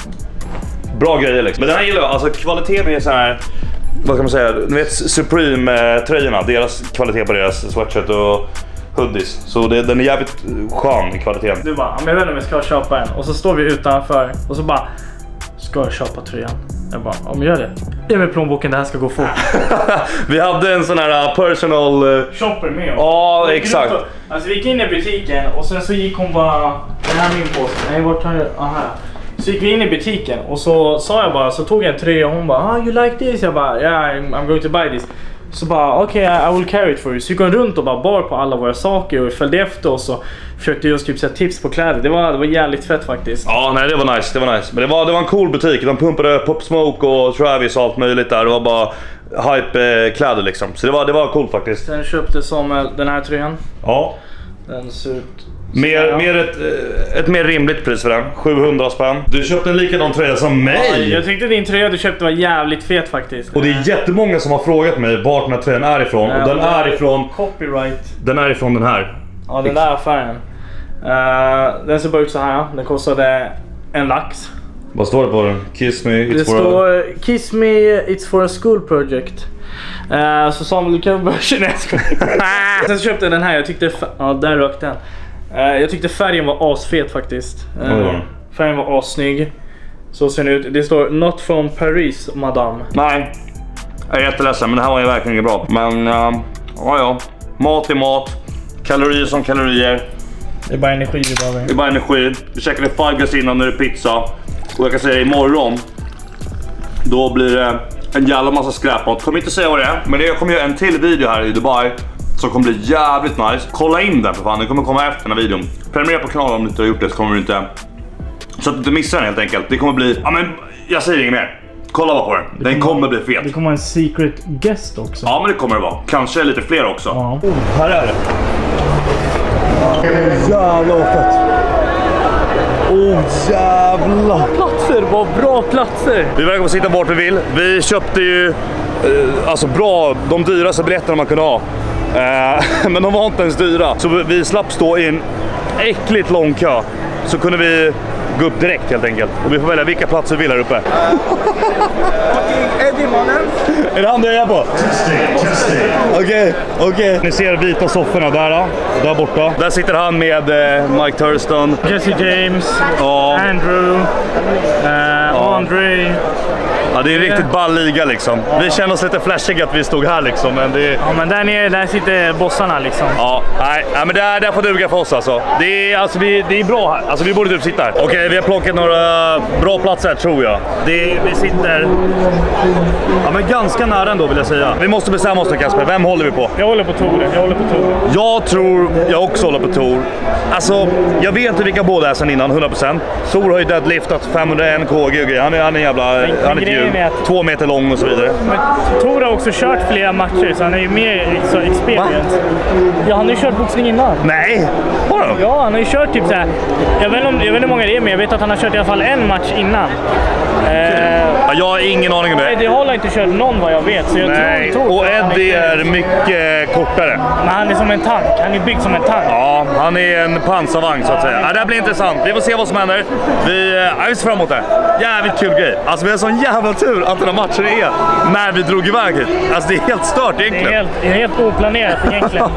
bra grejer liksom. Men den här gillar jag. Alltså kvaliteten är så här, vad kan man säga? Ni vet Supreme-tröjorna, deras kvalitet på deras sweatshirt och hoodies. Så det, den är jävligt skön i kvaliteten. Du bara, men jag vet inte om jag ska köpa en. Och så står vi utanför och så bara, ska jag köpa tröjan? Jag bara, om jag gör det. Ge mig plånboken, det här ska gå fort. Vi hade en sån här personal... Uh... shopper med oss. Ja, exakt. Alltså vi gick in i butiken och sen så gick hon bara, den här min påse. Nej, vart har jag? Aha. Så gick vi in i butiken och så sa jag bara, så tog jag en tröja och hon bara, ah, you like this? Jag bara, yeah, I'm, I'm going to buy this. Så bara, okej, okay, I will carry it for you. Så gick hon runt och bara bar på alla våra saker och följde efter oss och försökte ge oss typ så här tips på kläder. Det var, det var jävligt fett faktiskt. Ja, nej, det var nice, det var nice. Men det var, det var en cool butik. De pumpade Pop Smoke och Travis och allt möjligt där. Det var bara hype-kläder liksom. Så det var, det var cool faktiskt. Sen köpte Samuel den här tröjan. Ja. Den ser ut... Mer, mer ett, ett mer rimligt pris för den. sjuhundra spänn. Du köpte en likadan tröja som mig. Ja, jag tyckte din tröja du köpte var jävligt fet faktiskt. Och det är jättemånga som har frågat mig vart den här tröjan är ifrån. Ja, och den är ifrån... Copyright. Den är ifrån den här. Ja, den där affären. Uh, den ser bara ut så här. Den kostade en lax. Vad står det på den? Kiss me, it's det for står a... Kiss me, it's for a school project. Uh, så Samuel, du kan börja kinesiska. Sen köpte jag den här. Jag tyckte... Ja, där rökte den. Uh, jag tyckte färgen var asfet faktiskt. Uh, mm. Färgen var assnygg. Så ser den ut. Det står Not from Paris, madame. Nej, jag är jätteledsen, men det här var ju verkligen bra. Men, uh, ja ja. Mat är mat. Kalorier som kalorier. Det är bara energi vi behöver. Det är bara energi. Vi käkade Five Guys innan, nu är det pizza. Och jag kan säga imorgon, då blir det en jävla massa skräpmat. Kommer inte säga vad det är, men jag kommer göra en till video här i Dubai som kommer bli jävligt nice. Kolla in den för fan, den kommer komma efter den här videon. Prenumerera på kanalen om du inte har gjort det, så kommer du inte... Så att du inte missar den helt enkelt. Det kommer bli... Ja men, jag säger inget mer. Kolla bara på den. Den det kommer, kommer bli fet. Det kommer en secret guest också. Ja men det kommer det vara. Kanske lite fler också. Ja. Oh, här är det. Jävlar vad fett. Oh jävlar. Platser, vad bra platser. Vi verkar få sitta bort vi vill. Vi köpte ju eh, alltså bra, de dyraste biljetterna man kunde ha. Eh, men de var inte ens dyra. Så vi slapp stå i en äckligt lång kö. Så kunde vi gå upp direkt helt enkelt. Och vi får välja vilka platser vi vill här uppe. Eddie mannen. Är det han du är på? Okej, okej. Ni ser vita sofforna där då. Där borta. Där sitter han med eh, Mike Thurston. Jesse James. Ja. Andrew. Eh, ja. Andre. Ja, det är en riktigt ball liga liksom. Vi känner oss lite flashiga att vi stod här liksom, men det... Ja, men där nere, där sitter bossarna liksom. Ja, nej, nej men det är där får duga för oss alltså. Det är, alltså, vi, det är bra här. Alltså vi borde typ sitta här. Okej, okay, vi har plockat några bra platser här, tror jag. Det är, vi sitter... Ja, men ganska nära ändå vill jag säga. Vi måste bestämma oss nu, Kasper. Vem håller vi på? Jag håller på Tor. Jag håller på Tor. Jag tror jag också håller på Tor. Alltså, jag vet inte vilka båda är sen innan, hundra procent. Tor har ju deadliftat femhundraen K G och grejer. Han är, han är jävla... Men, han är djur. Två meter lång och så vidare. Men Tor har också kört flera matcher, så han är ju mer så experience. Ja, han har ju kört boxning innan. Nej! Har han? Ja, han har ju kört typ så här. Jag vet inte, jag vet inte hur många det är, men jag vet att han har kört i alla fall en match innan. Eh, ja, jag har ingen aning om det. Eddie Hall har inte kört någon vad jag vet. Så jag Nej, tror, tror och Eddie är mycket kortare. Men han är som en tank. Han är byggd som en tank. Ja, han är en pansarvagn så att säga. Ja, det här blir intressant. Vi får se vad som händer. Vi är fram emot det. Jävligt kul grej. Alltså vi har sån jävla tur att den här matchen är när vi drog iväg hit. Alltså det är helt stört egentligen. Det är helt, det är helt oplanerat egentligen.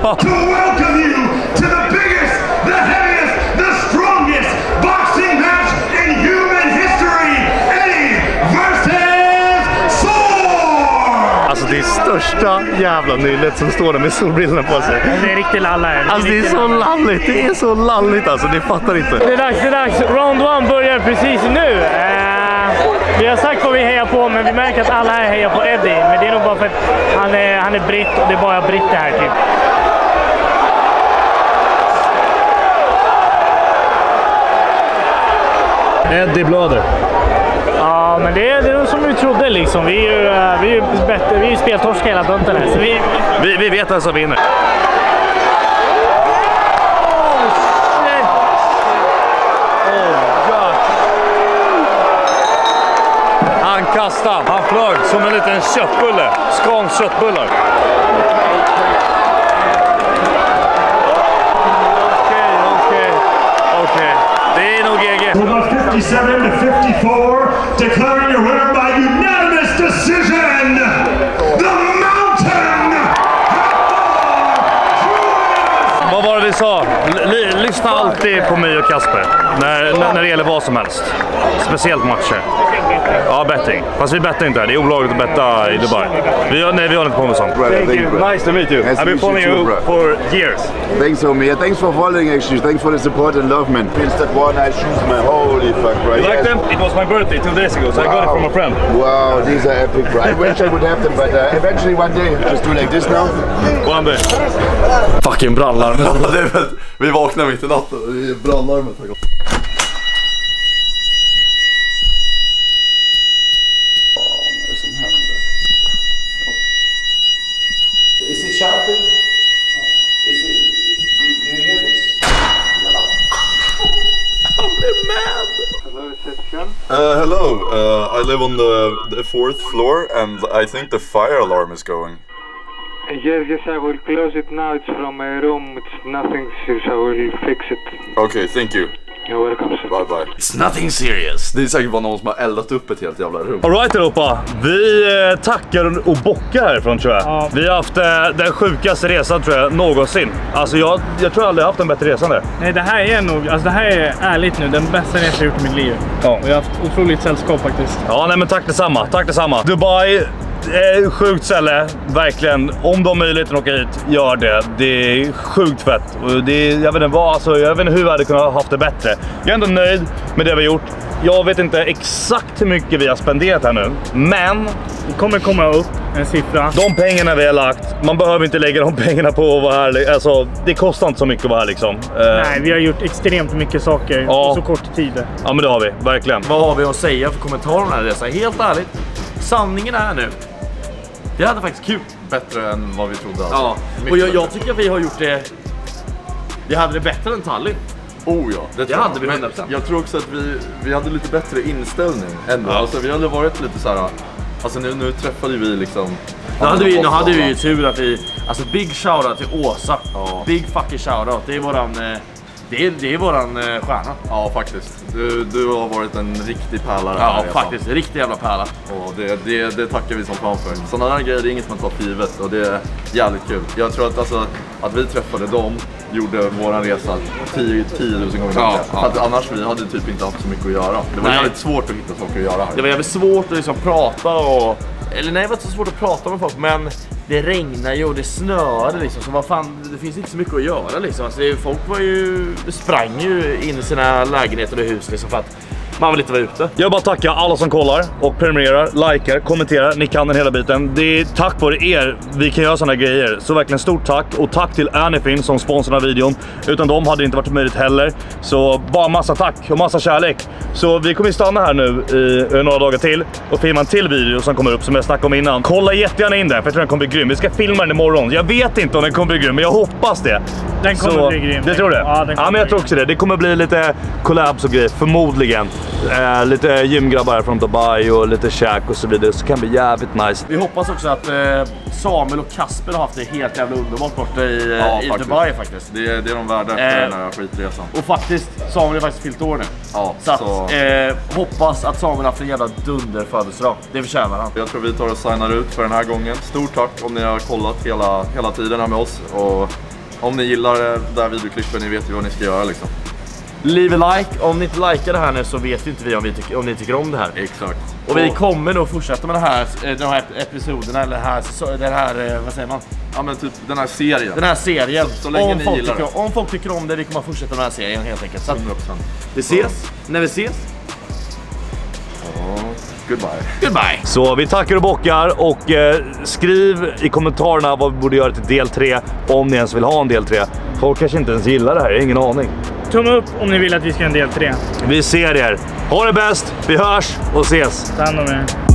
Alltså det är stört största jävla nyllet som står där med solbrillorna på sig. Det är riktigt lallare. Alltså det är så lalligt, det är så lalligt alltså, ni fattar inte. Det är dags, det är dags. Round one börjar precis nu. Uh, vi har sagt vad vi hejar på, men vi märker att alla här hejar på Eddie. Men det är nog bara för att han är, han är britt och det är bara britter här typ. Eddie blöder. Ja, men det är, det är som vi trodde liksom. Vi är ju, vi är ju bättre, vi är ju speltorska hela bunten här. Så vi... Vi, vi vet vem som vinner. Han kastade, han flög som en liten köttbulle. Skåns köttbullar. Okej, okej, okej. Det är nog G G. fifty-seven to fifty-four, declaring your winner by unanimous decision, the Mountain! Vad var det vi sa? L lyssna alltid på mig och Kasper när, när, när det gäller vad som helst. Speciellt matcher. Ja, betting. Fast vi bettar inte här. Det är olagligt att betta i Dubai. Vi har, nej, vi har inte på med sånt. Thank you. Nice to meet you. Nice I've been following you, you for years. Thanks so much. Thanks for following actually. Thanks for the support and love, man. Feels that one nice shoes, man. Holy fuck, right? You like them? It was my birthday two days ago, so wow. I got it from a friend. Wow, these are epic, bro. I wish I would have them, but uh, eventually one day, just do like this now. One day. Fucking brandlarm. Det är väl, vi vaknar mitt i natten och det är brandlarmet. Is it shouting? No. Is it? Do, do you hear this? I'm mad. Hello, reception. Uh, hello. Uh, I live on the, the fourth floor, and I think the fire alarm is going. Yes, yes, I will close it now. It's from my room. It's nothing serious. I will fix it. Okay, thank you. You're welcome, sir. Bye bye. It's nothing serious. Det är säkert bara någon som har eldat upp ett helt jävla rum. All right, Europa. Vi eh, tackar och bockar härifrån, tror jag. Ja. Vi har haft eh, den sjukaste resan, tror jag, någonsin. Alltså jag, jag tror aldrig jag haft en bättre resa där. Nej, det här är nog, alltså det här är ärligt nu, den bästa resan jag gjort i mitt liv. Ja. Vi har haft otroligt sällskap faktiskt. Ja, nej men tack detsamma. Tack detsamma. Dubai. Eh, sjukt ställe, verkligen. Om de har möjligheten att åka hit, gör det. Det är sjukt fett. Och det är, jag vet inte vad, alltså, jag vet inte hur jag hade kunnat ha haft det bättre. Jag är ändå nöjd med det vi har gjort. Jag vet inte exakt hur mycket vi har spenderat här nu, men det kommer komma upp en siffra. De pengarna vi har lagt, man behöver inte lägga de pengarna på att vara här. Alltså, det kostar inte så mycket att vara här liksom. Nej, vi har gjort extremt mycket saker ja. på så kort tid. Ja, men det har vi, verkligen. Vad har vi att säga för kommentarer om den här resan? Helt ärligt, sanningen är nu. Vi hade faktiskt kul. Bättre än vad vi trodde alltså. Ja, och jag, jag tycker att vi har gjort det. Vi hade det bättre än Tallinn. Oh ja, det, det hade vi hundra procent. Jag tror också att vi, vi hade lite bättre inställning ändå. Ja. Alltså vi hade varit lite så här. Alltså nu, nu träffade vi liksom. Nu hade vi, nu hade vi ju tur att vi, alltså big shoutout till Åsa. Ja. Big fucking shoutout. Det är våran, det är, det är våran stjärna. Ja, faktiskt. Du, du har varit en riktig pärlare. Ja, här, faktiskt. En riktig jävla pärla. Och det, det, det tackar vi som fan för. Sådana här grejer är inget man tar för givet och det är jävligt kul. Jag tror att, alltså, att vi träffade dem gjorde våran resa tio tusen gånger ja, bättre. ja. För att annars vi hade typ inte haft så mycket att göra. Det var Nej. jävligt svårt att hitta saker att göra här. Det var jävligt svårt att liksom prata och... Eller nej, det var inte så svårt att prata med folk, men det regnade ju och det snöade liksom. Så vad fan, det finns inte så mycket att göra liksom. Alltså, folk var ju... sprang ju in i sina lägenheter och hus liksom för att man vill inte vara ute. Jag vill bara tacka alla som kollar och prenumererar, likar, kommenterar. Ni kan den hela biten. Det är tack vare er vi kan göra såna grejer. Så verkligen stort tack. Och tack till Anyfin som sponsrar videon. Utan dem hade det inte varit möjligt heller. Så bara massa tack och massa kärlek. Så vi kommer stanna här nu i några dagar till och filma en till video som kommer upp som jag snackade om innan. Kolla jättegärna in den för jag tror den kommer bli grym. Vi ska filma den imorgon. Jag vet inte om den kommer bli grym, men jag hoppas det. Den kommer så, bli grym. Det tror du? Ja, ja men jag tror också det. Det kommer bli lite collabs och grejer, förmodligen. Eh, lite gymgrabbar här från Dubai och lite käk och så vidare, så kan det bli jävligt nice. Vi hoppas också att eh, Samuel och Kasper har haft det helt jävla underbart borta i, ja, i faktiskt. Dubai faktiskt. Det är, det är de värda efter eh, den här skitresan. Och faktiskt, Samuel är faktiskt fyllt år nu. Ja, så, så... Att, eh, hoppas att Samuel har haft en jävla dunder födelsedag. Det förtjänar han. Jag tror vi tar och signar ut för den här gången. Stort tack om ni har kollat hela, hela tiden här med oss. Och om ni gillar det där videoklippen, ni vet ju vad ni ska göra liksom. leave a like. Om ni inte likar det här nu så vet inte vi om, vi tycker, om ni tycker om det här. Exakt. Och vi kommer nog fortsätta med det här, de här episoderna, eller här, den här, vad säger man? Ja men typ den här serien. Den här serien. Så länge om, ni folk gillar tycker, det. om folk tycker om det, vi kommer fortsätta med den här serien helt enkelt. Så hundra procent. vi ses, när vi ses. Goodbye. Goodbye. Så vi tackar och bockar och eh, skriv i kommentarerna vad vi borde göra till del tre om ni ens vill ha en del tre. Folk kanske inte ens gillar det här, jag har ingen aning. Tumme upp om ni vill att vi ska ha en del tre. Vi ser er. Ha det bäst, vi hörs och ses. Ta hand om er.